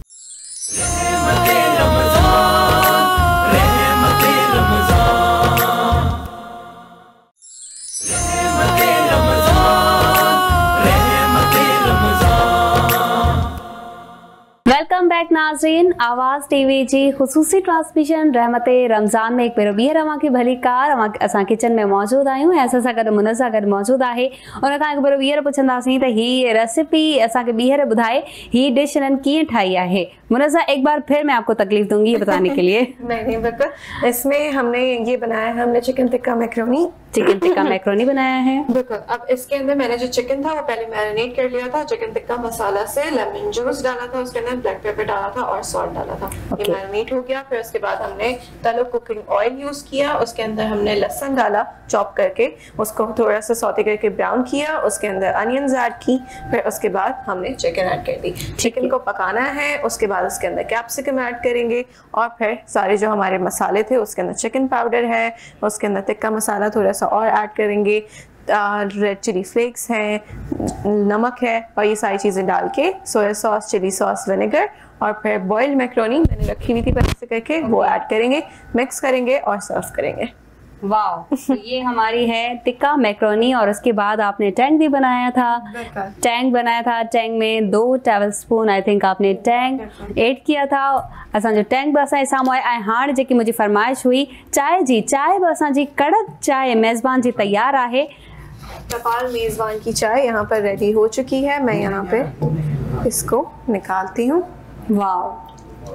वेलकम बैक नाज़रीन आवाज़ टीवी जी ख़ुसूसी ट्रांसमिशन रहमत रमज़ान में एक भेरो ॿीहर अव्हांखे भली कार असां किचन में मौजूद आहियूं ऐं असां सां गॾु मुनज़ सां गॾु मौजूद आहे। उन खां हिकु भेरो ॿीहर पुछंदासीं त हीअ रेसिपी असांखे ॿीहर ॿुधाए हीअ डिश हिननि कीअं ठाही आहे। मुनज़ एक बार फिर मैं आपको तकलीफ दूंगी ये बताने के लिए। नहीं नहीं बिल्कुल इसमें हमने ये बनाया है हमने chicken tikka macaroni chicken tikka macaroni बनाया है बिल्कुल। अब इसके अंदर मैंने जो चिकन था वो पहले मैरिनेट कर लिया था चिकन टिक्का मसाला से लेमन जूस डाला था उसके अंदर ब्लैक पेपर डाला था और सॉल्ट डाला था okay. ये मैरिनेट हो गया। फिर उसके बाद हमने तलो कुकिंग ऑयल यूज किया उसके अंदर हमने लहसुन डाला चॉप करके उसको थोड़ा सा सौते करके ब्राउन किया उसके अंदर अनियंस ऐड की फिर उसके बाद हमने चिकन ऐड कर दी। चिकन को पकाना है उसके बाद उसके अंदर कैप्सिकम ऐड करेंगे और फिर सारे जो हमारे मसाले थे उसके अंदर चिकन पाउडर है उसके अंदर टिक्का मसाला थोड़ा सा और ऐड करेंगे रेड चिली फ्लेक्स हैं नमक है और ये सारी चीज़ें डाल के soya sauce chilli sauce vinegar और फिर बॉइल्ड मैक्रोनी मैंने रखी हुई थी पहले से करके वो ऐड करेंगे मिक्स करेंगे और सर्व करेंगे। वाह तो ये हमारी है टिक्का मैक्रोनी और उसके बाद आपने टैंग भी बनाया था टैंग बनाया था टैंग में दो टेबल स्पून आई थिंक आपने टैंग ऐड किया था असांजो टैंग बि असांजे साम्हूं आहे। ऐं हाणे जेकी मुंहिंजी फरमाइश हुई चाय जी चाय बि असांजी कड़क चाय मेज़बान जी तैयार है। तपाल मेज़बान की चाय यहाँ पर रेडी हो चुकी है मैं यहाँ पे इसको निकालती हूँ। वाह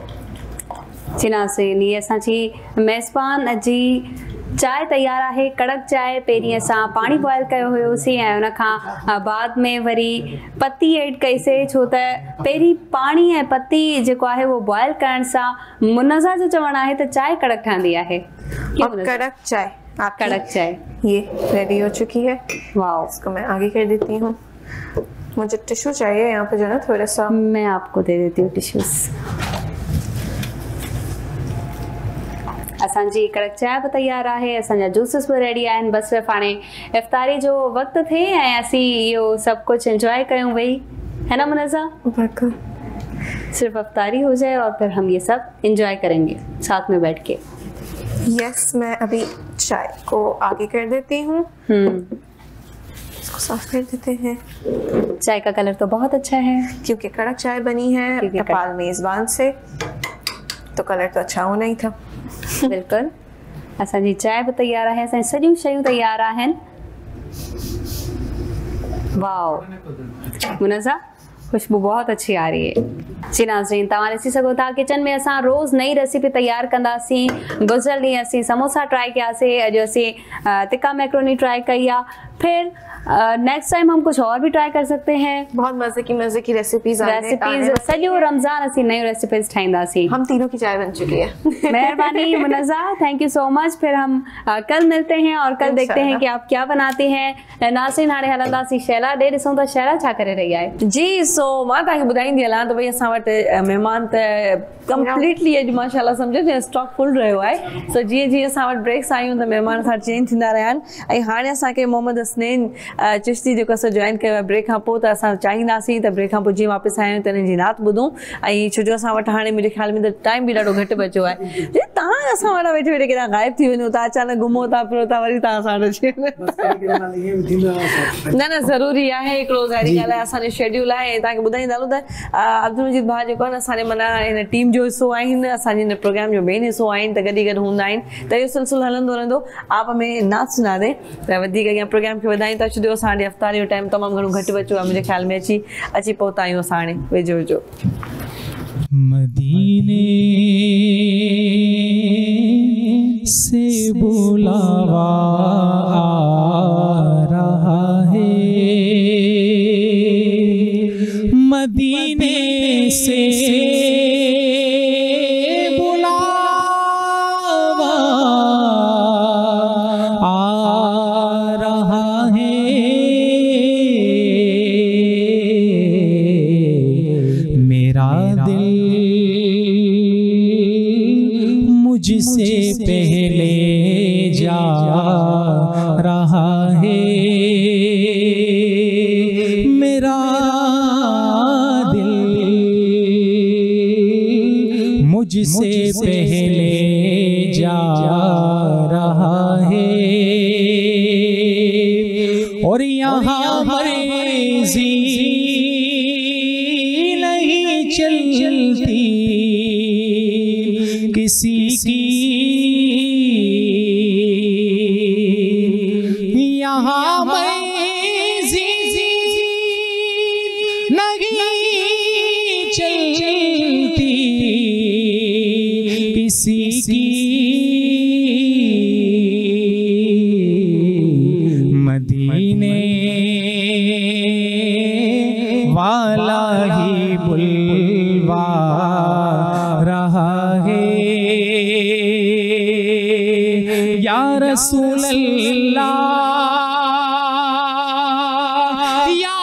जी नाज़रीन ये असांजी मेज़बान जी चाय तैयार है कड़क चाय पहिरीं असां पानी बॉयल कयो हुयोसीं ऐं उन खां बाद में वरी पत्ती ऐड कईसीं छो त पहिरीं पानी ऐं पत्ती जेको आहे वो बॉयल करण सां मुनज़ा जो चवणु आहे त चाय कड़क ठहंदी आहे। कड़क चाय आप कड़क चाय ये रेडी हो चुकी है। वाह इसको मैं आगे कर देती हूँ मुझे टिश्यू चाहिए यहाँ पे जो ना थोड़ा सा मैं आपको दे देती हूँ टिश्यूज। असांजी कड़क चाय भी तैयार है असांजा जूसेस भी रेडी आहिनि बस सिर्फ हाणे इफ्तारी जो वक्त थे ऐं असीं इहो सब कुछ एंजॉय कयूं वही है ना मुनज़ा बिल्कुल सिर्फ इफ्तारी हो जाए और फिर हम ये सब एंजॉय करेंगे साथ में बैठ के। यस मैं अभी चाय को आगे कर देती हूँ इसको साफ कर देते हैं। चाय का कलर तो बहुत अच्छा है क्योंकि कड़क चाय बनी है नेपाल मेज़बान से तो कलर तो अच्छा होना ही था। बिल्कुल असांजी चाय भी तैयार है असांजी सॼियूं शयूं तैयार आहिनि। वाओ मुनज़ा खुशबू बहुत अच्छी आ रही है। जी नाज़रीन, तव्हां ॾिसी सघो था किचन में असां रोज़ नई रेसिपी तैयार कंदासीं। गुज़िरियल ॾींहुं असीं समोसा ट्राई कयासीं, अॼु असीं टिक्का मैक्रोनी ट्राई कई आहे। फिर नेक्स्ट टाइम हम कुछ और भी ट्राई कर सकते हैं। बहुत मजे की मजे की रेसिपीज रेसिपीज सॼो रमज़ान असीं नई रेसिपीज ठाहींदासीं। हम तीनों की चाय बन चुकी है। मेहरबानी Munazza, thank you so much. फिर हम आ, कल मिलते हैं और कल देखते हैं कि आप क्या बनाते हैं। नाज़रीन हाणे हलंदासीं शैला ॾे, ॾिसूं था शैला छा करे रही आहे। जी सो मां तव्हांखे ॿुधाईंदी हलां त भई असां वटि महिमान त कंप्लीटली अॼु माशाल्लाह सम्झो न स्टॉक फुल रहियो आहे। सो जीअं जीअं असां वटि ब्रेक्स आयूं त महिमान असां चेंज थींदा रहिया आहिनि। ऐं हाणे असांखे मोहम्मद हसनैन चिश्ती जेको असां जॉइन कयो आहे ब्रेक खां पोइ, त असां चाहींदासीं त ब्रेक खां पोइ जीअं वापसि आया आहियूं त हिननि जी नात ॿुधूं। ऐं छो जो असां वटि हाणे मुंहिंजे ख़्याल में त टाइम बि ॾाढो घटि बचियो आहे। तव्हां असां वटि वेठे वेठे केॾा ग़ाइब थी वञो था, अचानक घुमो था फिरो था, वरी तव्हां असां वटि अची वञो। न न ज़रूरी आहे, हिकिड़ो ज़ाहिरी ॻाल्हि आहे असांजो शेड्यूल आहे। ऐं तव्हांखे ॿुधाईंदा हलूं त अब्दुल मजीद भाउ जेको आहे न असांजे माना हिन टीम जो हिसो आहिनि, असांजे हिन प्रोग्राम जो मेन हिसो आहिनि, त गॾु गॾु हूंदा आहिनि। त इहो सिलसिलो हलंदो रहंदो। आप में नाच सुना दे त वधीक अॻियां प्रोग्राम खे वधायूं था। छो जो असां हाणे अफ़्तारी जो टाइम तमामु घणो घटि बचियो आहे, मुंहिंजे ख़्याल में अची अची पहुता आहियूं असां हाणे वेझो वेझो। मदीने से बुलावा आ रहा है, मदीने से बुलावा आ रहा है, मेरा दिल मुझसे पहले जा रहा है, मेरा दिल मुझसे पहले जा रहा है। और यहाँ मर्ज़ी नहीं चलती किसी की, यहाँ मर्ज़ी नहीं चलती किसी की, मदीने वाला ही बुलवा रहा है, या रसूल अल्लाह, या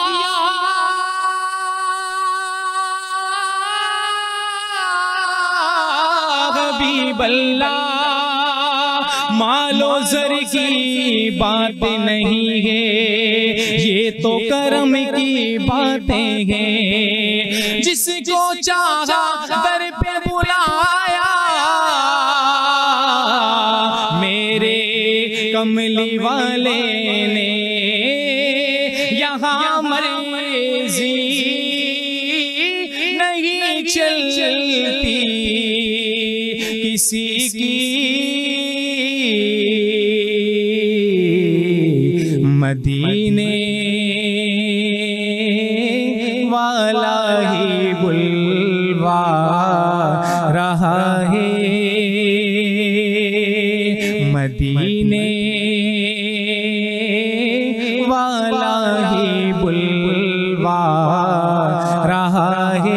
हबीब अल्लाह। मालो ज़र की बात नहीं है, ये तो करम की बातें हैं। जिसको चाहा दर पे बुलाया, मेरे कमली वाले ने, यहाँ मर्ज़ी नहीं चलती किसी की, मदीने वाला ही बुलवा रहा है, मदीने वाला ही बुलवा रहा है।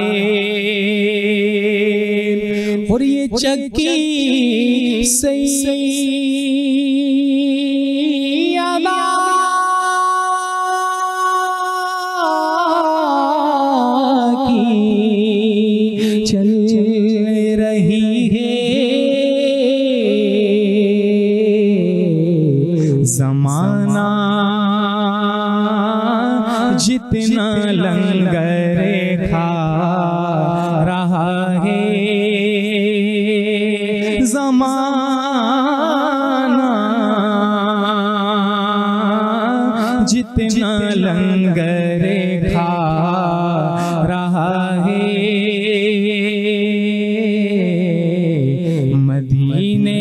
और ये चक्की सही चल रही है, ज़माना जितना लंगर खा रहा है, ज़माना जितना लंगर खा रहा है, मदीने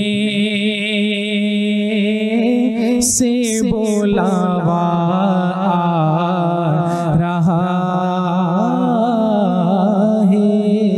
से बुलावा आ रहा है।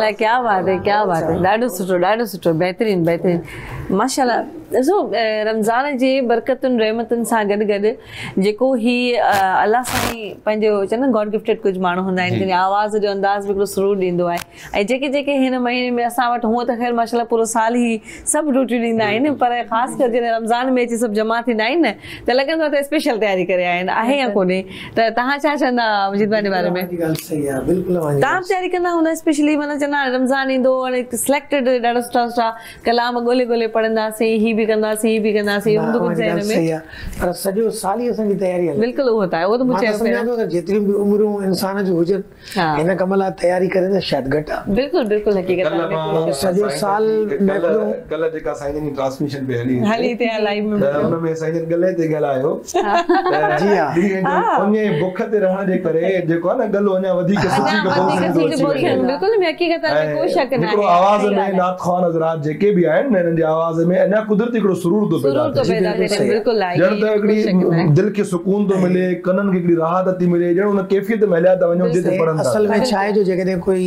माशाल्लाह, क्या बात है, क्या बात है, ॾाढो सुठो, ॾाढो सुठो, बहितरीन बहितरीन, माशाल्लाह। ॾिसो रमज़ान जे बरकतुनि रहमतुनि सां गॾु गॾु जेको ही अलाह सां ई पंहिंजो चए न गॉड गिफ्टेड कुझु माण्हू हूंदा आहिनि, जंहिं आवाज़ जो अंदाज़ बि हिकिड़ो सुरूर ॾींदो आहे, ऐं जेके जेके हिन महीने में असां वटि हूअं त ख़ैर माशाल्लाह पूरो साल ई सभु ड्यूटियूं ॾींदा आहिनि, पर ख़ासि करे जॾहिं रमज़ान में अची सभु जमा थींदा आहिनि न त लॻंदो आहे त स्पेशल तयारी करे आया आहिनि, आहे या कोन्हे? त तव्हां छा चवंदा मजीद भाई जे बारे में? तव्हां तयारी कंदा हूंदा स्पेशली, माना चवंदा रमज़ान ईंदो हाणे सिलेक्टेड ॾाढा सुठा सुठा कलाम ॻोल्हे ॻोल्हे पढ़ंदासीं, ही बि कंदासीं, ही बि कंदासीं, हूंदो कुझु हिन में? पर सॼो साल ई असांजी तयारी आहे। बिल्कुलु उहो त आहे, उहो त मूं चयो पिया, जेतिरियूं बि उमिरूं इंसान जूं हुजनि हिन कम लाइ तयारी करे त शायदि घटि आहे। बिल्कुलु बिल्कुलु हक़ीक़त में सॼो साल कल्ह जेका साईं जी ट्रांसमिशन पे हली हली ते लाइव में हुन में साईं जन गले ते ॻाल्हायो, जी हां, उन्हे बुख ते रहण जे करे जेको आहे न गलो अञा वधीक सुठी बिल्कुलु में हक़ीक़त में कोई शक न आहे। आवाज़ में नात ख़्वान हज़रात जेके बि आहिनि हिननि जी आवाज़ में अञा कुदरती हिकिड़ो सुरूर थो पैदा थिए, बिल्कुलु आहे, ॼण त हिकिड़ी दिलि खे सुकून थो मिले, कननि खे हिकिड़ी राहत थी मिले, ॼण उन कैफ़ियत में हलिया था वञो जिते पढ़नि था। असल में छा आहे जो जेकॾहिं कोई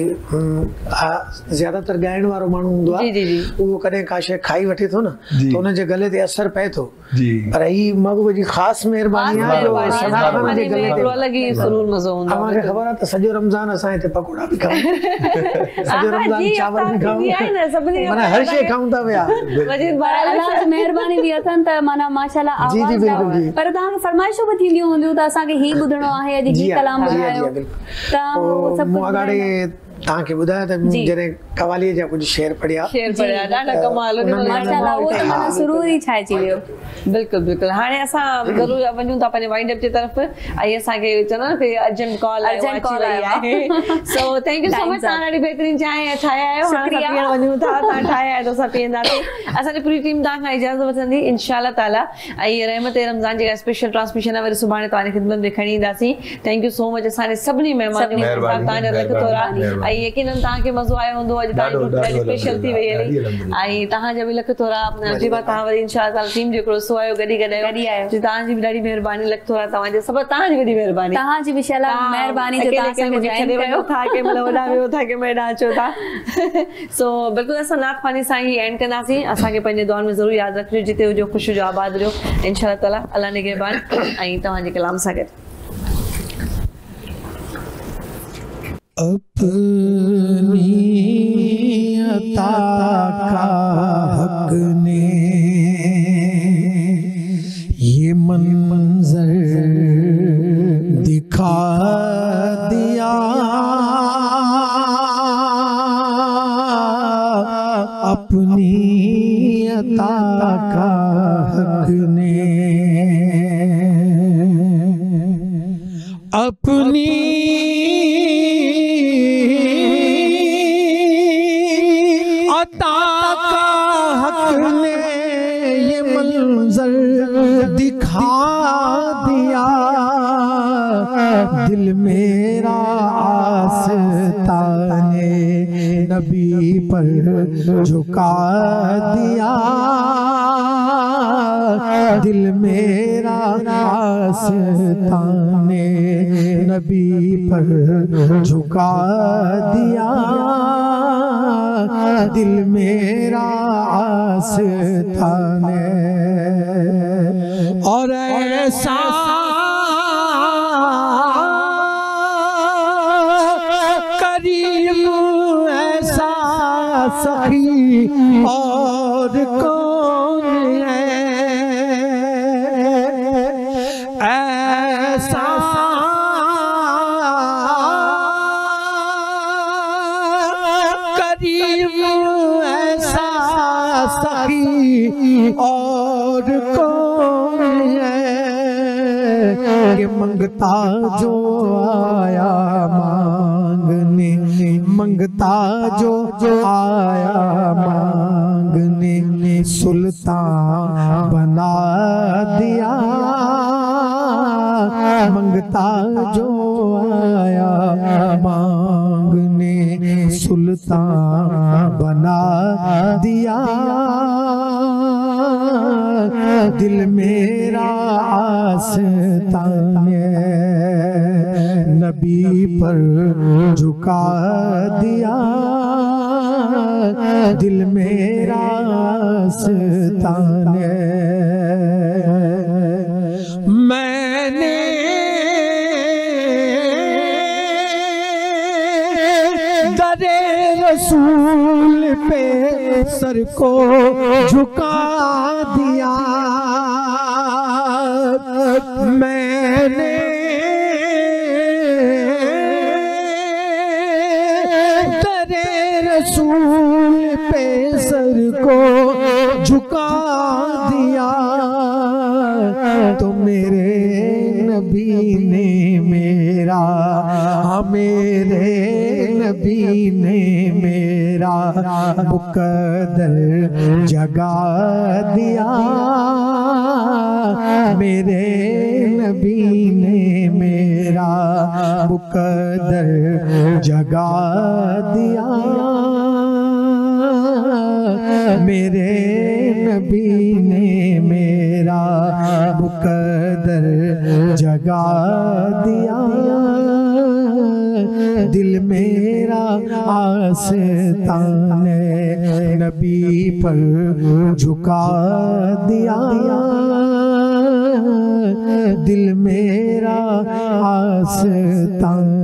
ज़्यादातर ॻाइण वारो माण्हू हूंदो आहे उहो कॾहिं का शइ खाई वठे थो न त उनजे गले ते असर पए थो, पर ही महबूब जी ख़ासि महिरबानी आहे जो सदाखान जे गले ते अलॻि ई सुरूर मज़ो हूंदो आहे। मूंखे ख़बर आहे त सॼो रमज़ान असां हिते पकोड़ा बि खाऊं, सॼो रमज़ान चांवर बि खाऊं, माना हर शइ खाऊं था पिया। अल्लाह जी महिरबानी बि अथनि त माना माशाल्लाह आवाज़, पर तव्हांखे फरमाइशूं बि थींदियूं हूंदियूं त असांखे ही ॿुधणो आहे, अॼु ही कलाम ॿुधायो, त उहो सभु मूं अगाड़े तव्हांखे ॿुधायो त जॾहिं कवालीअ जा कुझु शेर पढ़िया शेर पढ़िया ॾाढा कमाल, माशाल्लाह उहो त माना सुरूर ई छाइजी वियो। बिल्कुलु बिल्कुलु, हाणे असां ज़रूरु वञूं था पंहिंजे वाइंड अप जे तरफ़, ऐं असांखे चवंदा न कि अर्जेंट कॉल अर्जेंट कॉल आहे, so thank you so much, तव्हां ॾाढी बहितरीन चांहि ठाहे आहियो, हाणे असां पीअण वञूं था, तव्हां ठाहे आहियो त असां पीअंदासीं। असांजी पूरी टीम तव्हां खां इजाज़त वठंदी इंशाअल्लाह ताला, ऐं रहमत रमज़ान जेका स्पेशल ट्रांसमिशन आहे वरी सुभाणे तव्हांजी ख़िदमत में खणी ईंदासीं। थैंक यू सो मच असांजे सभिनी महिमाननि तव्हांजा रख थोरा, ऐं यकीनन तव्हांखे मज़ो आयो हूंदो, अॼु तव्हांजी ॾाढी स्पेशल थी वई हली, ऐं तव्हांजा बि लख थोरा जीवा, तव्हां वरी इंशाअल्लाह टीम जो हिकिड़ो सो आयो गॾी गॾायो, तव्हांजी बि ॾाढी महिरबानी, लख थोरा तव्हांजे सभु, तव्हांजी वॾी महिरबानी, तव्हांजी बि महिरबानी जो तव्हां असांखे जॉइन कयो था, के महिल वॾा वियो था, के महिल अचो था। सो बिल्कुलु असां नात ख़्वानी सां ई एंड कंदासीं, असांखे पंहिंजे दुआनि में ज़रूरु यादि रखिजो, जिते हुजो ख़ुशि हुजो, आबाद रहियो इंशाअल्लाह ताला, अल्लाह निगहबान, ऐं तव्हांजे कलाम सां गॾु। अपनी अता का हक ने ये मंजर दिखा दिया, अपनी अता का हक ने अपनी अता का हक ने ये मंजर दिखा दिया, दिल मेरा आस्ताने नबी पर झुका दिया, दिल मेरा आस्ताने नबी पर झुका दिया, दिल मेरा आस्ताने, और ऐसा करीम ऐसा सखी और कौन है, ऐसा करीम ऐसा सखी और कौन है, कि मंगता जो आया मांगने, मंगता जो जो आया मांगने, सुल्तान बना दिया, मंगता जो आया मांगने, सुल्तान बना दिया, दिल मेरा आस्ताने नबी पर झुका दिया, दिल मेरा आस्तान मैंने दरे रसूल पे सर को झुका दिया, मैंने दरे रसूल पे सर को झुका दिया, तो मेरे नबी ने मेरा, मेरे नबी ने मेरा मुकद्दर जगा दिया, मेरे नबी ने मेरा मुकद्दर जगा दिया, मेरे नबी ने मेरा मुकद्दर जगा दिया, दिल मेरा आस्तान नबी पर झुका दिया, दिल मेरा आस्तान